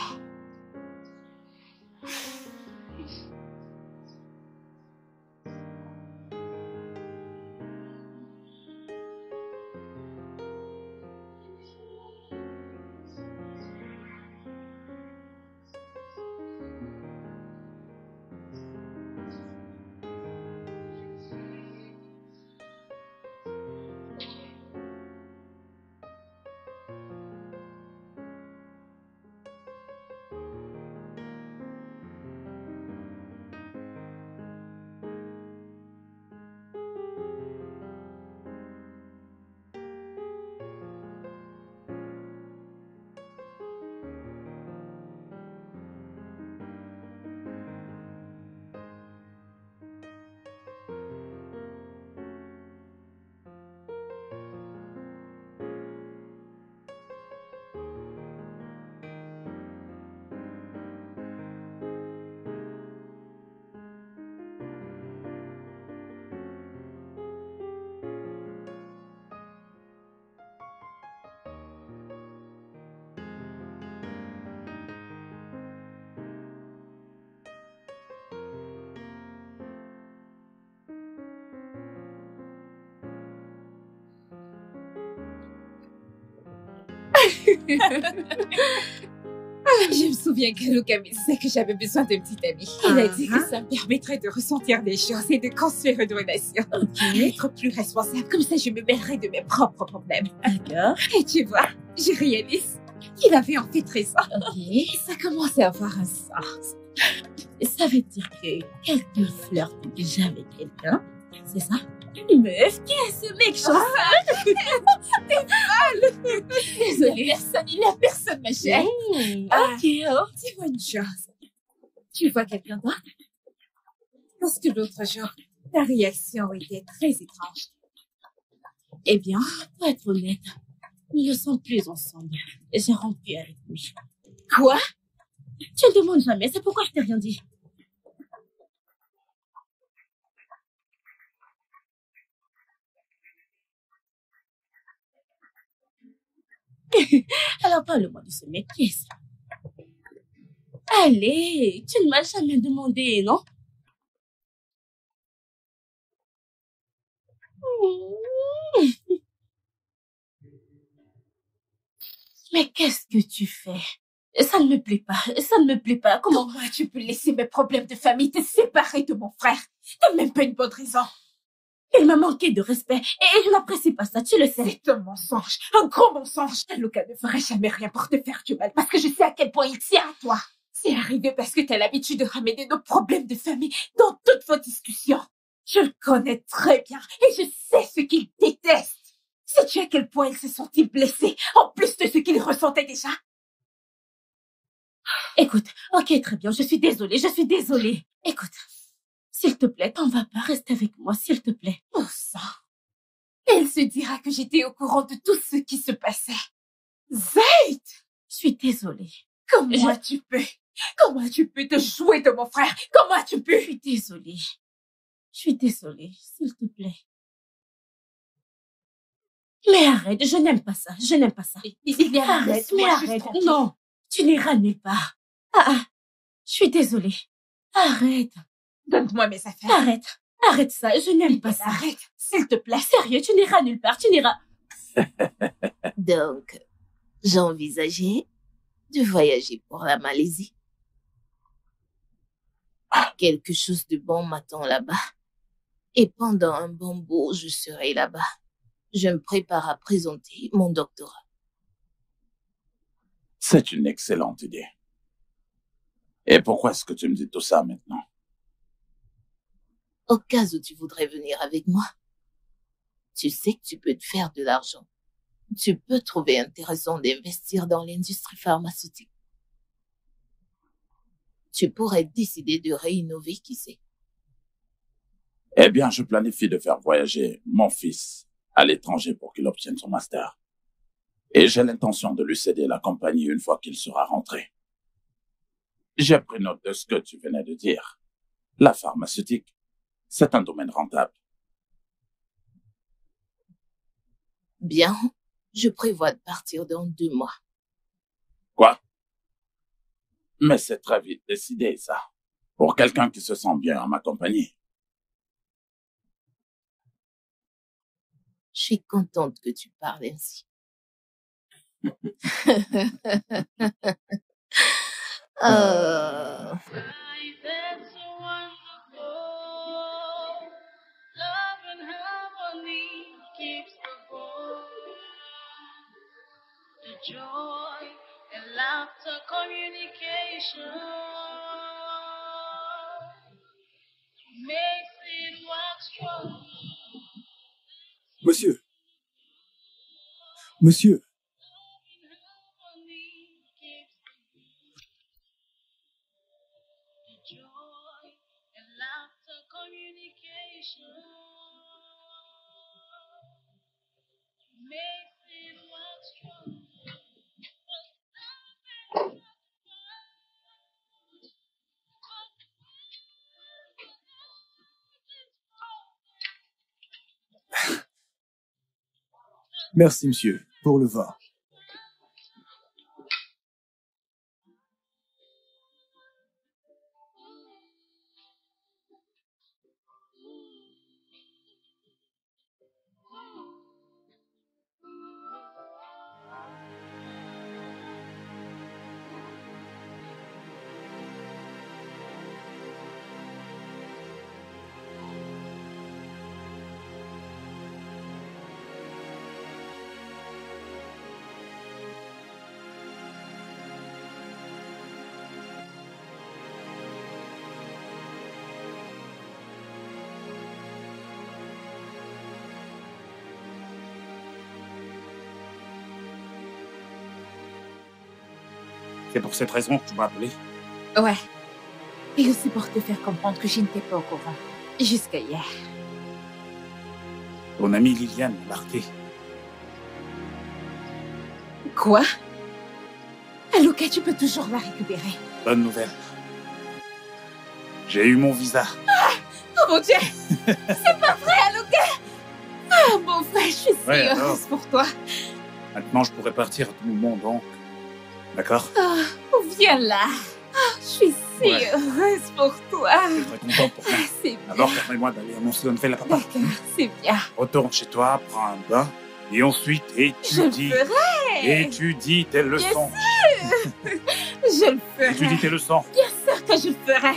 Je me souviens que Luca me disait que j'avais besoin d'un petit ami. Il a dit que ça me permettrait de ressentir des choses et de construire une relation. Être plus responsable, comme ça je me mêlerais de mes propres problèmes. D'accord. Et tu vois, je réalise qu'il avait en fait raison. Ok. Ça commence à avoir un sens. Ça veut dire que quelqu'un flirte déjà avec quelqu'un, c'est ça? Une meuf, qui est ce mec chanceux? T'es folle. Désolée, il y a personne, ma chère. Ok. Dis-moi une chose. Tu vois quelqu'un d'autre? Parce que l'autre jour, ta réaction était très étrange. Eh bien, pour être honnête, nous ne sommes plus ensemble. J'ai rompu avec lui. Quoi? Tu ne demandes jamais, c'est pourquoi je t'ai rien dit. Alors parle-moi de ce mec, qui est-ce? Allez, tu ne m'as jamais demandé, non? Mais qu'est-ce que tu fais? Ça ne me plaît pas, ça ne me plaît pas. Comment tu peux laisser mes problèmes de famille te séparer de mon frère? T'as même pas une bonne raison. Il m'a manqué de respect et je n'apprécie pas ça, tu le sais. C'est un mensonge, un gros mensonge. Luca ne ferait jamais rien pour te faire du mal parce que je sais à quel point il tient à toi. C'est arrivé parce que t'as l'habitude de ramener nos problèmes de famille dans toutes vos discussions. Je le connais très bien et je sais ce qu'il déteste. Sais-tu à quel point il se sentit blessé, en plus de ce qu'il ressentait déjà? Écoute, ok, très bien, je suis désolée. Écoute, s'il te plaît, t'en vas pas, reste avec moi, s'il te plaît. Oh ça. Elle se dira que j'étais au courant de tout ce qui se passait. Zayd! Je suis désolée. Comment tu peux te jouer de mon frère? Comment tu peux? Je suis désolée, s'il te plaît. Mais arrête, je n'aime pas ça. Arrête, non, tu n'iras nulle part. Je suis désolée. Arrête. Donne-moi mes affaires. Arrête ça, je n'aime pas ça. Arrête, s'il te plaît. Sérieux, tu n'iras nulle part, tu n'iras... Donc, j'envisageais de voyager pour la Malaisie. Quelque chose de bon m'attend là-bas. Et pendant un bon bout, je serai là-bas. Je me prépare à présenter mon doctorat. C'est une excellente idée. Et pourquoi est-ce que tu me dis tout ça maintenant? Au cas où tu voudrais venir avec moi, tu sais que tu peux te faire de l'argent. Tu peux trouver intéressant d'investir dans l'industrie pharmaceutique. Tu pourrais décider de réinnover, qui sait. Eh bien, je planifie de faire voyager mon fils à l'étranger pour qu'il obtienne son master. Et j'ai l'intention de lui céder la compagnie une fois qu'il sera rentré. J'ai pris note de ce que tu venais de dire. La pharmaceutique, c'est un domaine rentable. Bien, je prévois de partir dans 2 mois. Quoi? Mais c'est très vite décidé, ça. Pour quelqu'un qui se sent bien en ma compagnie. Je suis contente que tu parles ainsi. Joy and laughter communication makes it work strong. Monsieur. Joy and laughter communication makes it work strong. Merci, monsieur, pour le vin. C'est pour cette raison que tu m'as appelé? Ouais. Et aussi pour te faire comprendre que je n'étais pas au courant. Jusqu'à hier. Ton amie Liliane m'a marqué. Quoi? Aloka, tu peux toujours la récupérer. Bonne nouvelle. J'ai eu mon visa. Oh mon Dieu! C'est pas vrai, Aloka! Ah, mon frère, je suis si heureuse pour toi. Maintenant, je pourrais partir à tout moment, donc. D'accord? Oh, viens là. Oh, je suis si heureuse pour toi. Je suis très content pour toi. C'est bien. Alors, permets-moi d'aller à mon salon de fait la papa. D'accord, c'est bien. Retourne chez toi, prends un bain, et ensuite étudie. Je le ferai. Étudie tes leçons. Bien sûr. Je le ferai. Étudie tes leçons. Bien sûr que je le ferai.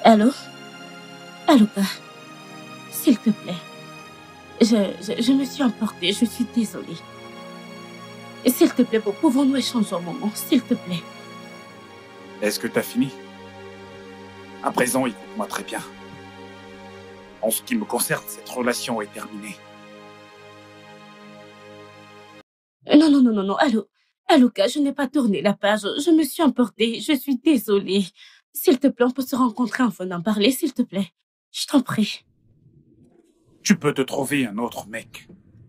Allô? Allô, Pa. S'il te plaît. Je me suis emportée, je suis désolée. Et s'il te plaît, pouvons-nous échanger un moment, s'il te plaît? Est-ce que t'as fini? À présent, écoute-moi très bien. En ce qui me concerne, cette relation est terminée. Non, non, non, non, non. Allô? Alouka, je n'ai pas tourné la page. Je me suis emportée. Je suis désolée. S'il te plaît, on peut se rencontrer afin d'en parler, s'il te plaît. Je t'en prie. Tu peux te trouver un autre mec.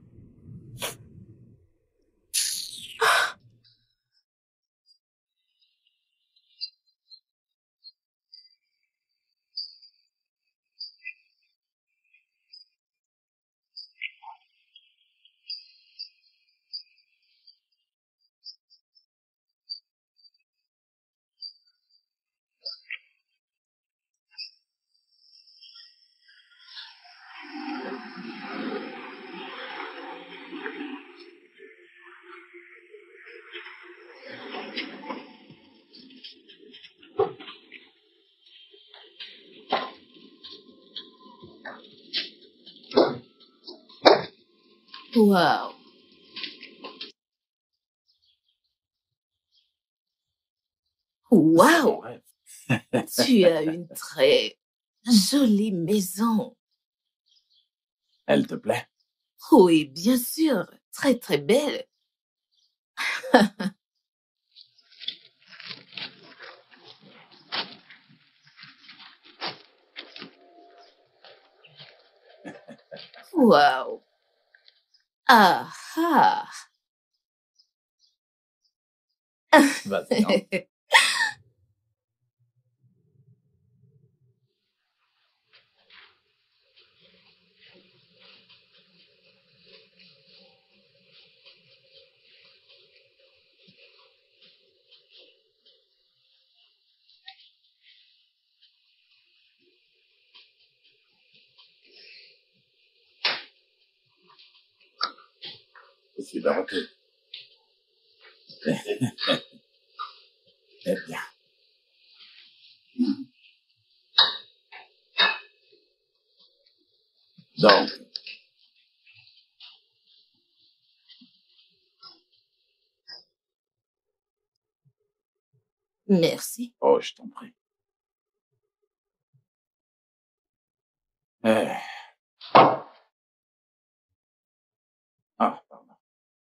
Waouh. Waouh. Tu as une très jolie maison. Elle te plaît? Oui, bien sûr. Très, très belle. Waouh. Ah ah. Vas-y, hein. Je suis de retour. Eh bien. Donc, Merci. oh, je t'en prie. Eh. Ah, pardon.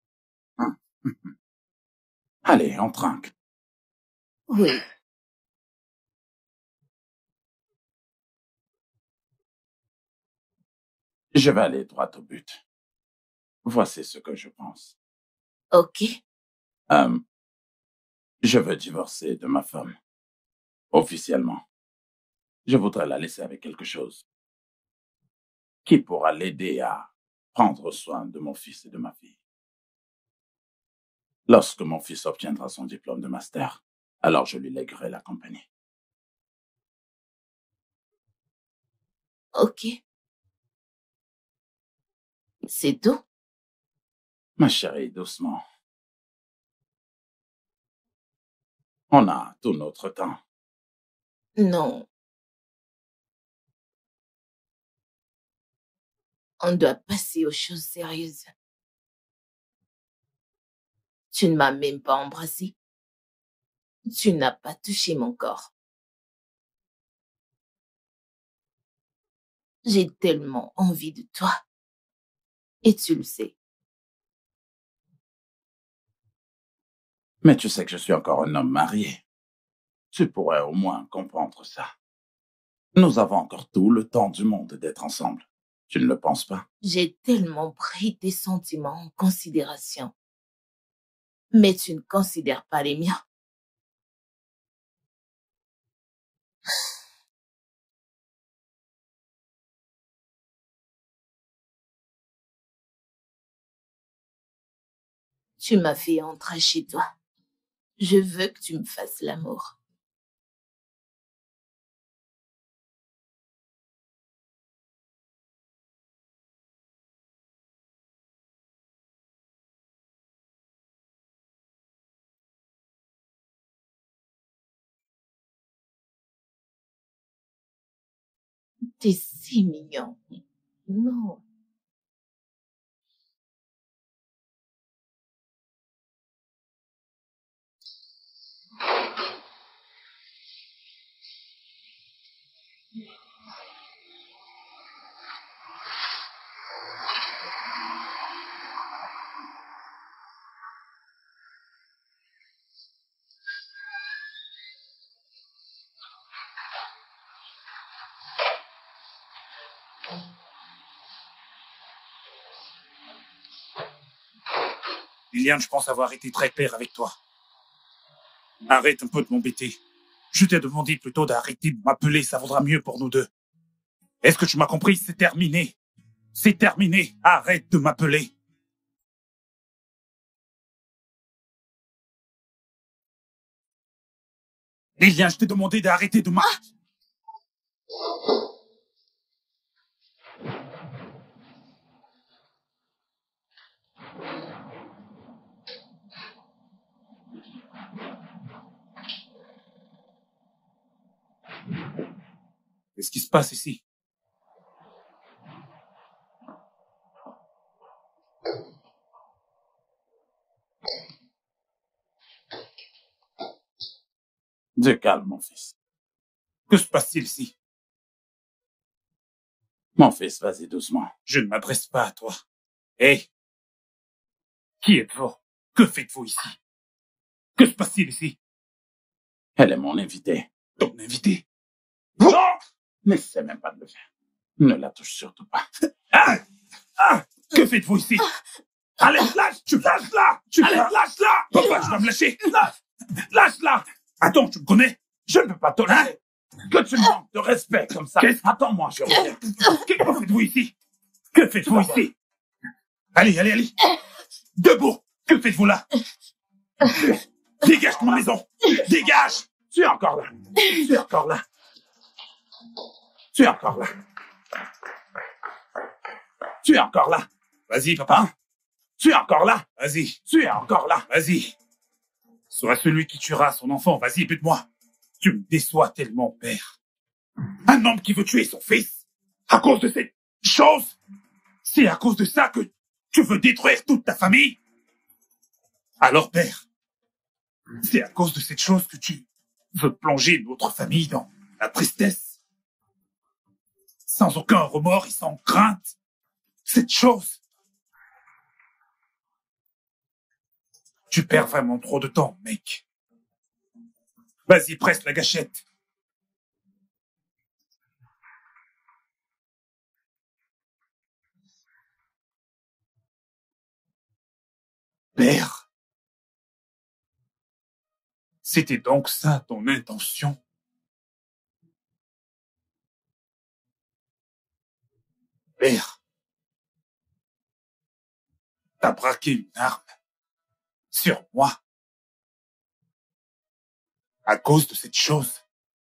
Allez, on trinque. Oui. Je vais aller droit au but. Voici ce que je pense. Ok. Je veux divorcer de ma femme. Officiellement. Je voudrais la laisser avec quelque chose qui pourra l'aider à prendre soin de mon fils et de ma fille. Lorsque mon fils obtiendra son diplôme de master, alors je lui lèguerai la compagnie. Ok. C'est tout? Ma chérie, doucement. On a tout notre temps. Non. On doit passer aux choses sérieuses. Tu ne m'as même pas embrassé. Tu n'as pas touché mon corps. J'ai tellement envie de toi. Et tu le sais. Mais tu sais que je suis encore un homme marié. Tu pourrais au moins comprendre ça. Nous avons encore tout le temps du monde d'être ensemble. Tu ne le penses pas? J'ai tellement pris tes sentiments en considération. Mais tu ne considères pas les miens. Tu m'as fait entrer chez toi. Je veux que tu me fasses l'amour. T'es si mignon. Non. Liliane, je pense avoir été très clair avec toi. Arrête un peu de m'embêter. Je t'ai demandé plutôt d'arrêter de m'appeler, ça vaudra mieux pour nous deux. Est-ce que tu m'as compris? C'est terminé. C'est terminé. Arrête de m'appeler. Liliane, je t'ai demandé d'arrêter de m'appeler. Qu'est-ce qui se passe ici? Du calme, mon fils. Que se passe-t-il ici? Mon fils, vas-y doucement. Je ne m'adresse pas à toi. Hé! Qui êtes-vous? Que faites-vous ici? Que se passe-t-il ici? Elle est mon invitée. Ton invité? Non! N'essaie même pas de le faire. Ne la touche surtout pas. Que faites-vous ici? Allez, lâche-la! Allez, lâche-la! Papa, tu vas me lâcher? Lâche-la! Attends, tu me connais? Je ne peux pas tolérer que tu manques de respect comme ça. Attends-moi, je reviens. Que faites-vous ici? Que faites-vous ici? Allez. Debout! Que faites-vous là? Dégage de ma maison! Dégage! Tu es encore là. Tu es encore là. Tu es encore là. Tu es encore là. Vas-y, papa. Tu es encore là. Vas-y. Tu es encore là. Vas-y. Sois celui qui tuera son enfant. Vas-y, bute-moi. Tu me déçois tellement, père. Un homme qui veut tuer son fils à cause de cette chose. C'est à cause de ça que tu veux détruire toute ta famille? Alors, père, c'est à cause de cette chose que tu veux plonger notre famille dans la tristesse, sans aucun remords et sans crainte. Cette chose. Tu perds vraiment trop de temps, mec. Vas-y, presse la gâchette. Père, c'était donc ça ton intention? Père, t'as braqué une arme sur moi à cause de cette chose.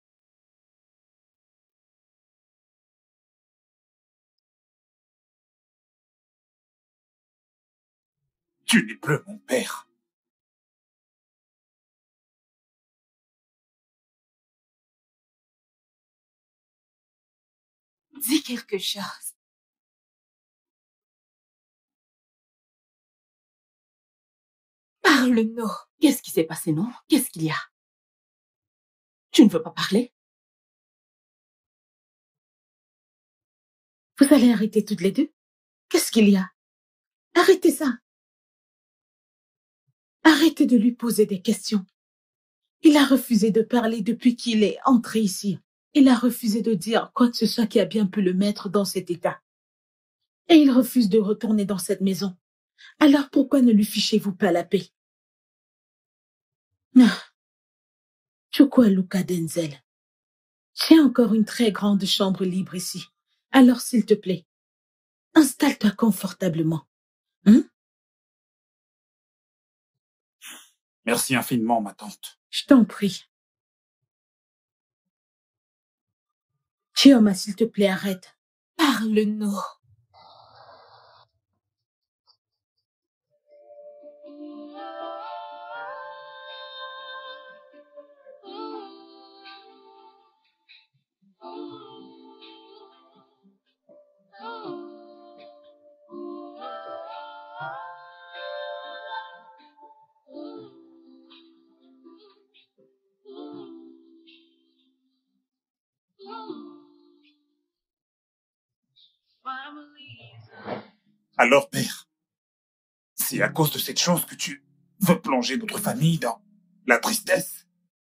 Tu n'es plus mon père. Dis quelque chose. Parle-nous. Qu'est-ce qui s'est passé, non? Qu'est-ce qu'il y a? Tu ne veux pas parler? Vous allez arrêter toutes les deux? Qu'est-ce qu'il y a? Arrêtez ça. Arrêtez de lui poser des questions. Il a refusé de parler depuis qu'il est entré ici. Il a refusé de dire quoi que ce soit qui a bien pu le mettre dans cet état. Et il refuse de retourner dans cette maison. Alors pourquoi ne lui fichez-vous pas la paix? Chukwu Luka Denzel, j'ai encore une très grande chambre libre ici. Alors s'il te plaît, installe-toi confortablement. Merci infiniment, ma tante. Je t'en prie. Chioma, s'il te plaît, arrête. Parle-nous. Alors, père, c'est à cause de cette chose que tu veux plonger notre famille dans la tristesse?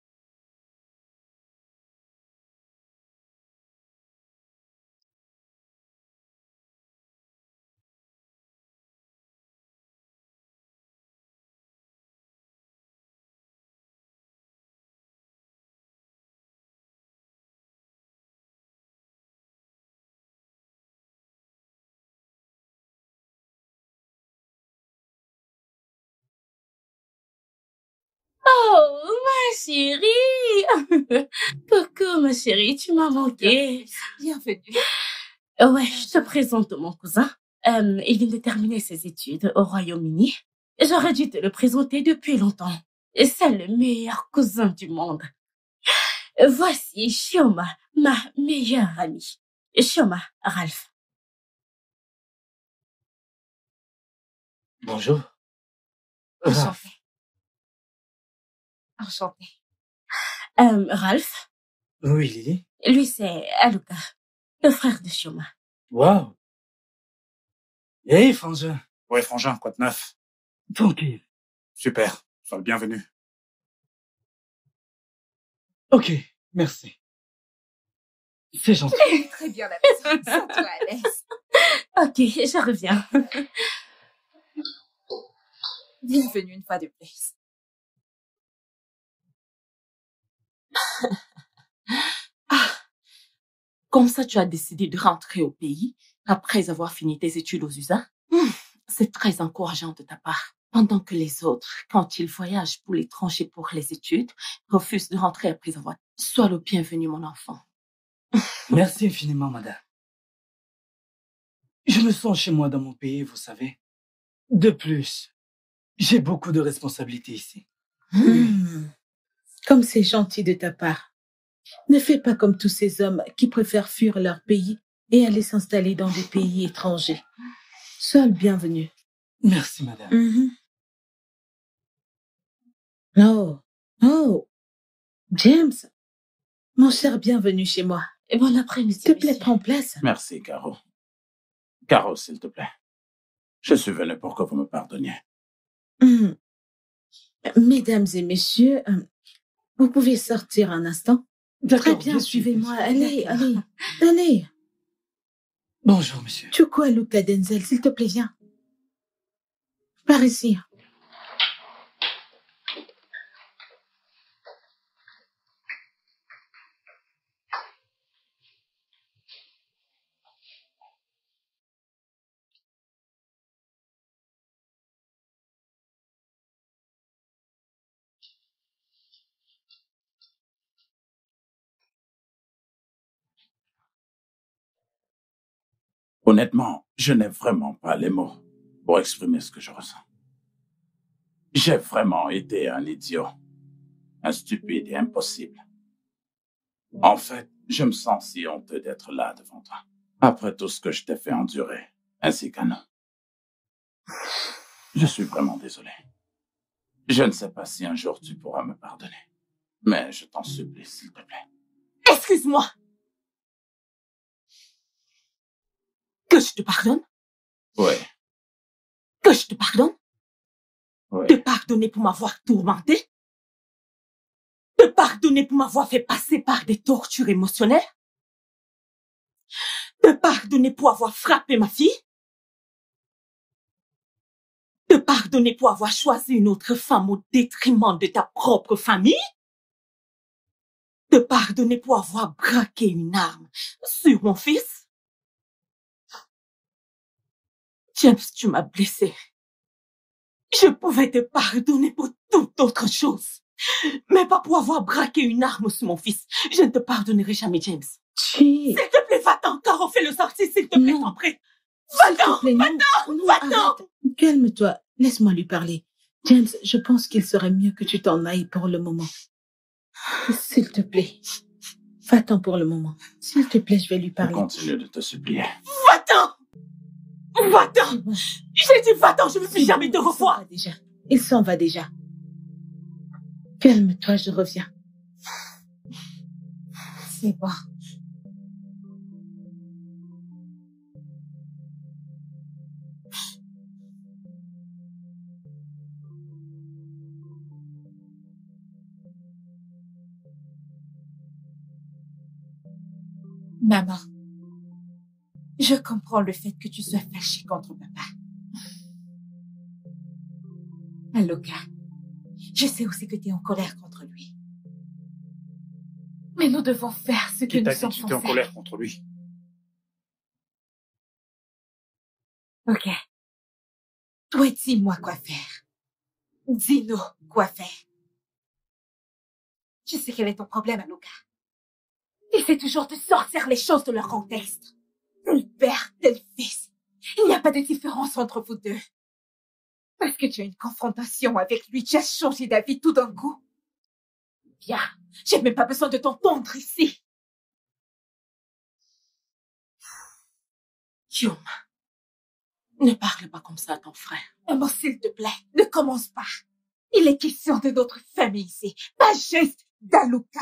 Oh, ma chérie. Coucou, ma chérie, tu m'as manqué. Bienvenue. Ouais, je te présente mon cousin. Il vient de terminer ses études au Royaume-Uni. J'aurais dû te le présenter depuis longtemps. C'est le meilleur cousin du monde. Voici Shioma, ma meilleure amie. Shioma, Ralph. Bonjour. Enchantée. Enchantée. Ralph, Oui, Lily. lui c'est Aluka, le frère de Shioma. Wow. Hey, frangin. Ouais, frangin, quoi de neuf? Tranquille. Super, sois le bienvenu. Ok, merci. C'est gentil. Très bien la maison. Sens-toi à l'aise. Ok, je reviens. Bienvenue une fois de plus. Comme ça, tu as décidé de rentrer au pays après avoir fini tes études aux USA? C'est très encourageant de ta part. Pendant que les autres, quand ils voyagent pour l'étranger pour les études, refusent de rentrer après avoir... Sois le bienvenu, mon enfant. Merci infiniment, madame. Je me sens chez moi dans mon pays, vous savez. De plus, j'ai beaucoup de responsabilités ici. Comme c'est gentil de ta part. Ne fais pas comme tous ces hommes qui préfèrent fuir leur pays et aller s'installer dans des pays étrangers. Sois le bienvenu. Merci, madame. Oh, James, mon cher, bienvenue chez moi. Et bon après-midi. S'il te plaît, monsieur. prends place. Merci, Caro. Caro, s'il te plaît. Je suis venu pour que vous me pardonniez. Mesdames et messieurs, vous pouvez sortir un instant. Très bien, bien sûr, suivez-moi. bien sûr. Allez. Bonjour, monsieur. Chukwu Luka Denzel, s'il te plaît, viens. Par ici. Honnêtement, je n'ai vraiment pas les mots pour exprimer ce que je ressens. J'ai vraiment été un idiot, un stupide et impossible. En fait, je me sens si honteux d'être là devant toi, après tout ce que je t'ai fait endurer, ainsi qu'à nous. Je suis vraiment désolé. Je ne sais pas si un jour tu pourras me pardonner, mais je t'en supplie, s'il te plaît. Excuse-moi. Que je te pardonne? Oui, Que je te pardonne? oui. Te pardonner pour m'avoir tourmenté? Te pardonner pour m'avoir fait passer par des tortures émotionnelles? Te pardonner pour avoir frappé ma fille? Te pardonner pour avoir choisi une autre femme au détriment de ta propre famille? Te pardonner pour avoir braqué une arme sur mon fils? James, tu m'as blessé. Je pouvais te pardonner pour toute autre chose, mais pas pour avoir braqué une arme sur mon fils. Je ne te pardonnerai jamais, James. S'il te plaît, va-t'en, Caro, fais-le sortir, s'il te plaît, t'en prie. Va-t'en, va-t'en, va-t'en. Calme-toi, laisse-moi lui parler. James, je pense qu'il serait mieux que tu t'en ailles pour le moment. S'il te plaît, va-t'en pour le moment. S'il te plaît, je vais lui Je parler. continue de te supplier. Va-t'en. Va-t'en. J'ai dit va-t'en, je ne veux plus jamais te revoir. Il s'en va déjà. Calme-toi, je reviens. C'est bon. Maman, je comprends le fait que tu sois fâchée contre papa. Aloka, je sais aussi que tu es en colère contre lui. Mais nous devons faire ce que Qui nous t'a dit sommes que j'étais en censés. colère contre lui? Ok. Toi, dis-moi quoi faire. Dis-nous quoi faire. Je sais quel est ton problème, Aloka. Essaie toujours de sortir les choses de leur contexte. Tel père, tel fils. Il n'y a pas de différence entre vous deux. Parce que tu as une confrontation avec lui, tu as changé d'avis tout d'un coup. Bien, j'ai même pas besoin de t'entendre ici. Guillaume, ne parle pas comme ça à ton frère. Maman, s'il te plaît, ne commence pas. Il est question de notre famille ici, pas juste d'Alouka.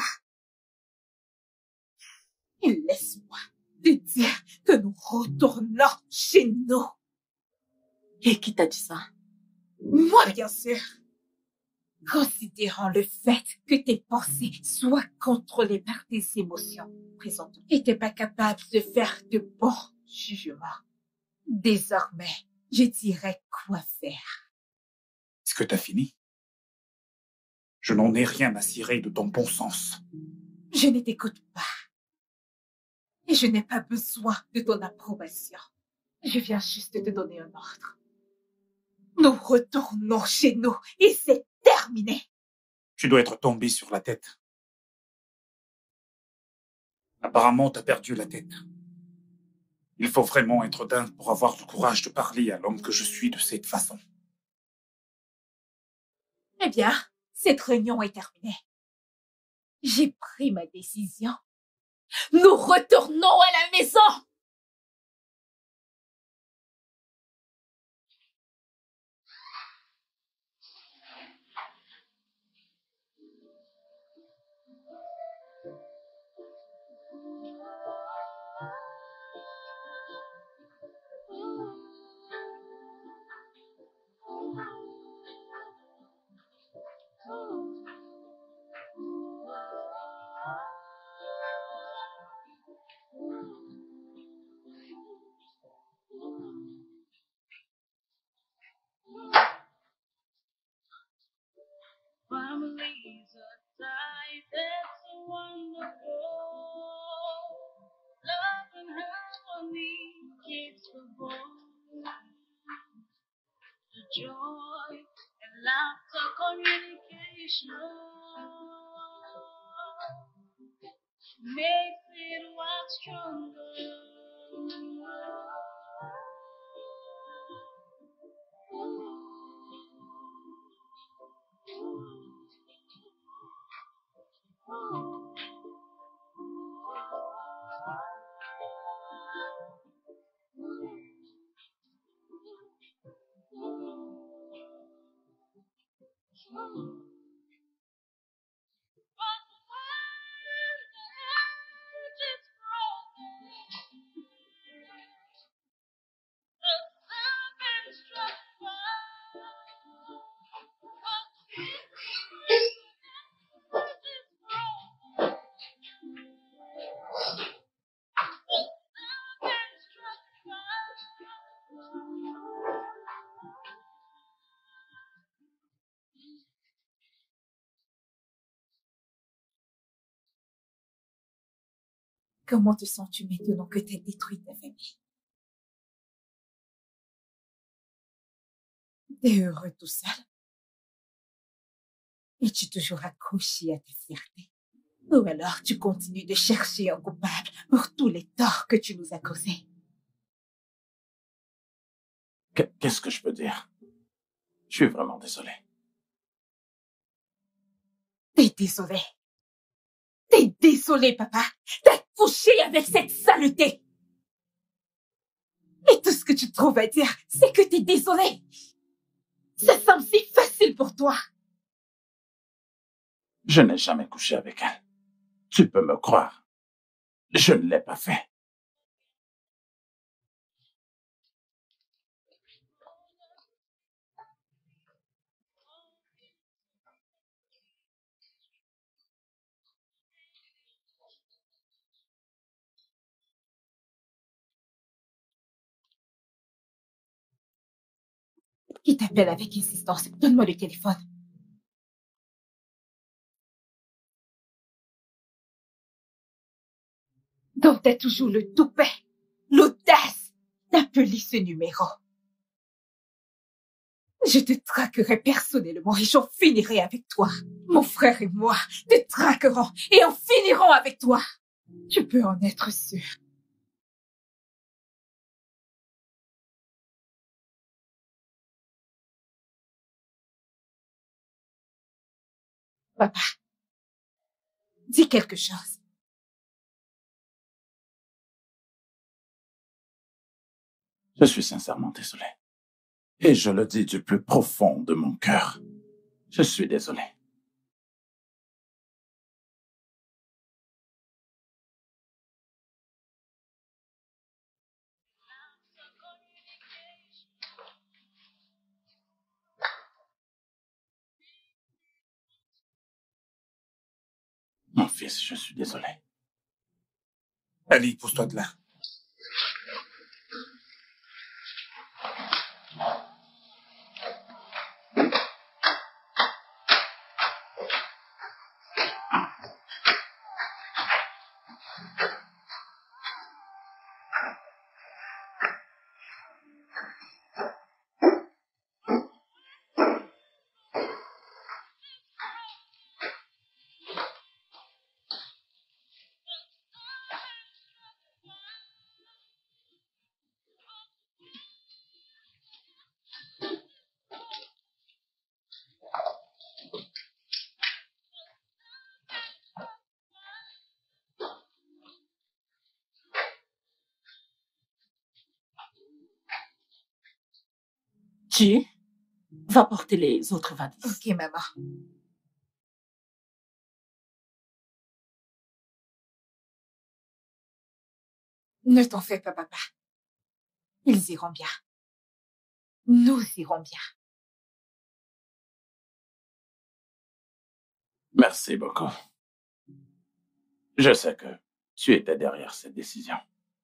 Et laisse-moi te dire que nous retournons chez nous. Et qui t'a dit ça? Moi, bien sûr. Considérant le fait que tes pensées soient contrôlées par tes émotions présentes et t'es pas capable de faire de bons jugements. Désormais, je dirai quoi faire. Est-ce que t'as fini? Je n'en ai rien à cirer de ton bon sens. Je ne t'écoute pas. Et je n'ai pas besoin de ton approbation. Je viens juste de te donner un ordre. Nous retournons chez nous et c'est terminé. Tu dois être tombé sur la tête. Apparemment, t'as perdu la tête. Il faut vraiment être dingue pour avoir le courage de parler à l'homme que je suis de cette façon. Eh bien, cette réunion est terminée. J'ai pris ma décision. Nous retournons à la maison. Families are tight, that's wonderful. Love and harmony keeps the bond. The joy and laughter communication makes it work stronger. Comment te sens-tu maintenant que t'as détruit ta famille? T'es heureux tout seul? Es-tu toujours accroché à ta fierté? Ou alors tu continues de chercher un coupable pour tous les torts que tu nous as causés? Qu'est-ce que je peux dire? Je suis vraiment désolé. T'es désolé. T'es désolé, papa. T'as couché avec cette saleté. Et tout ce que tu trouves à dire, c'est que t'es désolé. Ça semble si facile pour toi. Je n'ai jamais couché avec elle. Tu peux me croire. Je ne l'ai pas fait. Qui t'appelle avec insistance? Donne-moi le téléphone. Donc t'as toujours le toupet, l'audace d'appeler ce numéro. Je te traquerai personnellement et j'en finirai avec toi. Mon frère et moi te traquerons et en finirons avec toi. Tu peux en être sûr. Papa, dis quelque chose. Je suis sincèrement désolé. Et je le dis du plus profond de mon cœur. Je suis désolé. Mon fils, je suis désolé. Ali, pousse-toi de là. Tu vas porter les autres valises. Ok, maman. Ne t'en fais pas, papa. Ils iront bien. Nous irons bien. Merci beaucoup. Je sais que tu étais derrière cette décision.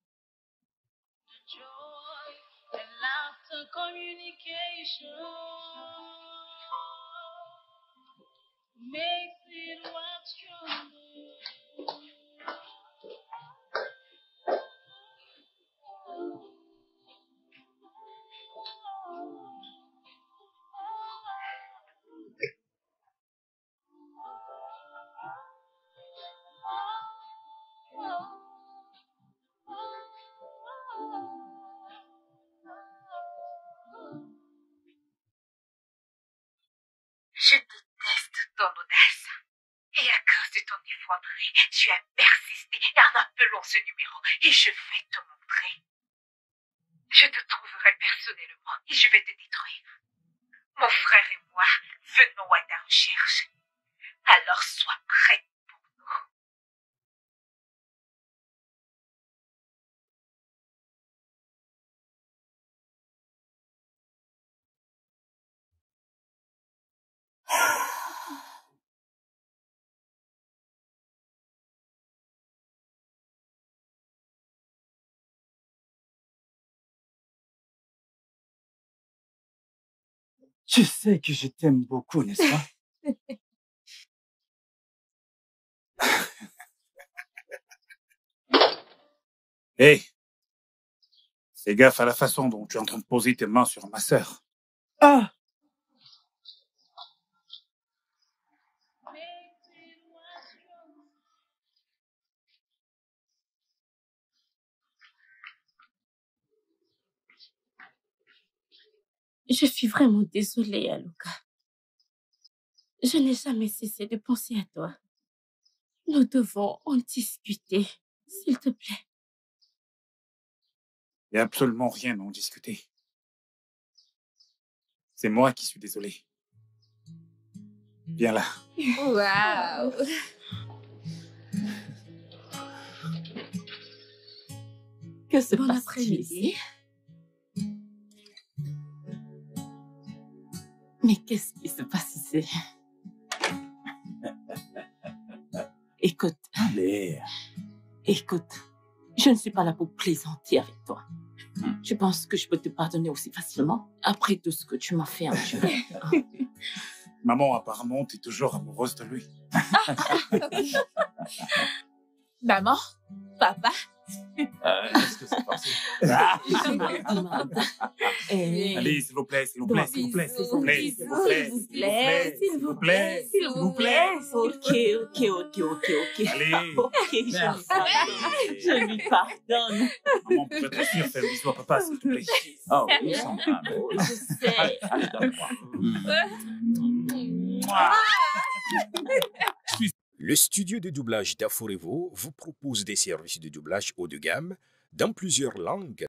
Je déteste ton audace. Et à cause de ton effronterie, tu as persisté en appelant ce numéro et je vais te montrer. Je te trouverai personnellement et je vais te détruire. Mon frère et moi venons à ta recherche. Alors sois prêt pour nous. Tu sais que je t'aime beaucoup, n'est-ce pas? Hé, fais gaffe à la façon dont tu es en train de poser tes mains sur ma sœur. Ah! Je suis vraiment désolée, Aluka. Je n'ai jamais cessé de penser à toi. Nous devons en discuter, s'il te plaît. Il n'y a absolument rien à en discuter. C'est moi qui suis désolé. Viens là. Waouh! Que se Bon passe-t-il après-midi. ici? Mais qu'est-ce qui se passe ici? Écoute, Allez. écoute, je ne suis pas là pour plaisanter avec toi. Tu penses que je peux te pardonner aussi facilement après tout ce que tu m'as fait endurer? Maman, apparemment, t'es toujours amoureuse de lui. Maman, papa. Est-ce que c'est possible? Allez, s'il vous plaît, s'il vous plaît, s'il vous plaît, s'il vous plaît, s'il vous plaît, S'il vous plaît, s'il vous plaît. Ok. Allez. Ok, je lui pardonne. Maman, pour être sûr, fais un bisou à papa, s'il te plaît. Oh, ils sont amoureux. Je sais. Allez, donne-moi. Le studio de doublage d'Aforevo vous propose des services de doublage haut de gamme dans plusieurs langues